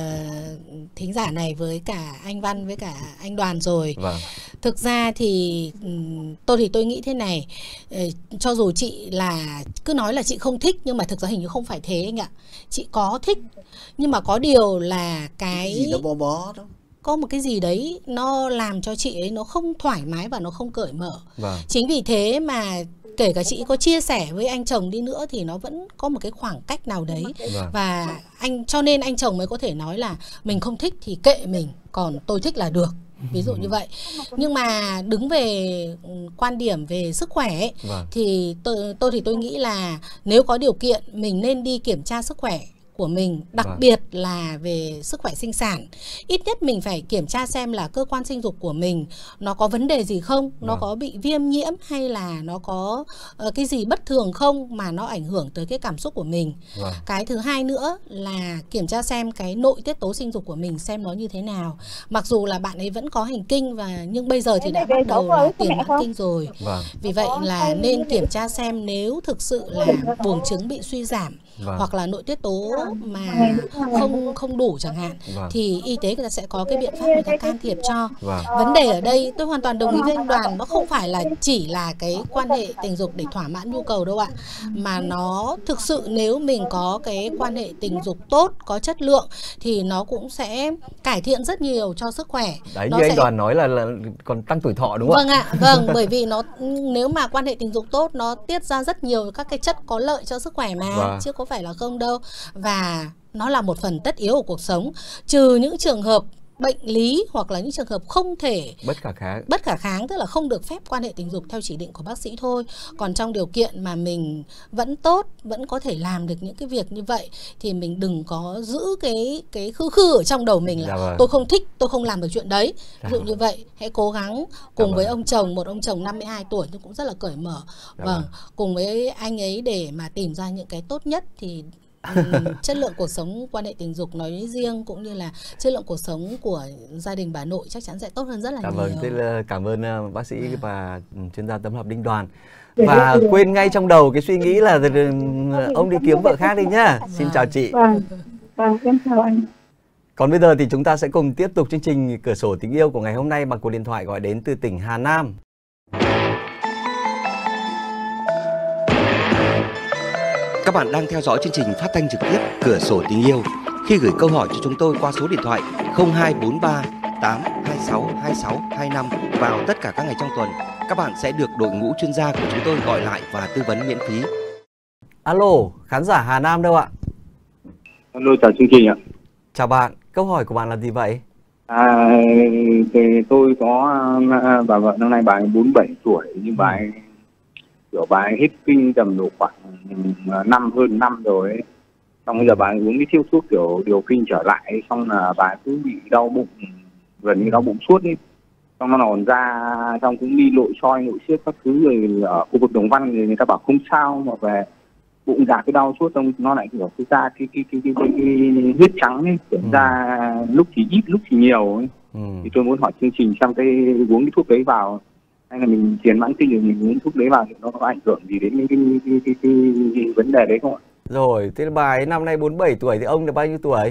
thính giả này với cả anh Văn với cả anh Đoàn rồi. Vâng. Thực ra thì tôi thì tôi nghĩ thế này, cho dù chị là cứ nói là chị không thích nhưng mà thực ra hình như không phải thế anh ạ. Chị có thích nhưng mà có điều là cái gì đó bó bó đó, có một cái gì đấy nó làm cho chị ấy nó không thoải mái và nó không cởi mở. Vâng. Chính vì thế mà kể cả chị có chia sẻ với anh chồng đi nữa thì nó vẫn có một cái khoảng cách nào đấy. Vâng. Và anh cho nên anh chồng mới có thể nói là mình không thích thì kệ mình, còn tôi thích là được. Ví dụ như vậy. Nhưng mà đứng về quan điểm về sức khỏe ấy, Vâng. thì tôi, tôi thì tôi nghĩ là nếu có điều kiện mình nên đi kiểm tra sức khỏe của mình, đặc Vâng. biệt là về sức khỏe sinh sản. Ít nhất mình phải kiểm tra xem là cơ quan sinh dục của mình nó có vấn đề gì không, nó Vâng. có bị viêm nhiễm hay là nó có uh, cái gì bất thường không mà nó ảnh hưởng tới cái cảm xúc của mình. Vâng. Cái thứ hai nữa là kiểm tra xem cái nội tiết tố sinh dục của mình xem nó như thế nào. Mặc dù là bạn ấy vẫn có hành kinh và nhưng bây giờ thì đã bắt đầu là tiền mãn kinh rồi. Vâng. Vì vậy là nên kiểm tra xem nếu thực sự là buồng trứng bị suy giảm, Vâng. hoặc là nội tiết tố mà không không đủ chẳng hạn, Vâng. thì y tế người ta sẽ có cái biện pháp người ta can thiệp cho. Vâng. Vấn đề ở đây tôi hoàn toàn đồng ý với anh Đoàn, nó không phải là chỉ là cái quan hệ tình dục để thỏa mãn nhu cầu đâu ạ, mà nó thực sự nếu mình có cái quan hệ tình dục tốt, có chất lượng thì nó cũng sẽ cải thiện rất nhiều cho sức khỏe. Đấy, Nó như sẽ... anh Đoàn nói là, là còn tăng tuổi thọ đúng không Vâng ạ, vâng, bởi vì nó nếu mà quan hệ tình dục tốt nó tiết ra rất nhiều các cái chất có lợi cho sức khỏe mà, Vâng. chứ có phải là không đâu. Và nó là một phần tất yếu của cuộc sống, trừ những trường hợp bệnh lý hoặc là những trường hợp không thể bất khả kháng bất khả kháng, tức là không được phép quan hệ tình dục theo chỉ định của bác sĩ thôi. Còn trong điều kiện mà mình vẫn tốt, vẫn có thể làm được những cái việc như vậy thì mình đừng có giữ cái cái khư khư ở trong đầu mình là Dạ vâng. tôi không thích, tôi không làm được chuyện đấy. Dạ Ví dụ vâng. như vậy, hãy cố gắng cùng Dạ với vâng. ông chồng, một ông chồng năm mươi hai tuổi nhưng cũng rất là cởi mở. Dạ Vâng, vâng. cùng với anh ấy để mà tìm ra những cái tốt nhất thì ừm, chất lượng cuộc sống quan hệ tình dục nói riêng cũng như là chất lượng cuộc sống của gia đình bà nội chắc chắn sẽ tốt hơn rất là Dạ nhiều. vâng, thế là cảm ơn uh, bác sĩ và chuyên gia tâm lý học Đinh Đoàn. Và quên ngay trong đầu cái suy nghĩ là uh, ông đi kiếm vợ khác đi nhá. Xin chào chị. Vâng, vâng, em chào anh. Còn bây giờ thì chúng ta sẽ cùng tiếp tục chương trình Cửa sổ tình yêu của ngày hôm nay bằng cuộc điện thoại gọi đến từ tỉnh Hà Nam. Các bạn đang theo dõi chương trình phát thanh trực tiếp Cửa sổ tình yêu. Khi gửi câu hỏi cho chúng tôi qua số điện thoại không hai bốn ba tám hai sáu hai sáu hai năm vào tất cả các ngày trong tuần, các bạn sẽ được đội ngũ chuyên gia của chúng tôi gọi lại và tư vấn miễn phí. Alo, khán giả Hà Nam đâu ạ? Alo, chào chương trình ạ. Chào bạn, câu hỏi của bạn là gì vậy? À, thì tôi có bà vợ năm nay bà ấy bốn mươi bảy tuổi, nhưng bà ấy kiểu bà ấy hết kinh tầm độ khoảng năm hơn năm rồi ấy. Xong bây giờ bà ấy uống cái siêu thuốc kiểu điều kinh trở lại, xong là bà ấy cứ bị đau bụng, gần như đau bụng suốt ấy. Xong nó nồn ra, xong cũng đi nội soi nội siết các thứ, rồi ở khu vực Đồng Văn thì người ta bảo không sao, mà về bụng dạ cái đau suốt, xong nó lại kiểu cái ra cái cái cái cái, cái, cái huyết trắng ấy, kiểu Ừ. ra lúc thì ít lúc thì nhiều ấy. Ừ. Thì tôi muốn hỏi chương trình xem cái uống cái thuốc đấy vào, hay là mình tiền mãn kinh rồi mình uống thuốc đấy vào thì nó có ảnh hưởng gì đến cái cái, cái, cái, cái, cái vấn đề đấy không ạ? Rồi, thế là bà ấy năm nay bốn mươi bảy tuổi thì ông là bao nhiêu tuổi?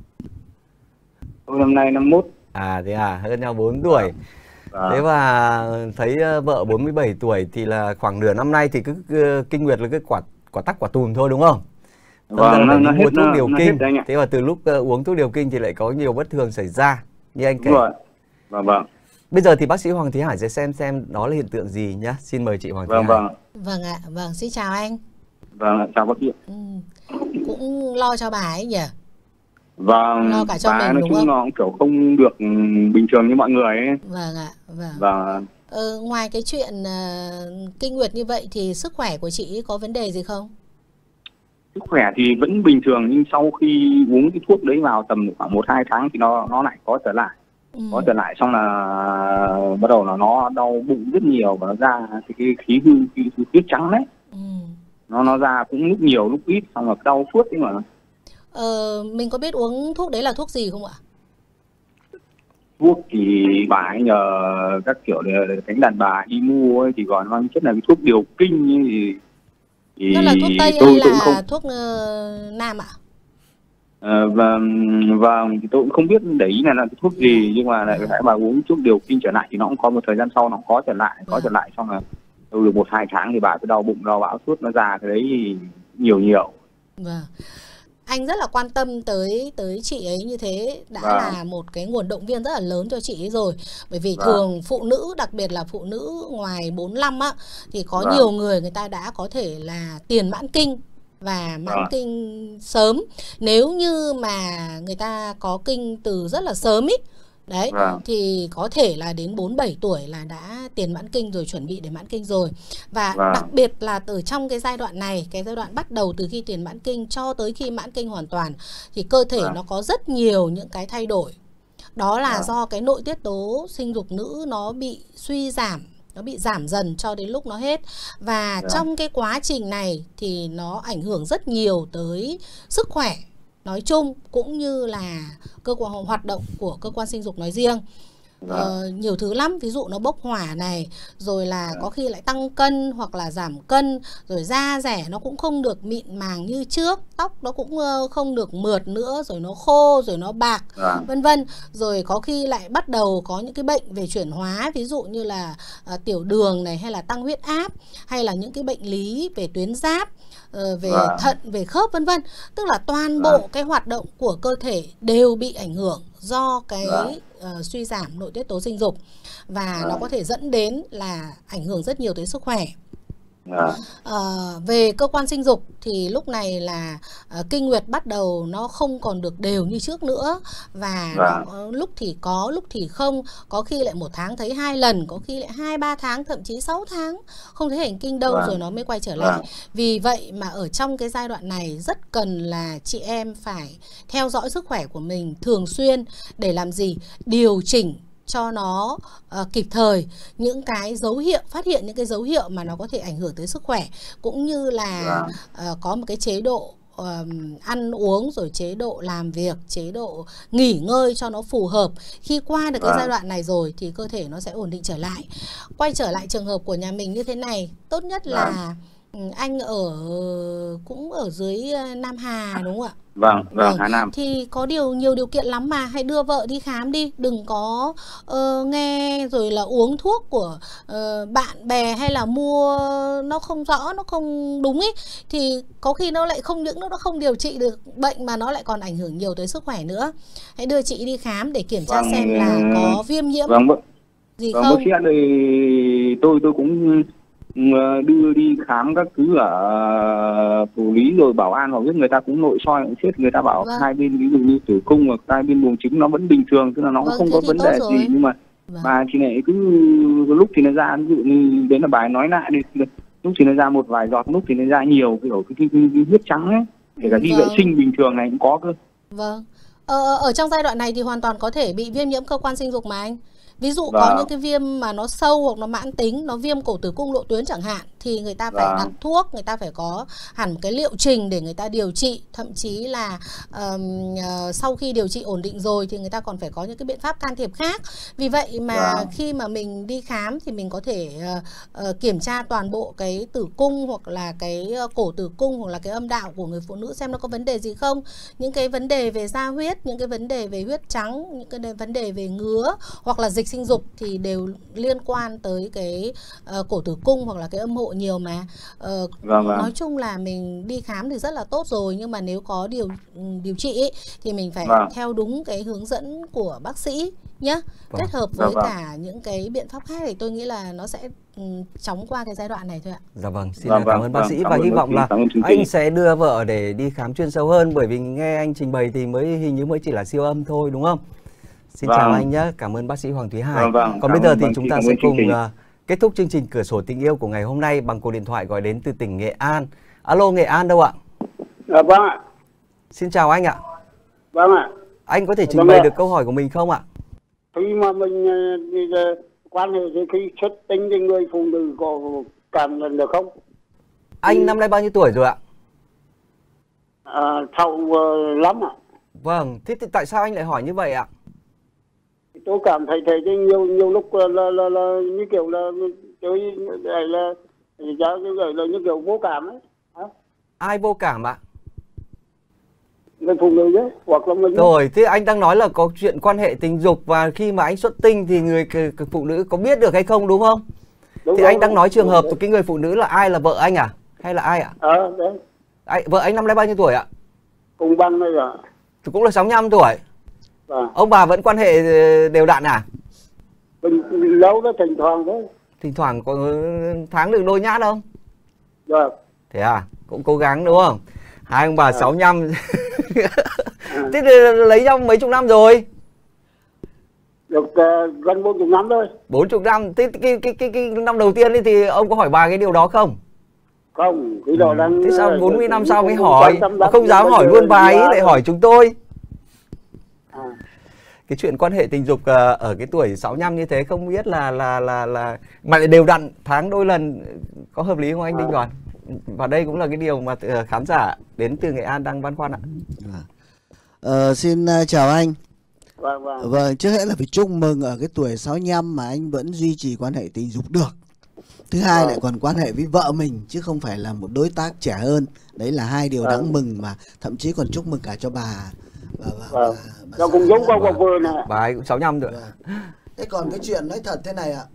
Tôi năm nay năm mốt. À thế à, hơn nhau bốn tuổi. À. Thế và thấy uh, vợ bốn mươi bảy tuổi thì là khoảng nửa năm nay thì cứ uh, kinh nguyệt là cái quả quả tắc quả tùm thôi đúng không? Vâng, nó, nó mua hết thuốc nó, điều nó kinh. hết đấy anh ạ. Thế và từ lúc uh, uống thuốc điều kinh thì lại có nhiều bất thường xảy ra như anh kể. Đúng rồi. Vâng vâng. Bây giờ thì bác sĩ Hoàng Thí Hải sẽ xem xem đó là hiện tượng gì nhá. Xin mời chị Hoàng Thí Vâng Hải. vâng. Vâng ạ, vâng, xin chào anh. Vâng ạ, chào bác sĩ. Ừ. Cũng lo cho bà ấy nhỉ? Vâng, Lo cả cho bà mình nói đúng chung không? nó cũng kiểu không được ừ, bình thường như mọi người ấy. Vâng ạ, vâng. Vâng. Ờ, ngoài cái chuyện uh, kinh nguyệt như vậy thì sức khỏe của chị có vấn đề gì không? Sức khỏe thì vẫn bình thường, nhưng sau khi uống cái thuốc đấy vào tầm khoảng một hai tháng thì nó nó lại có trở lại. Ừ. Có trở lại xong là bắt đầu là nó đau bụng rất nhiều và nó ra cái, cái khí hư, cái, cái huyết trắng đấy. Ừ. Nó nó ra cũng lúc nhiều lúc ít, xong là đau suốt ấy mà. Ờ, mình có biết uống thuốc đấy là thuốc gì không ạ? Thuốc thì bà ấy nhờ các kiểu để cánh đàn bà đi mua ấy, thì còn mang chất là cái thuốc điều kinh ấy, thì Nó là thuốc Tây tôi hay là không... thuốc uh, Nam ạ? À, và và tôi cũng không biết để ý là là thuốc gì, nhưng mà lại phải bà uống thuốc điều kinh trở lại thì nó cũng có một thời gian sau nó cũng có trở lại, có trở lại xong là đâu được một hai tháng thì bà cứ đau bụng đau bão suốt, nó ra cái đấy thì nhiều nhiều. Vâng. Anh rất là quan tâm tới tới chị ấy như thế đã vâng. là một cái nguồn động viên rất là lớn cho chị ấy rồi. Bởi vì vâng. thường phụ nữ, đặc biệt là phụ nữ ngoài bốn mươi lăm á, thì có vâng. nhiều người người ta đã có thể là tiền mãn kinh và mãn vâng. kinh sớm. Nếu như mà người ta có kinh từ rất là sớm ý, đấy, vâng. thì có thể là đến bốn mươi bảy tuổi là đã tiền mãn kinh rồi, chuẩn bị để mãn kinh rồi. Và vâng. đặc biệt là từ trong cái giai đoạn này, cái giai đoạn bắt đầu từ khi tiền mãn kinh cho tới khi mãn kinh hoàn toàn, thì cơ thể vâng. nó có rất nhiều những cái thay đổi. Đó là vâng. do cái nội tiết tố sinh dục nữ nó bị suy giảm, nó bị giảm dần cho đến lúc nó hết. Và vâng. trong cái quá trình này thì nó ảnh hưởng rất nhiều tới sức khỏe nói chung, cũng như là cơ quan hoạt động của cơ quan sinh dục nói riêng. Vâng. Ờ, nhiều thứ lắm, ví dụ nó bốc hỏa này, rồi là vâng. có khi lại tăng cân hoặc là giảm cân, rồi da rẻ nó cũng không được mịn màng như trước, tóc nó cũng không được mượt nữa, rồi nó khô, rồi nó bạc, vâng. vân vân. Rồi có khi lại bắt đầu có những cái bệnh về chuyển hóa, ví dụ như là à, tiểu đường này, hay là tăng huyết áp, hay là những cái bệnh lý về tuyến giáp, về vâng. thận, về khớp, vân vân. Tức là toàn bộ vâng. cái hoạt động của cơ thể đều bị ảnh hưởng do cái vâng. uh, suy giảm nội tiết tố sinh dục. Và vâng. nó có thể dẫn đến là ảnh hưởng rất nhiều tới sức khỏe. À. À, về cơ quan sinh dục thì lúc này là uh, kinh nguyệt bắt đầu nó không còn được đều như trước nữa. Và nó, uh, lúc thì có, lúc thì không. Có khi lại một tháng thấy hai lần, có khi lại hai ba tháng, thậm chí sáu tháng không thấy hành kinh đâu, à. rồi nó mới quay trở lại. à. Vì vậy mà ở trong cái giai đoạn này rất cần là chị em phải theo dõi sức khỏe của mình thường xuyên. Để làm gì? Điều chỉnh cho nó uh, kịp thời những cái dấu hiệu, phát hiện những cái dấu hiệu mà nó có thể ảnh hưởng tới sức khỏe, cũng như là uh, có một cái chế độ uh, ăn uống, rồi chế độ làm việc, chế độ nghỉ ngơi cho nó phù hợp. Khi qua được cái giai đoạn này rồi thì cơ thể nó sẽ ổn định trở lại. Quay trở lại trường hợp của nhà mình như thế này, tốt nhất là anh ở cũng ở dưới Nam Hà đúng không ạ? Vâng, vâng, Hà Nam. Thì có điều nhiều điều kiện lắm mà, hãy đưa vợ đi khám đi, đừng có uh, nghe rồi là uống thuốc của uh, bạn bè, hay là mua nó không rõ, nó không đúng ấy, thì có khi nó lại không những nó không điều trị được bệnh mà nó lại còn ảnh hưởng nhiều tới sức khỏe nữa. Hãy đưa chị đi khám để kiểm tra vâng, xem là có viêm nhiễm vâng, gì vâng, không. Bác sĩ thì tôi tôi cũng đưa đi khám các thứ ở phủ lý rồi bảo an, hoặc biết người ta cũng nội soi cũng chết, người ta bảo vâng. hai bên ví dụ như tử cung hoặc hai bên buồng trứng nó vẫn bình thường, tức là nó cũng vâng, không có vấn đề rồi. gì, nhưng mà vâng. bà thì lại cứ lúc thì nó ra, ví dụ như đấy là bà nói lại đi, lúc thì nó ra một vài giọt, lúc thì nó ra nhiều kiểu cái, cái, cái, cái huyết trắng ấy, kể cả đi vâng. vệ sinh bình thường này cũng có cơ. Vâng. Ờ, ở trong giai đoạn này thì hoàn toàn có thể bị viêm nhiễm cơ quan sinh dục mà anh. Ví dụ vâng. có những cái viêm mà nó sâu hoặc nó mãn tính, nó viêm cổ tử cung lộ tuyến chẳng hạn, thì người ta phải vâng. đặt thuốc, người ta phải có hẳn cái liệu trình để người ta điều trị. Thậm chí là um, uh, sau khi điều trị ổn định rồi thì người ta còn phải có những cái biện pháp can thiệp khác. Vì vậy mà vâng. khi mà mình đi khám thì mình có thể uh, uh, kiểm tra toàn bộ cái tử cung, hoặc là cái uh, cổ tử cung, hoặc là cái âm đạo của người phụ nữ xem nó có vấn đề gì không. Những cái vấn đề về da huyết, những cái vấn đề về huyết trắng, những cái vấn đề về ngứa hoặc là dịch sinh dục thì đều liên quan tới cái uh, cổ tử cung hoặc là cái âm hộ nhiều mà. Uh, vâng, vâng. Nói chung là mình đi khám thì rất là tốt rồi, nhưng mà nếu có điều điều trị ấy, thì mình phải vâng. theo đúng cái hướng dẫn của bác sĩ nhé. Vâng. Kết hợp với vâng. cả những cái biện pháp khác thì tôi nghĩ là nó sẽ um, chóng qua cái giai đoạn này thôi ạ. Dạ vâng, xin vâng, cảm vâng, ơn bác vâng, sĩ, cảm và ơn hy vọng sĩ, là anh sẽ đưa vợ để đi khám chuyên sâu hơn, bởi vì nghe anh trình bày thì mới hình như mới chỉ là siêu âm thôi đúng không? Xin vâng. chào anh nhé, cảm ơn bác sĩ Hoàng Thúy Hải. Vâng, vâng. Còn bây giờ thì chúng ta sẽ cùng uh, kết thúc chương trình Cửa sổ tình yêu của ngày hôm nay bằng cuộc điện thoại gọi đến từ tỉnh Nghệ An. Alo, Nghệ An đâu ạ? À, vâng ạ. Xin chào anh ạ. Vâng ạ. Anh có thể trình vâng bày ạ. được câu hỏi của mình không ạ? Khi mà mình uh, quan hệ với khi xuất tinh thì người phụ nữ có cảm nhận được không? Anh ừ. năm nay bao nhiêu tuổi rồi ạ? À, thầu uh, lắm ạ. Vâng, thế thì tại sao anh lại hỏi như vậy ạ? Tôi cảm thấy thấy nhiều nhiều lúc là, là, là, là như kiểu là chơi là là, là, là như kiểu vô cảm ấy. Ai vô cảm ạ? Người phụ nữ ấy, hoặc là mình. Rồi, thế anh đang nói là có chuyện quan hệ tình dục và khi mà anh xuất tinh thì người phụ nữ có biết được hay không, đúng không? Đúng, thì đúng, anh đang đúng, nói trường đúng, hợp đúng. cái người phụ nữ là ai, là vợ anh à? Hay là ai ạ? Ờ, đấy. Anh, vợ anh năm nay bao nhiêu tuổi ạ? Cùng bằng đây à? Thì cũng là sáu mươi lăm tuổi. À. Ông bà vẫn quan hệ đều đặn à? Mình, mình lâu đó, thỉnh thoảng thôi. Thỉnh thoảng có tháng được đôi nhát không? Dạ. Thế à? Cũng cố gắng đúng không? Hai ông bà sáu mươi lăm. À. Thế thì lấy nhau mấy chục năm rồi? Được uh, gần bốn chục năm thôi. Bốn chục năm. Thế cái, cái, cái, cái năm đầu tiên ấy thì ông có hỏi bà cái điều đó không? Không, cái đó đang. Thế sao bốn mươi năm sau mới không hỏi? Mà không dám hỏi luôn bà ấy, lại hỏi chúng tôi. À. Cái chuyện quan hệ tình dục uh, ở cái tuổi sáu mươi lăm như thế không biết là là là là mà lại đều đặn tháng đôi lần, có hợp lý không anh Đinh Đoàn? Và đây cũng là cái điều mà uh, khán giả đến từ Nghệ An đang băn khoăn ạ. Ờ, xin uh, chào anh. Vâng, vâng. Vâng, trước hết là phải chúc mừng ở cái tuổi sáu mươi lăm mà anh vẫn duy trì quan hệ tình dục được. Thứ hai Vâng. lại còn quan hệ với vợ mình chứ không phải là một đối tác trẻ hơn. Đấy là hai điều Vâng. đáng mừng mà thậm chí còn chúc mừng cả cho bà. Bà, bà, Vâng. bà, Nó cũng giống con bà vừa nè. Bà ấy cũng sáu mươi lăm rồi. Vâng. Thế còn cái chuyện nói thật thế này ạ.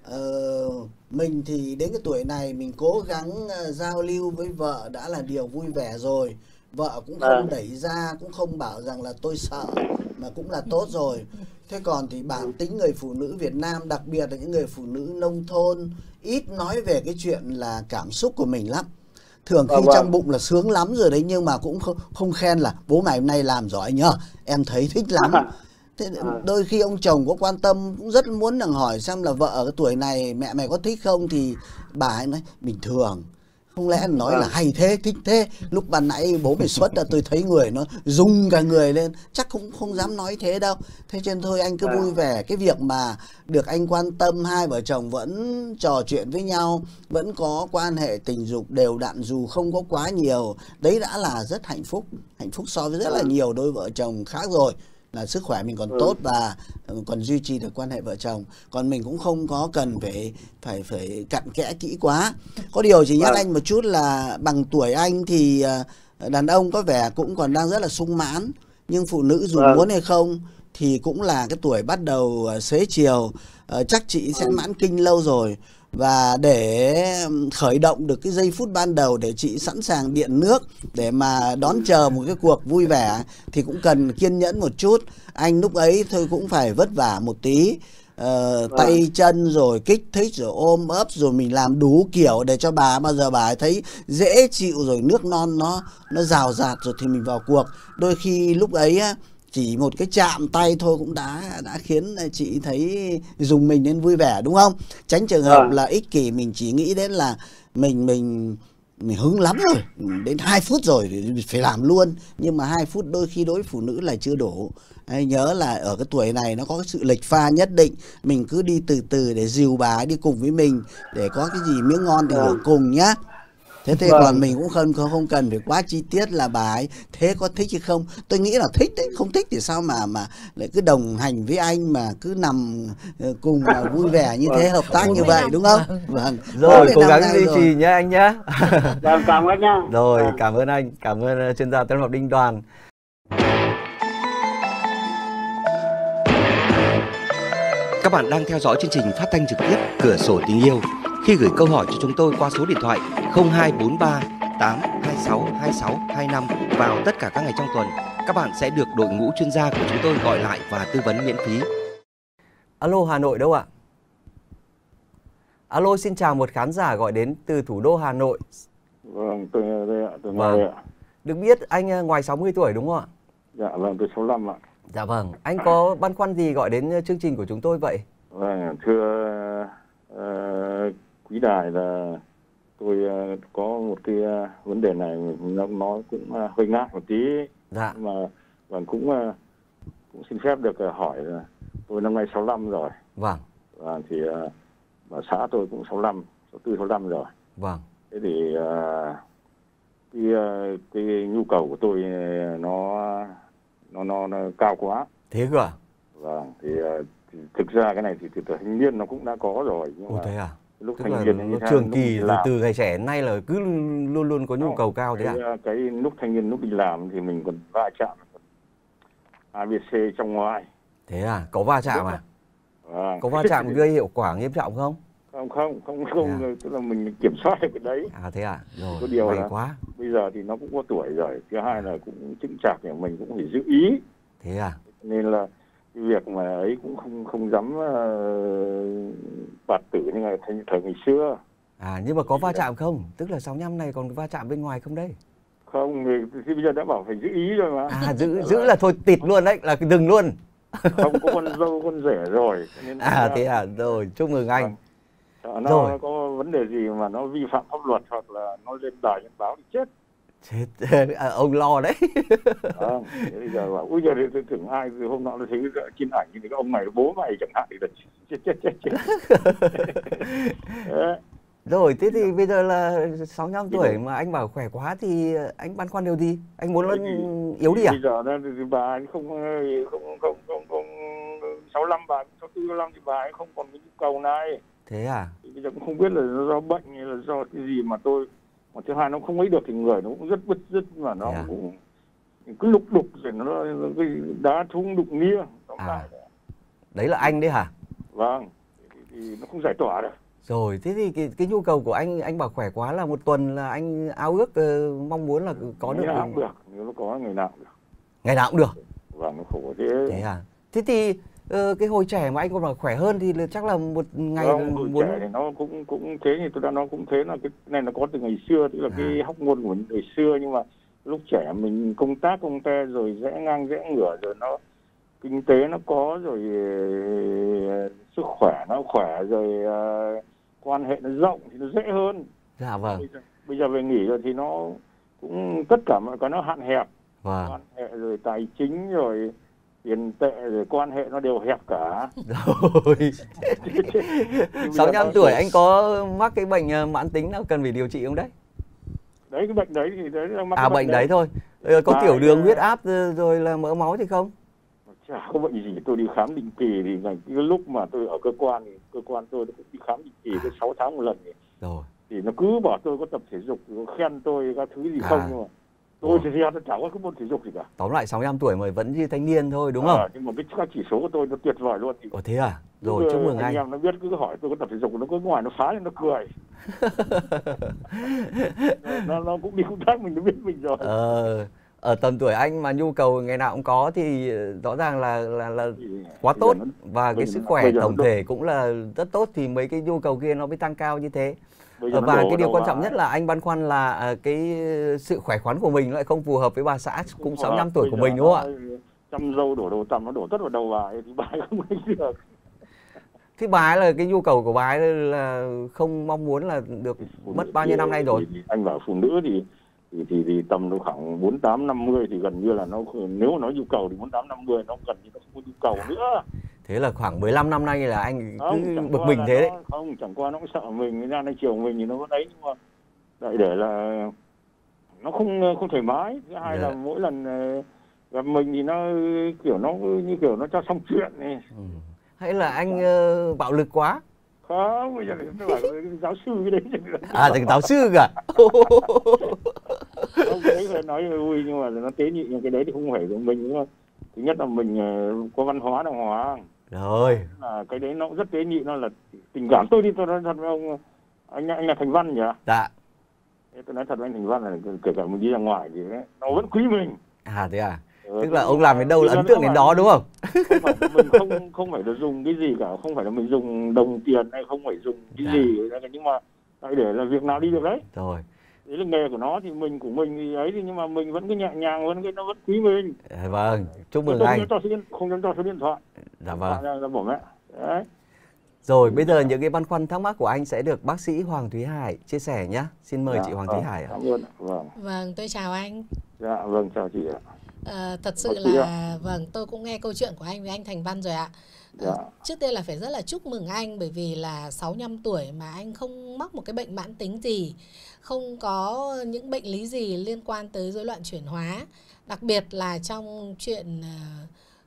Ờ, mình thì đến cái tuổi này mình cố gắng uh, giao lưu với vợ đã là điều vui vẻ rồi. Vợ cũng không Vâng. đẩy ra, cũng không bảo rằng là tôi sợ, mà cũng là tốt rồi. Thế còn thì bản tính người phụ nữ Việt Nam, đặc biệt là những người phụ nữ nông thôn, ít nói về cái chuyện là cảm xúc của mình lắm. Thường khi Vâng, vâng. trong bụng là sướng lắm rồi đấy, nhưng mà cũng không, không khen là bố mày hôm nay làm giỏi nhờ, em thấy thích lắm. Thế đôi khi ông chồng có quan tâm cũng rất muốn đằng hỏi xem là vợ ở cái tuổi này mẹ mày có thích không, thì bà ấy nói bình thường. Không lẽ nói Vâng. là hay thế, thích thế. Lúc ban nãy bố mày xuất là tôi thấy người nó rung cả người lên. Chắc cũng không dám nói thế đâu. Thế cho nên thôi anh cứ Vâng. vui vẻ. Cái việc mà được anh quan tâm, hai vợ chồng vẫn trò chuyện với nhau, vẫn có quan hệ tình dục đều đặn dù không có quá nhiều, đấy đã là rất hạnh phúc. Hạnh phúc so với rất là nhiều đôi vợ chồng khác rồi. Là sức khỏe mình còn Ừ. tốt và còn duy trì được quan hệ vợ chồng. Còn mình cũng không có cần phải phải phải cặn kẽ kỹ quá. Có điều chỉ nhắc Vâng. anh một chút là bằng tuổi anh thì uh, đàn ông có vẻ cũng còn đang rất là sung mãn, nhưng phụ nữ dù Vâng. muốn hay không thì cũng là cái tuổi bắt đầu uh, xế chiều. Uh, chắc chị sẽ mãn kinh lâu rồi. Và để khởi động được cái giây phút ban đầu để chị sẵn sàng điện nước để mà đón chờ một cái cuộc vui vẻ thì cũng cần kiên nhẫn một chút. Anh lúc ấy thôi cũng phải vất vả một tí. Ờ, Vâng. tay chân rồi kích thích rồi ôm ấp rồi mình làm đủ kiểu để cho bà bao giờ bà ấy thấy dễ chịu rồi nước non nó nó rào rạt rồi thì mình vào cuộc. Đôi khi lúc ấy á, chỉ một cái chạm tay thôi cũng đã đã khiến chị thấy dùng mình nên vui vẻ, đúng không? Tránh trường hợp Vâng. là ích kỷ mình chỉ nghĩ đến là mình mình mình hứng lắm rồi, đến hai phút rồi thì phải làm luôn, nhưng mà hai phút đôi khi đối với phụ nữ là chưa đủ. Hãy nhớ là ở cái tuổi này nó có cái sự lệch pha nhất định, mình cứ đi từ từ để dìu bà ấy đi cùng với mình để có cái gì miếng ngon thì hưởng cùng nhá. Thế thế Vâng. còn mình cũng không không cần phải quá chi tiết là bà ấy thế có thích hay không. Tôi nghĩ là thích đấy, không thích thì sao mà mà lại cứ đồng hành với anh mà cứ nằm uh, cùng mà vui vẻ như thế, hợp tác như vậy, đúng không? Vâng. Rồi, cố gắng duy trì nhé anh nhé. Vâng, cảm ơn nha. Rồi, Vâng. cảm ơn anh, cảm ơn chuyên gia tâm lý học Đinh Đoàn. Các bạn đang theo dõi chương trình phát thanh trực tiếp Cửa sổ tình yêu. Khi gửi câu hỏi cho chúng tôi qua số điện thoại không hai bốn ba tám hai sáu hai sáu hai năm vào tất cả các ngày trong tuần, các bạn sẽ được đội ngũ chuyên gia của chúng tôi gọi lại và tư vấn miễn phí. Alo, Hà Nội đâu ạ? Alo, xin chào một khán giả gọi đến từ thủ đô Hà Nội. Vâng, tôi đây ạ, tôi Vâng. nghe đây ạ. Được biết anh ngoài sáu mươi tuổi đúng không ạ? Dạ vâng, tôi sáu mươi lăm ạ. Dạ vâng, anh có băn khoăn gì gọi đến chương trình của chúng tôi vậy? Vâng, thưa uh, quý đài là tôi uh, có một cái uh, vấn đề này nó, nó cũng uh, hơi ngáp một tí. Dạ. Nhưng mà vâng, cũng uh, cũng xin phép được uh, hỏi là tôi năm nay sáu mươi lăm rồi. Vâng. Và thì uh, bà xã tôi cũng sáu mươi lăm, sáu mươi tư, sáu mươi lăm rồi. Vâng. Thế thì uh, cái, uh, cái nhu cầu của tôi nó nó nó, nó cao quá. Thế cơ à? Vâng, thì, uh, thì thực ra cái này thì từ thanh niên nó cũng đã có rồi, nhưng Ồ, mà thế à? lúc Tức thành là niên nó như thế, trường lúc kỳ đi từ, làm. từ ngày trẻ đến nay là cứ luôn luôn có nhu Không, cầu cao thế cái, ạ? cái lúc thanh niên lúc đi làm thì mình còn va chạm a bê xê trong ngoài. Thế à? Có va chạm à? Vâng. Có va chạm gây hiệu quả nghiêm trọng không? Không không không không à? Tức là mình kiểm soát được cái đấy. À thế à? Rồi, có điều may là quá. Bây giờ thì nó cũng có tuổi rồi, thứ hai là cũng chững chạc thì mình cũng phải giữ ý. Thế à? Nên là cái việc mà ấy cũng không không dám uh, bạt tử như ngày thời, thời ngày xưa. À nhưng mà có va chạm không? Tức là sáu năm này còn va chạm bên ngoài không đây? Không, thì, thì bây giờ đã bảo phải giữ ý rồi mà. À giữ giữ là thôi tịt luôn đấy, là dừng luôn. Không có con dâu con rể rồi. Nên à thế à? Rồi, chúc mừng anh. Sợ nó Rồi. có vấn đề gì mà nó vi phạm pháp luật hoặc là nó lên đài lên báo thì chết. Chết, à, ông lo đấy. Không, thế bây giờ bảo, ui giờ thì tôi tưởng ai thì hôm nọ nó thấy trên ảnh thì cái ông này bố mày chẳng hạn thì chết chết chết chết. Rồi, thế thì bây giờ là sáu mươi lăm tuổi mà anh bảo khỏe quá thì anh băn khoăn điều gì? Anh muốn nó yếu đi à? Bây giờ nó thì bà ấy không không không không không sáu mươi lăm bà sáu mươi tư sáu mươi lăm thì bà ấy không còn cái nhu cầu này. Thế à? Thì bây giờ cũng không biết là do bệnh hay là do cái gì mà tôi, mà thứ hai nó không ấy được thì người nó cũng rất bứt rứt mà nó à? cũng cứ lục đục rồi nó, nó cái đá thúng đục nia. À. Đấy là anh đấy hả? Vâng, thì, thì nó không giải tỏa được. Rồi, thế thì cái, cái nhu cầu của anh, anh bảo khỏe quá là một tuần là anh ao ước uh, mong muốn là có được. Ngày nào cũng được, nếu nó có ngày nào cũng được. Ngày nào cũng được? Vâng, nó khổ thế. Thế à? Thế thì uh, cái hồi trẻ mà anh còn bảo khỏe hơn thì chắc là một ngày không, hồi muốn... trẻ thì nó cũng cũng thế, như tôi đã nói cũng thế, là cái này nó có từ ngày xưa, tức là à. cái hóc môn của mình ngày xưa, nhưng mà lúc trẻ mình công tác công te rồi rẽ ngang rẽ ngửa rồi nó kinh tế nó có rồi uh, sức khỏe nó khỏe rồi uh, quan hệ nó rộng thì nó dễ hơn. Dạ vâng. Bây giờ, bây giờ về nghỉ rồi thì nó cũng tất cả mọi cái nó hạn hẹp. Vâng. Quan hệ rồi tài chính rồi tiền tệ rồi quan hệ nó đều hẹp cả. Rồi. sáu mươi lăm tuổi anh có mắc cái bệnh mãn tính nào cần phải điều trị không đấy? Đấy cái bệnh đấy thì đấy là mắc à cái bệnh bệnh đấy, đấy thôi. Có à, tiểu đường, huyết áp rồi là mỡ máu thì không? Chả có bệnh gì, tôi đi khám định kỳ thì cái lúc mà tôi ở cơ quan thì cơ quan tôi cũng đi khám định kỳ cái sáu tháng một lần thì, rồi. Thì nó cứ bảo tôi có tập thể dục, khen tôi các thứ gì à. Không, nhưng mà tôi thì ra nó chẳng có cái môn thể dục gì cả. Tóm lại sáu mươi lăm tuổi mà vẫn như thanh niên thôi đúng không? À, nhưng mà cái các chỉ số của tôi nó tuyệt vời luôn. Thì Ồ thế à? Rồi chúc mừng anh. Anh em nó biết cứ hỏi tôi có tập thể dục, nó cứ ngoài nó phá lên nó cười. nó, nó cũng đi công tác mình nó biết mình rồi. Ờ, ở tầm tuổi anh mà nhu cầu ngày nào cũng có thì rõ ràng là là là quá tốt, và cái sức khỏe tổng thể cũng là rất tốt thì mấy cái nhu cầu kia nó mới tăng cao như thế. Và cái điều quan trọng nhất là anh băn khoăn là cái sự khỏe khoắn của mình lại không phù hợp với bà xã cũng sáu mươi lăm tuổi của mình đúng không ạ? Chăm dâu đổ đồ tằm nó đổ tất vào đầu bà ấy thì bà ấy không thấy được. Thế bà ấy là cái nhu cầu của bà ấy là không mong muốn là được mất bao nhiêu năm nay rồi? Anh bảo phụ nữ thì thì thì, thì tầm nó khoảng bốn tám năm mươi thì gần như là nó, nếu mà nói nhu cầu thì bốn tám năm mươi nó gần như nó không có nhu cầu nữa. Thế là khoảng mười lăm năm nay là anh không, cứ bực mình thế đấy. Nó, không, chẳng qua nó cũng sợ mình, ra đây chiều mình thì nó vẫn đấy, nhưng mà lại để là nó không không thoải mái. Thứ hai yeah. là mỗi lần gặp mình thì nó kiểu nó như kiểu nó cho xong chuyện này. Ừ. Hay là anh uh, bạo lực quá? Không, bây giờ tôi bảo giáo sư cái đấy. À, thành giáo sư cả. Không, đấy là nói vui nhưng mà nó tế nhị, nhưng cái đấy thì không phải của mình, đúng không? Thứ nhất là mình có văn hóa đàng hoàng. Rồi. À, cái đấy nó rất tế nhị, nó là tình cảm. Tôi đi tôi nói thật với ông, anh anh là Thành Văn nhỉ? Dạ. Tôi nói thật với anh Thành Văn là kể cả mình đi ra ngoài thì đấy, nó vẫn quý mình. À thế à? Ừ, tức là ông làm đến đâu là ấn tượng đến đó đúng không? Không phải là mình không không phải là dùng cái gì cả, không phải là mình dùng đồng tiền hay không phải dùng cái dạ. gì, nhưng mà để là việc nào đi được đấy. Rồi. Đấy là nghề của nó thì mình của mình thì ấy thì, nhưng mà mình vẫn cứ nhẹ nhàng, vẫn cái nó vẫn quý mình. À, vâng, chúc mừng tôi anh. Không cho, không cho số điện thoại. Dạ vâng. Ra, ra bỏ mẹ. Đấy. Rồi bây giờ những cái băn khoăn thắc mắc của anh sẽ được bác sĩ Hoàng Thúy Hải chia sẻ nhé. Xin mời dạ, chị Hoàng Thúy Hải ạ. Cảm ơn. Vâng. Vâng, tôi chào anh. Dạ vâng, chào chị ạ. À, thật sự là vâng, tôi cũng nghe câu chuyện của anh với anh Thành Văn rồi ạ. Dạ. À, trước tiên là phải rất là chúc mừng anh, bởi vì là sáu mươi lăm tuổi mà anh không mắc một cái bệnh mãn tính gì, không có những bệnh lý gì liên quan tới rối loạn chuyển hóa. Đặc biệt là trong chuyện uh,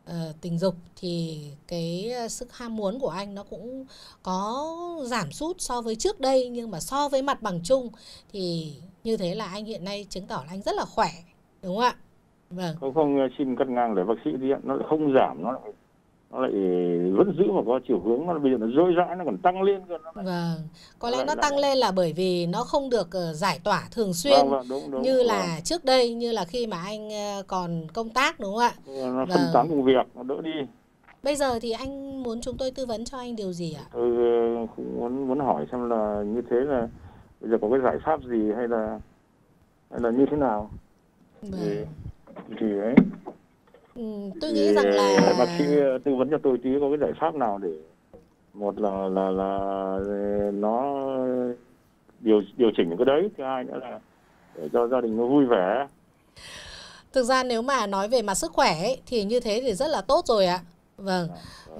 uh, tình dục thì cái sức ham muốn của anh nó cũng có giảm sút so với trước đây, nhưng mà so với mặt bằng chung thì như thế là anh hiện nay chứng tỏ là anh rất là khỏe, đúng không ạ? Vâng. Không, không xin cắt ngang để bác sĩ đi ạ, nó lại không giảm, nó lại nó lại vẫn giữ mà có chiều hướng, nó bây giờ nó rối rãi, nó còn tăng lên cơ. Nó lại, vâng, có lẽ nó, nó lại, tăng lại... lên là bởi vì nó không được uh, giải tỏa thường xuyên. Vâng, vâng, đúng, đúng, như vâng. là trước đây, như là khi mà anh uh, còn công tác, đúng không ạ? Nó phân vâng. tán công việc, nó đỡ đi. Bây giờ thì anh muốn chúng tôi tư vấn cho anh điều gì ạ? Tôi uh, muốn muốn hỏi xem là như thế là bây giờ có cái giải pháp gì hay là hay là như thế nào? Vâng. Thì, thì ấy. Ừ, tôi nghĩ rằng là bác sĩ tư vấn cho tôi tí có cái giải pháp nào để một là là là nó điều điều chỉnh cái đấy, thứ hai nữa là để cho gia đình nó vui vẻ. Thực ra nếu mà nói về mặt sức khỏe ấy, thì như thế thì rất là tốt rồi ạ. Vâng.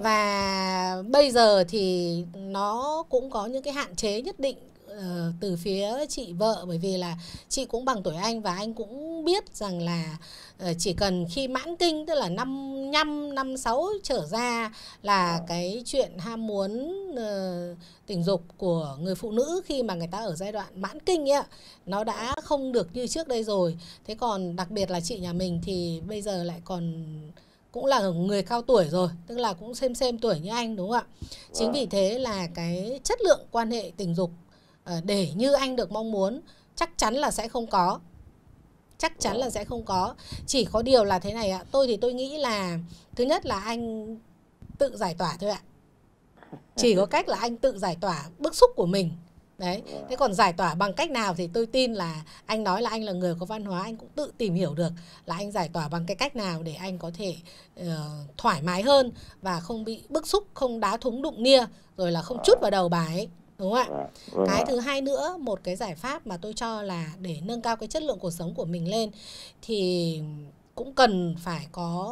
Và bây giờ thì nó cũng có những cái hạn chế nhất định uh, từ phía chị vợ, bởi vì là chị cũng bằng tuổi anh và anh cũng biết rằng là uh, chỉ cần khi mãn kinh, tức là năm năm, năm sáu trở ra là cái chuyện ham muốn uh, tình dục của người phụ nữ khi mà người ta ở giai đoạn mãn kinh ấy, nó đã không được như trước đây rồi. Thế còn đặc biệt là chị nhà mình thì bây giờ lại còn cũng là người cao tuổi rồi, tức là cũng xem xem tuổi như anh, đúng không ạ? Chính vì thế là cái chất lượng quan hệ tình dục để như anh được mong muốn chắc chắn là sẽ không có. Chắc chắn là sẽ không có. Chỉ có điều là thế này ạ, tôi thì tôi nghĩ là thứ nhất là anh tự giải tỏa thôi ạ. Chỉ có cách là anh tự giải tỏa bức xúc của mình. Đấy, thế còn giải tỏa bằng cách nào thì tôi tin là anh nói là anh là người có văn hóa, anh cũng tự tìm hiểu được là anh giải tỏa bằng cái cách nào để anh có thể uh, thoải mái hơn và không bị bức xúc, không đá thúng đụng nia, rồi là không trút vào đầu bà ấy, đúng không ạ? Cái thứ hai nữa, một cái giải pháp mà tôi cho là để nâng cao cái chất lượng cuộc sống của mình lên thì cũng cần phải có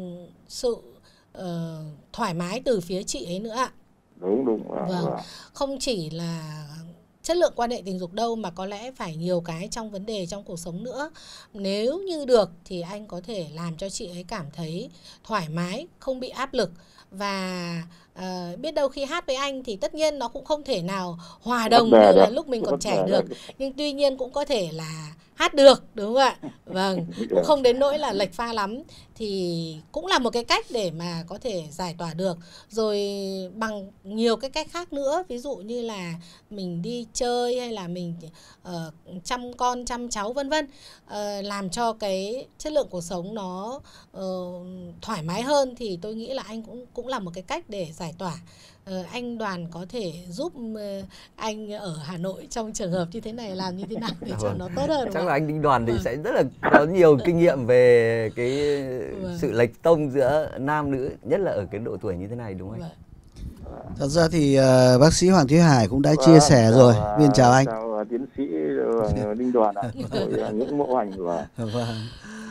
sự uh, thoải mái từ phía chị ấy nữa ạ. Đúng, đúng. Vâng, không chỉ là chất lượng quan hệ tình dục đâu mà có lẽ phải nhiều cái trong vấn đề trong cuộc sống nữa. Nếu như được thì anh có thể làm cho chị ấy cảm thấy thoải mái, không bị áp lực. Và uh, biết đâu khi hát với anh thì tất nhiên nó cũng không thể nào hòa đồng như là lúc mình còn trẻ được. Nhưng tuy nhiên cũng có thể là hát được, đúng không ạ? Vâng, cũng không đến nỗi là lệch pha lắm. Thì cũng là một cái cách để mà có thể giải tỏa được. Rồi bằng nhiều cái cách khác nữa, ví dụ như là mình đi chơi hay là mình uh, chăm con, chăm cháu vân vân, uh, làm cho cái chất lượng cuộc sống nó uh, thoải mái hơn thì tôi nghĩ là anh cũng cũng là một cái cách để giải tỏa. Uh, anh Đoàn có thể giúp uh, anh ở Hà Nội trong trường hợp như thế này làm như thế nào để cho nó tốt hơn? Chắc là anh Đinh Đoàn thì sẽ rất là có nhiều kinh nghiệm về cái sự lệch tông giữa nam nữ, nhất là ở cái độ tuổi như thế này, đúng không anh? Thật ra thì uh, bác sĩ Hoàng Thúy Hải cũng đã chia sẻ chào, rồi. Viên chào anh. Chào tiến sĩ Đinh Đoàn ạ. Những mẫu ảnh của. Vâng.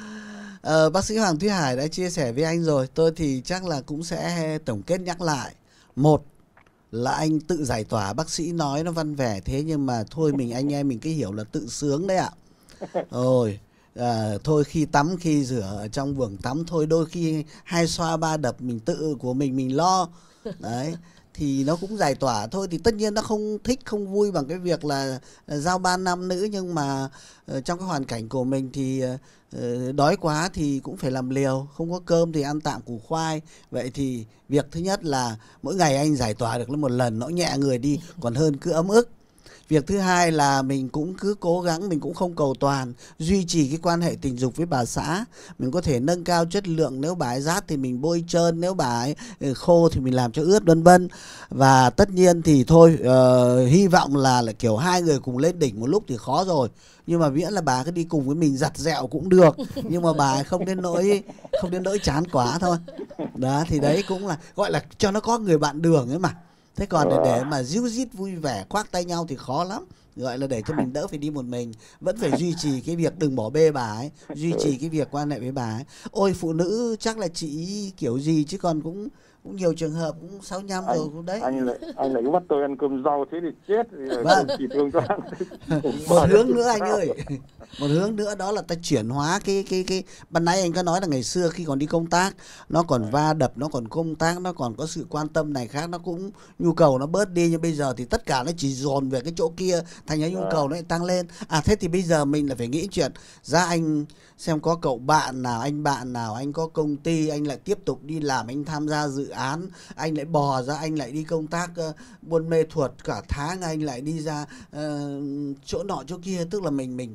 Uh, bác sĩ Hoàng Thúy Hải đã chia sẻ với anh rồi. Tôi thì chắc là cũng sẽ tổng kết nhắc lại. Một là anh tự giải tỏa, bác sĩ nói nó văn vẻ thế nhưng mà thôi mình anh em mình cứ hiểu là tự sướng đấy ạ. Rồi. À, thôi khi tắm khi rửa ở trong buồng tắm thôi, đôi khi hai xoa ba đập mình tự của mình mình lo đấy thì nó cũng giải tỏa thôi. Thì tất nhiên nó không thích không vui bằng cái việc là giao ban nam nữ, nhưng mà uh, trong cái hoàn cảnh của mình thì uh, đói quá thì cũng phải làm liều, không có cơm thì ăn tạm củ khoai. Vậy thì việc thứ nhất là mỗi ngày anh giải tỏa được một lần nó nhẹ người đi còn hơn cứ ấm ức. Việc thứ hai là mình cũng cứ cố gắng, mình cũng không cầu toàn, duy trì cái quan hệ tình dục với bà xã. Mình có thể nâng cao chất lượng, nếu bà ấy rát thì mình bôi trơn, nếu bà ấy khô thì mình làm cho ướt vân vân. Và tất nhiên thì thôi, uh, hy vọng là, là kiểu hai người cùng lên đỉnh một lúc thì khó rồi. Nhưng mà miễn là bà cứ đi cùng với mình giặt dẹo cũng được. Nhưng mà bà ấy không đến nỗi không đến nỗi chán quá thôi. Đó thì đấy cũng là gọi là cho nó có người bạn đường ấy mà. Thế còn để, để mà díu dít vui vẻ khoác tay nhau thì khó lắm. Gọi là để cho mình đỡ phải đi một mình. Vẫn phải duy trì cái việc đừng bỏ bê bà ấy, duy trì cái việc quan hệ với bà ấy. Ôi phụ nữ chắc là chị kiểu gì chứ còn cũng cũng nhiều trường hợp cũng sáu mươi lăm anh, rồi cũng đấy. Anh lại anh lại bắt tôi ăn cơm rau thế thì chết. Vâng. Chỉ thương cho ăn. Một hướng nữa anh ơi, một hướng nữa đó là ta chuyển hóa cái cái cái ban nãy anh có nói là ngày xưa khi còn đi công tác nó còn va đập, nó còn công tác, nó còn có sự quan tâm này khác, nó cũng nhu cầu nó bớt đi, nhưng bây giờ thì tất cả nó chỉ dồn về cái chỗ kia, thành ra nhu cầu nó lại tăng lên. À thế thì bây giờ mình là phải nghĩ chuyện ra anh xem có cậu bạn nào, anh bạn nào, anh có công ty, anh lại tiếp tục đi làm, anh tham gia dự án, anh lại bò ra, anh lại đi công tác uh, Buôn Mê Thuột cả tháng, anh lại đi ra uh, chỗ nọ chỗ kia, tức là mình mình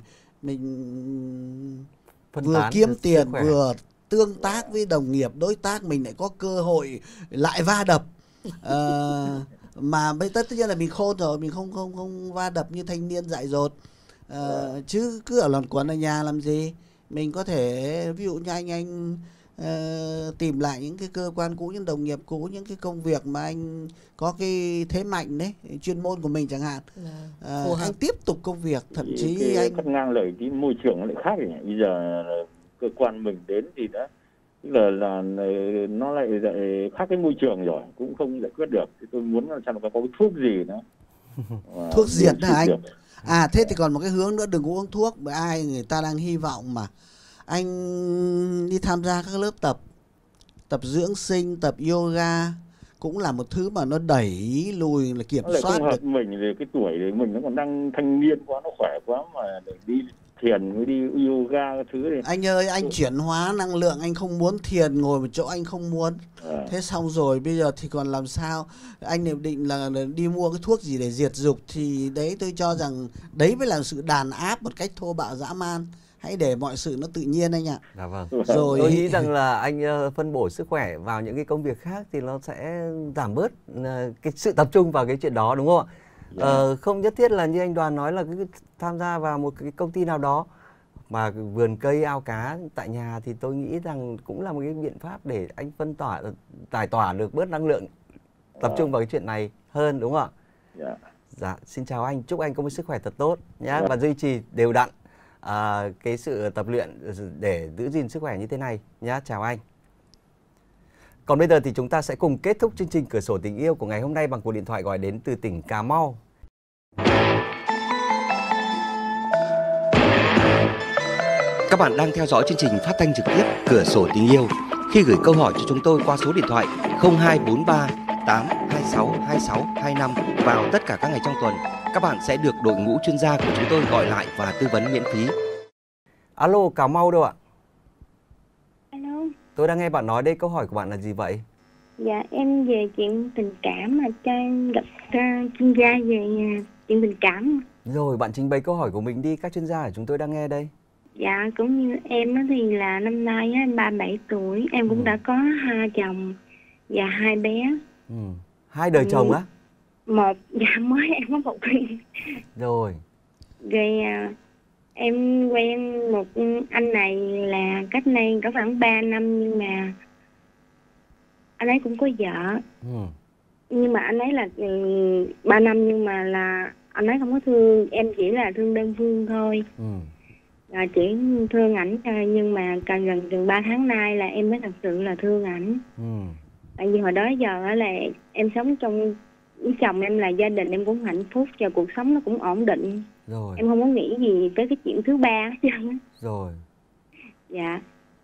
mình Phân vừa tán kiếm sức tiền khỏe. vừa tương tác với đồng nghiệp đối tác, mình lại có cơ hội lại va đập. uh, mà bây tất nhiên là mình khôn rồi, mình không không không va đập như thanh niên dại dột. uh, chứ cứ ở luẩn quẩn ở nhà làm gì. Mình có thể ví dụ như anh anh uh, tìm lại những cái cơ quan cũ, những đồng nghiệp cũ, những cái công việc mà anh có cái thế mạnh đấy, chuyên môn của mình chẳng hạn. Uh, anh tiếp tục công việc, thậm chí cái, anh cắt ngang lời cái môi trường nó lại khác rồi. Bây giờ cơ quan mình đến thì đã tức là là nó lại, lại khác cái môi trường rồi, cũng không giải quyết được. Thì tôi muốn làm sao nó có cái thuốc gì nữa. Thuốc diệt hả anh? Được. À thế thì còn một cái hướng nữa, đừng có uống thuốc, bởi ai người ta đang hy vọng mà anh đi tham gia các lớp tập tập dưỡng sinh, tập yoga cũng là một thứ mà nó đẩy lùi, là kiểm nó lại soát không hợp được. mình, thì cái tuổi thì mình nó còn đang thanh niên quá, nó khỏe quá mà để đi thiền với đi yoga cái thứ này. Anh ơi, anh chuyển hóa năng lượng, anh không muốn thiền ngồi một chỗ anh không muốn. À. Thế xong rồi bây giờ thì còn làm sao? Anh đều định là, là đi mua cái thuốc gì để diệt dục, thì đấy tôi cho rằng đấy mới là sự đàn áp một cách thô bạo dã man. Hãy để mọi sự nó tự nhiên anh ạ. Dạ vâng. Rồi tôi nghĩ rằng là anh uh, phân bổ sức khỏe vào những cái công việc khác thì nó sẽ giảm bớt uh, cái sự tập trung vào cái chuyện đó, đúng không ạ? Yeah. Uh, không nhất thiết là như anh Đoàn nói là cứ tham gia vào một cái công ty nào đó, mà vườn cây ao cá tại nhà thì tôi nghĩ rằng cũng là một cái biện pháp để anh phân tỏa, giải tỏa được bớt năng lượng, tập trung vào cái chuyện này hơn, đúng không ạ? Yeah. Dạ, xin chào anh, chúc anh có một sức khỏe thật tốt nhé. Yeah. Và duy trì đều đặn à, cái sự tập luyện để giữ gìn sức khỏe như thế này nhé. Chào anh. Còn bây giờ thì chúng ta sẽ cùng kết thúc chương trình Cửa sổ tình yêu của ngày hôm nay bằng cuộc điện thoại gọi đến từ tỉnh Cà Mau. Các bạn đang theo dõi chương trình phát thanh trực tiếp Cửa sổ tình yêu. Khi gửi câu hỏi cho chúng tôi qua số điện thoại không hai bốn ba tám hai sáu hai sáu hai năm vào tất cả các ngày trong tuần, các bạn sẽ được đội ngũ chuyên gia của chúng tôi gọi lại và tư vấn miễn phí. Alo, Cà Mau đâu ạ? Alo. Tôi đang nghe bạn nói đây, câu hỏi của bạn là gì vậy? Dạ, em về chuyện tình cảm, mà cho em gặp uh, chuyên gia về uh, chuyện tình cảm. Rồi, bạn trình bày câu hỏi của mình đi, các chuyên gia của chúng tôi đang nghe đây. Dạ, cũng như em đó thì là năm nay á, em ba mươi bảy tuổi, em cũng ừ. đã có hai chồng và hai bé. Ừ. Hai đời ừ. chồng á? Một, dạ mới em có một người. Rồi. Rồi uh, em quen một anh này là cách nay có khoảng ba năm, nhưng mà anh ấy cũng có vợ. Ừ. Nhưng mà anh ấy là ba năm nhưng mà là anh ấy không có thương, em chỉ là thương đơn phương thôi. Ừ. Là chỉ thương ảnh thôi, nhưng mà càng gần chừng ba tháng nay là em mới thật sự là thương ảnh. Ừ. Tại vì hồi đó giờ là em sống trong với chồng em, là gia đình em cũng hạnh phúc và cuộc sống nó cũng ổn định. Rồi. Em không có nghĩ gì tới cái chuyện thứ ba hết trơn. Rồi. Dạ.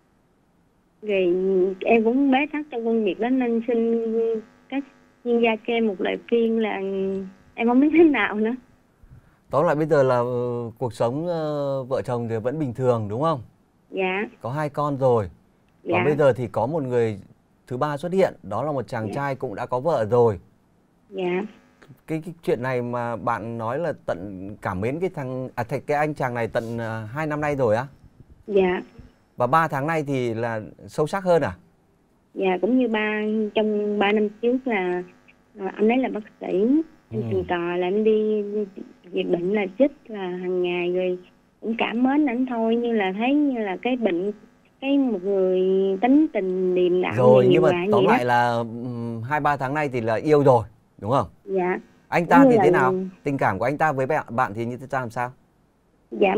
Rồi em cũng bế tắc trong công việc đó, nên xin các chuyên gia cho em một lời khuyên là em không biết thế nào nữa. Tóm lại bây giờ là uh, cuộc sống uh, vợ chồng thì vẫn bình thường đúng không? Dạ. Có hai con rồi. Dạ. Còn bây giờ thì có một người thứ ba xuất hiện, đó là một chàng dạ. trai cũng đã có vợ rồi. Dạ. Cái, cái chuyện này mà bạn nói là tận cảm mến cái thằng à cái anh chàng này tận uh, hai năm nay rồi á? Dạ. Và ba tháng nay thì là sâu sắc hơn à? Dạ, cũng như ba trong ba năm trước là anh ấy là bác sĩ, em tình cờ là em đi về bệnh là chích là hàng ngày, rồi cũng cảm mến ảnh thôi, như là thấy như là cái bệnh, cái một người tính tình điềm đạm rồi, nhưng mà tóm lại là um, hai ba tháng nay thì là yêu rồi đúng không? Dạ. Anh ta thì là... thế nào? Tình cảm của anh ta với bạn bạn thì như thế làm sao? Dạ,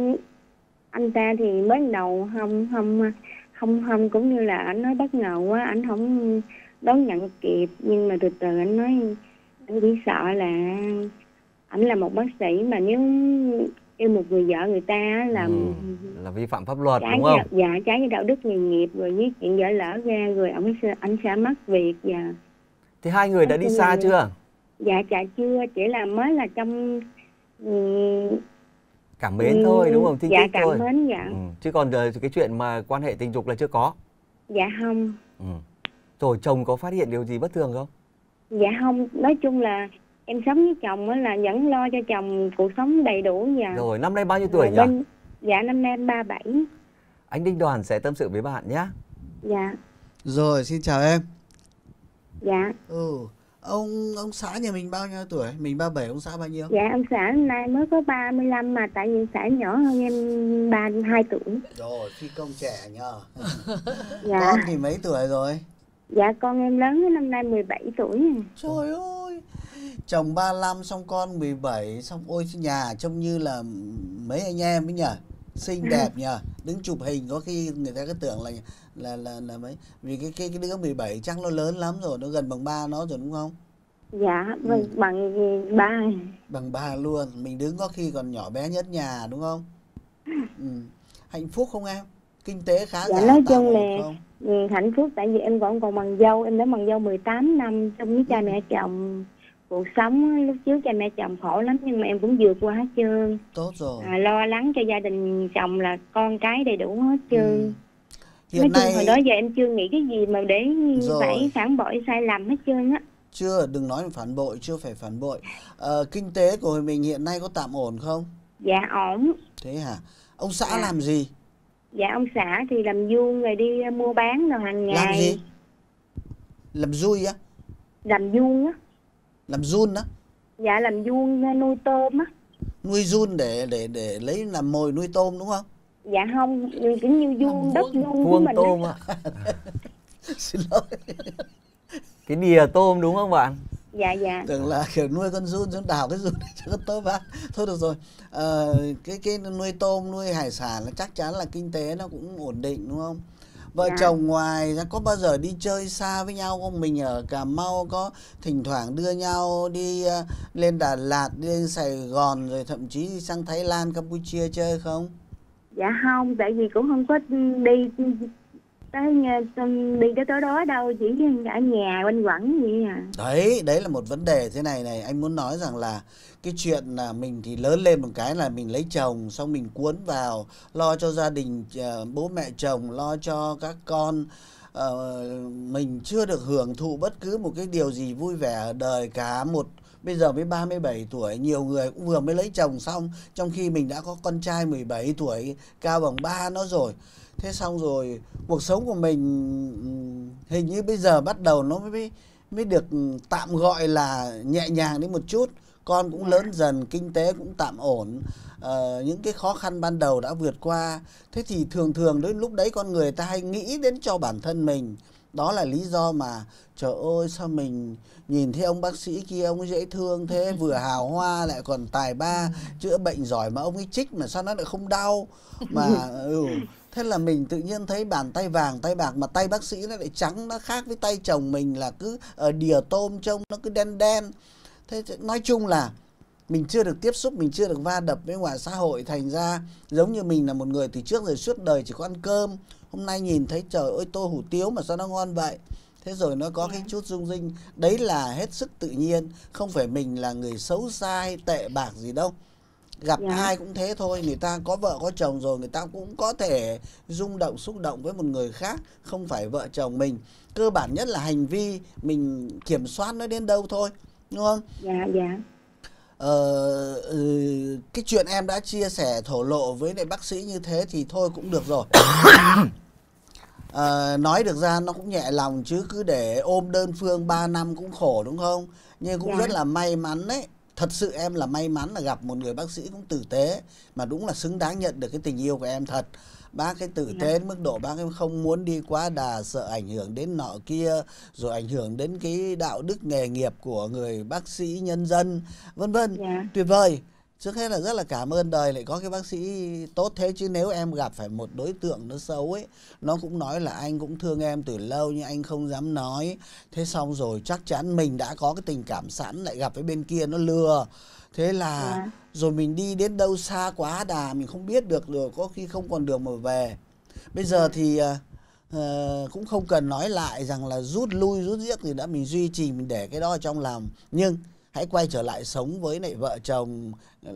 anh ta thì mới đầu không không không không cũng như là anh nói bất ngờ quá, anh không đón nhận kịp, nhưng mà từ từ anh nói anh chỉ sợ là ảnh là một bác sĩ mà nếu yêu một người vợ người ta là ừ, là vi phạm pháp luật trái đúng không? Dạ, trái với đạo đức nghề nghiệp, rồi với chuyện vợ lỡ ra rồi ông sẽ anh sẽ mất việc. Và Thì hai người đã đi xa chưa? Dạ dạ chưa, chỉ là mới là trong um, Cảm mến thôi đúng không? Thích dạ thích cảm thôi. mến dạ. Ừ. Chứ còn cái chuyện mà quan hệ tình dục là chưa có. Dạ không. Ừ. Rồi chồng có phát hiện điều gì bất thường không? Dạ không, nói chung là em sống với chồng á là vẫn lo cho chồng cuộc sống đầy đủ. Dạ. Rồi năm nay bao nhiêu tuổi nhỉ? Bên, dạ năm nay em ba mươi bảy. Anh Đinh Đoàn sẽ tâm sự với bạn nhé. Dạ. Rồi xin chào em. Dạ. Ừ. Ông ông xã nhà mình bao nhiêu tuổi? Mình ba mươi bảy, ông xã bao nhiêu? Dạ ông xã hôm nay mới có ba mươi lăm mà tại vì xã nhỏ hơn em ba mươi hai tuổi. Rồi, phi công trẻ nhờ. Dạ. Con thì mấy tuổi rồi? Dạ con em lớn năm nay mười bảy tuổi. Trời ơi. Chồng ba mươi lăm xong con mười bảy, xong ôi nhà trông như là mấy anh em ấy nhờ. Xinh đẹp nhờ. Đứng chụp hình có khi người ta cứ tưởng là là là là mấy, vì cái cái cái đứa mười bảy chắc nó lớn lắm rồi, nó gần bằng ba nó rồi đúng không? Dạ ừ. bằng ba. Bằng ba luôn. Mình đứng có khi còn nhỏ bé nhất nhà đúng không? Ừ. Hạnh phúc không em? Kinh tế khá dạ, giả nói chung không? là ừ, hạnh phúc tại vì em vẫn còn bằng dâu, em đã bằng dâu mười tám năm trong với cha mẹ chồng. Cuộc sống lúc trước cha mẹ chồng khổ lắm nhưng mà em cũng vượt qua hết trơn. Tốt rồi. À, lo lắng cho gia đình chồng là con cái đầy đủ hết trơn. Ừ. Hiện Nói chung nay... hồi đó giờ em chưa nghĩ cái gì mà để rồi. phải phản bội sai lầm hết trơn á. Chưa, đừng nói phản bội, chưa phải phản bội. Ờ, kinh tế của mình hiện nay có tạm ổn không? Dạ ổn. Thế hả? Ông xã dạ. làm gì? Dạ ông xã thì làm vuông rồi đi mua bán rồi hàng ngày. Làm gì? Làm vui á? Làm vuông á. Làm giun á? Dạ làm vuông nuôi tôm á. Nuôi giun để để để lấy làm mồi nuôi tôm đúng không? Dạ không, kiểu như vuông đất vuông của Vuông mình tôm ạ. Xin lỗi. Cái đìa tôm đúng không bạn? Dạ dạ. Tưởng là kiểu nuôi con giun, giun đào cái giun để cho con tôm ăn. Thôi được rồi. Ờ, cái cái nuôi tôm, nuôi hải sản là chắc chắn là kinh tế nó cũng ổn định đúng không? Vợ dạ. chồng ngoài ra có bao giờ đi chơi xa với nhau không? Mình ở Cà Mau có thỉnh thoảng đưa nhau đi uh, lên Đà Lạt, đi lên Sài Gòn rồi thậm chí đi sang Thái Lan, Campuchia chơi không? Dạ không, tại vì cũng không có đi tới đi tới tới đó đâu, chỉ ở nhà quanh quẩn vậy à. Đấy, đấy là một vấn đề thế này này, anh muốn nói rằng là cái chuyện là mình thì lớn lên một cái là mình lấy chồng, xong mình cuốn vào lo cho gia đình, uh, bố mẹ chồng, lo cho các con. Uh, mình chưa được hưởng thụ bất cứ một cái điều gì vui vẻ ở đời cả. Một bây giờ mới ba mươi bảy tuổi, nhiều người cũng vừa mới lấy chồng xong, trong khi mình đã có con trai mười bảy tuổi cao bằng ba nó rồi. Thế xong rồi cuộc sống của mình hình như bây giờ bắt đầu nó mới mới được tạm gọi là nhẹ nhàng đến một chút. Con cũng lớn dần, kinh tế cũng tạm ổn, uh, những cái khó khăn ban đầu đã vượt qua. Thế thì thường thường đến lúc đấy con người ta hay nghĩ đến cho bản thân mình. Đó là lý do mà trời ơi sao mình nhìn thấy ông bác sĩ kia ông ấy dễ thương thế, vừa hào hoa lại còn tài ba, chữa bệnh giỏi mà ông ấy chích mà sao nó lại không đau mà ừ. Thế là mình tự nhiên thấy bàn tay vàng tay bạc, mà tay bác sĩ nó lại trắng, nó khác với tay chồng mình là cứ ở đìa tôm trông nó cứ đen đen. Thế nói chung là mình chưa được tiếp xúc, mình chưa được va đập với ngoài xã hội, thành ra giống như mình là một người từ trước rồi suốt đời chỉ có ăn cơm, hôm nay nhìn thấy trời ơi tô hủ tiếu mà sao nó ngon vậy. Thế rồi nó có cái chút rung rinh. Đấy là hết sức tự nhiên, không phải mình là người xấu xa hay tệ bạc gì đâu. Gặp yeah. ai cũng thế thôi, người ta có vợ có chồng rồi, người ta cũng có thể rung động xúc động với một người khác, không phải vợ chồng mình. Cơ bản nhất là hành vi mình kiểm soát nó đến đâu thôi, đúng không? Dạ yeah, dạ. Yeah. Ờ, cái chuyện em đã chia sẻ thổ lộ với lại bác sĩ như thế thì thôi cũng được rồi. À, nói được ra nó cũng nhẹ lòng, chứ cứ để ôm đơn phương ba năm cũng khổ đúng không? Nhưng cũng yeah. rất là may mắn đấy. Thật sự em là may mắn là gặp một người bác sĩ cũng tử tế, mà đúng là xứng đáng nhận được cái tình yêu của em thật. Bác cái tử tế đến mức độ bác em không muốn đi quá đà, sợ ảnh hưởng đến nọ kia, rồi ảnh hưởng đến cái đạo đức nghề nghiệp của người bác sĩ nhân dân, vân vân. Yeah. Tuyệt vời. Trước hết là rất là cảm ơn đời lại có cái bác sĩ tốt thế, chứ nếu em gặp phải một đối tượng nó xấu ấy, nó cũng nói là anh cũng thương em từ lâu nhưng anh không dám nói. Thế xong rồi chắc chắn mình đã có cái tình cảm sẵn, lại gặp với bên kia nó lừa. Thế là Dạ. rồi mình đi đến đâu xa quá đà, mình không biết được rồi, có khi không còn đường mà về. Bây giờ thì uh, cũng không cần nói lại rằng là rút lui rút giết thì đã, mình duy trì, mình để cái đó ở trong lòng. Nhưng hãy quay trở lại sống với lại vợ chồng,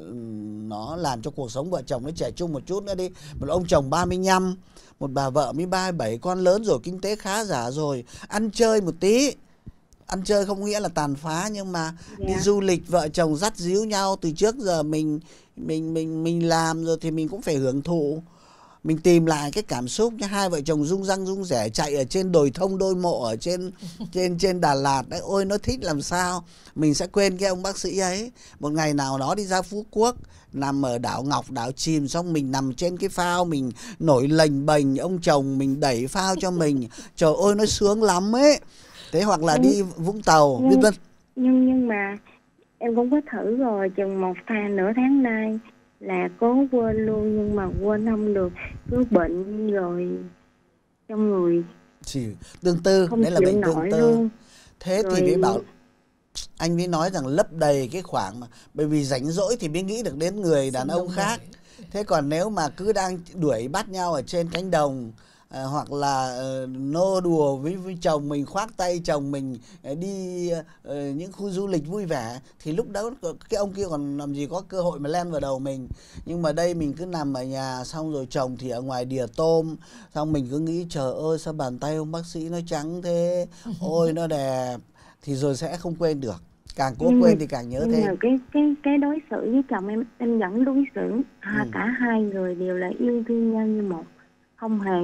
nó làm cho cuộc sống vợ chồng nó trẻ trung một chút nữa đi. Một ông chồng ba mươi lăm, một bà vợ mới ba mươi bảy, con lớn rồi, kinh tế khá giả rồi, ăn chơi một tí. Ăn chơi không nghĩa là tàn phá, nhưng mà yeah. đi du lịch vợ chồng dắt díu nhau từ trước giờ mình mình mình mình làm rồi thì mình cũng phải hưởng thụ. Mình tìm lại cái cảm xúc nhá. Hai vợ chồng rung răng rung rẻ chạy ở trên đồi thông đôi mộ ở trên trên trên Đà Lạt đấy, ôi nó thích làm sao. Mình sẽ quên cái ông bác sĩ ấy. Một ngày nào đó đi ra Phú Quốc, nằm ở đảo Ngọc, đảo chìm, xong mình nằm trên cái phao, mình nổi lềnh bềnh, ông chồng mình đẩy phao cho mình. Trời ơi nó sướng lắm ấy. Thế hoặc là đi Vũng Tàu, nhưng, vân nhưng nhưng mà em cũng có thử rồi, chừng một tháng nửa tháng nay là cố quên luôn, nhưng mà quên không được, cứ bệnh rồi trong người chỉ tương tư, đấy là bệnh tương tư luôn. Thế rồi... thì mới bảo anh mới nói rằng lấp đầy cái khoảng mà, bởi vì rảnh rỗi thì mới nghĩ được đến người đàn ông khác. Thế còn nếu mà cứ đang đuổi bắt nhau ở trên cánh đồng, à, hoặc là uh, nô đùa với, với chồng mình, khoác tay chồng mình uh, đi uh, những khu du lịch vui vẻ, thì lúc đó cái ông kia còn làm gì có cơ hội mà len vào đầu mình. Nhưng mà đây mình cứ nằm ở nhà, xong rồi chồng thì ở ngoài đìa tôm, xong mình cứ nghĩ trời ơi sao bàn tay ông bác sĩ nó trắng thế, ôi nó đẹp, thì rồi sẽ không quên được. Càng cố nhưng quên mà, thì càng nhớ nhưng thêm. Mà cái cái cái đối xử với chồng em, em vẫn đối xử à, ừ. cả hai người đều là yêu thương nhau như một, không hề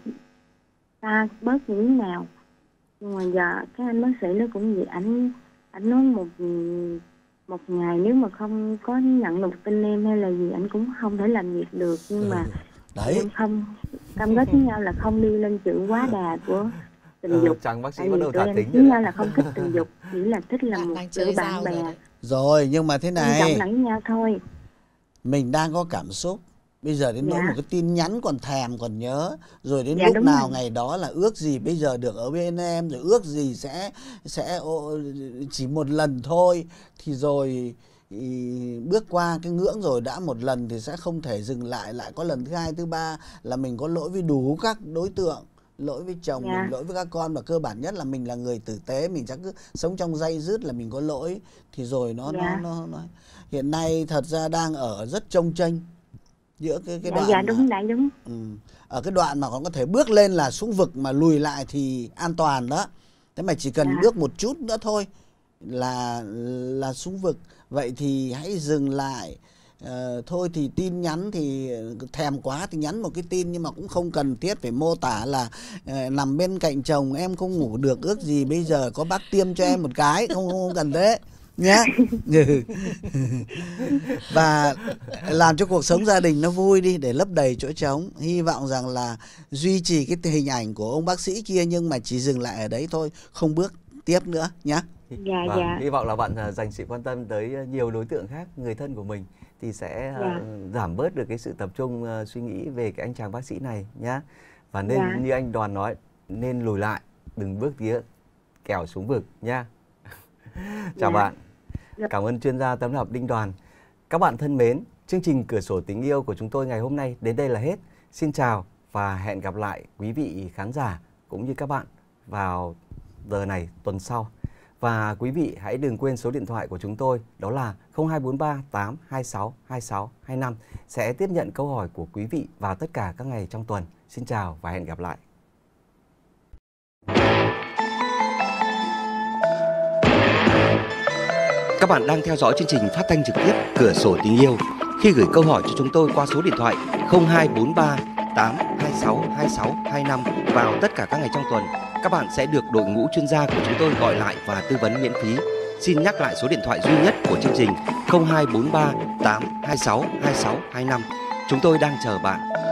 ta bớt những nào. Nhưng mà giờ cái anh bác sĩ nó cũng vậy, ảnh ảnh nói một một ngày nếu mà không có nhận được tin em hay là gì, ảnh cũng không thể làm việc được. Nhưng mà đấy, em không cam kết với nhau là không đi lên chữ quá đà của tình ừ, dục. chẳng bác sĩ Tại bắt vì đầu tụi thả em tính với nhau là không thích tình dục, chỉ là thích là một chữ bạn bè rồi, rồi. Nhưng mà thế này, trọng lẫn nhau thôi. Mình đang có cảm xúc, bây giờ đến dạ. nỗi một cái tin nhắn còn thèm còn nhớ, rồi đến dạ, lúc nào rồi. ngày đó là ước gì bây giờ được ở bên em, rồi ước gì sẽ sẽ chỉ một lần thôi, thì rồi bước qua cái ngưỡng rồi, đã một lần thì sẽ không thể dừng lại, lại có lần thứ hai thứ ba là mình có lỗi với đủ các đối tượng, lỗi với chồng yeah. mình, lỗi với các con, và cơ bản nhất là mình là người tử tế, mình chắc cứ sống trong day dứt là mình có lỗi, thì rồi nó yeah. nó, nó nó hiện nay thật ra đang ở rất chông chênh giữa cái cái dạ, đoạn dạ đúng mà, lại đúng ừ, ở cái đoạn mà còn có thể bước lên là xuống vực, mà lùi lại thì an toàn đó. Thế mà chỉ cần dạ. bước một chút nữa thôi là là xuống vực. Vậy thì hãy dừng lại. Uh, thôi thì tin nhắn thì thèm quá thì nhắn một cái tin, nhưng mà cũng không cần thiết phải mô tả là uh, nằm bên cạnh chồng em không ngủ được, ước gì bây giờ có bác tiêm cho em một cái, không không cần thế nhé. Và làm cho cuộc sống gia đình nó vui đi, để lấp đầy chỗ trống. Hy vọng rằng là duy trì cái hình ảnh của ông bác sĩ kia, nhưng mà chỉ dừng lại ở đấy thôi, không bước tiếp nữa nhé. Dạ, và dạ. hy vọng là bạn dành sự quan tâm tới nhiều đối tượng khác, người thân của mình, thì sẽ dạ. giảm bớt được cái sự tập trung uh, suy nghĩ về cái anh chàng bác sĩ này nhá. Và nên dạ. như anh Đoàn nói, nên lùi lại, đừng bước tía kẻo xuống vực nhá. Chào dạ. bạn. Dạ. Cảm ơn chuyên gia tâm lý học Đinh Đoàn. Các bạn thân mến, chương trình Cửa sổ tình yêu của chúng tôi ngày hôm nay đến đây là hết. Xin chào và hẹn gặp lại quý vị khán giả cũng như các bạn vào giờ này tuần sau. Và quý vị hãy đừng quên số điện thoại của chúng tôi, đó là không hai bốn ba tám hai sáu hai sáu hai năm, sẽ tiếp nhận câu hỏi của quý vị vào tất cả các ngày trong tuần. Xin chào và hẹn gặp lại. Các bạn đang theo dõi chương trình phát thanh trực tiếp Cửa sổ tình yêu. Khi gửi câu hỏi cho chúng tôi qua số điện thoại không hai bốn ba tám hai sáu hai sáu hai năm vào tất cả các ngày trong tuần, các bạn sẽ được đội ngũ chuyên gia của chúng tôi gọi lại và tư vấn miễn phí. Xin nhắc lại số điện thoại duy nhất của chương trình không hai bốn ba tám hai sáu hai sáu hai năm. Chúng tôi đang chờ bạn.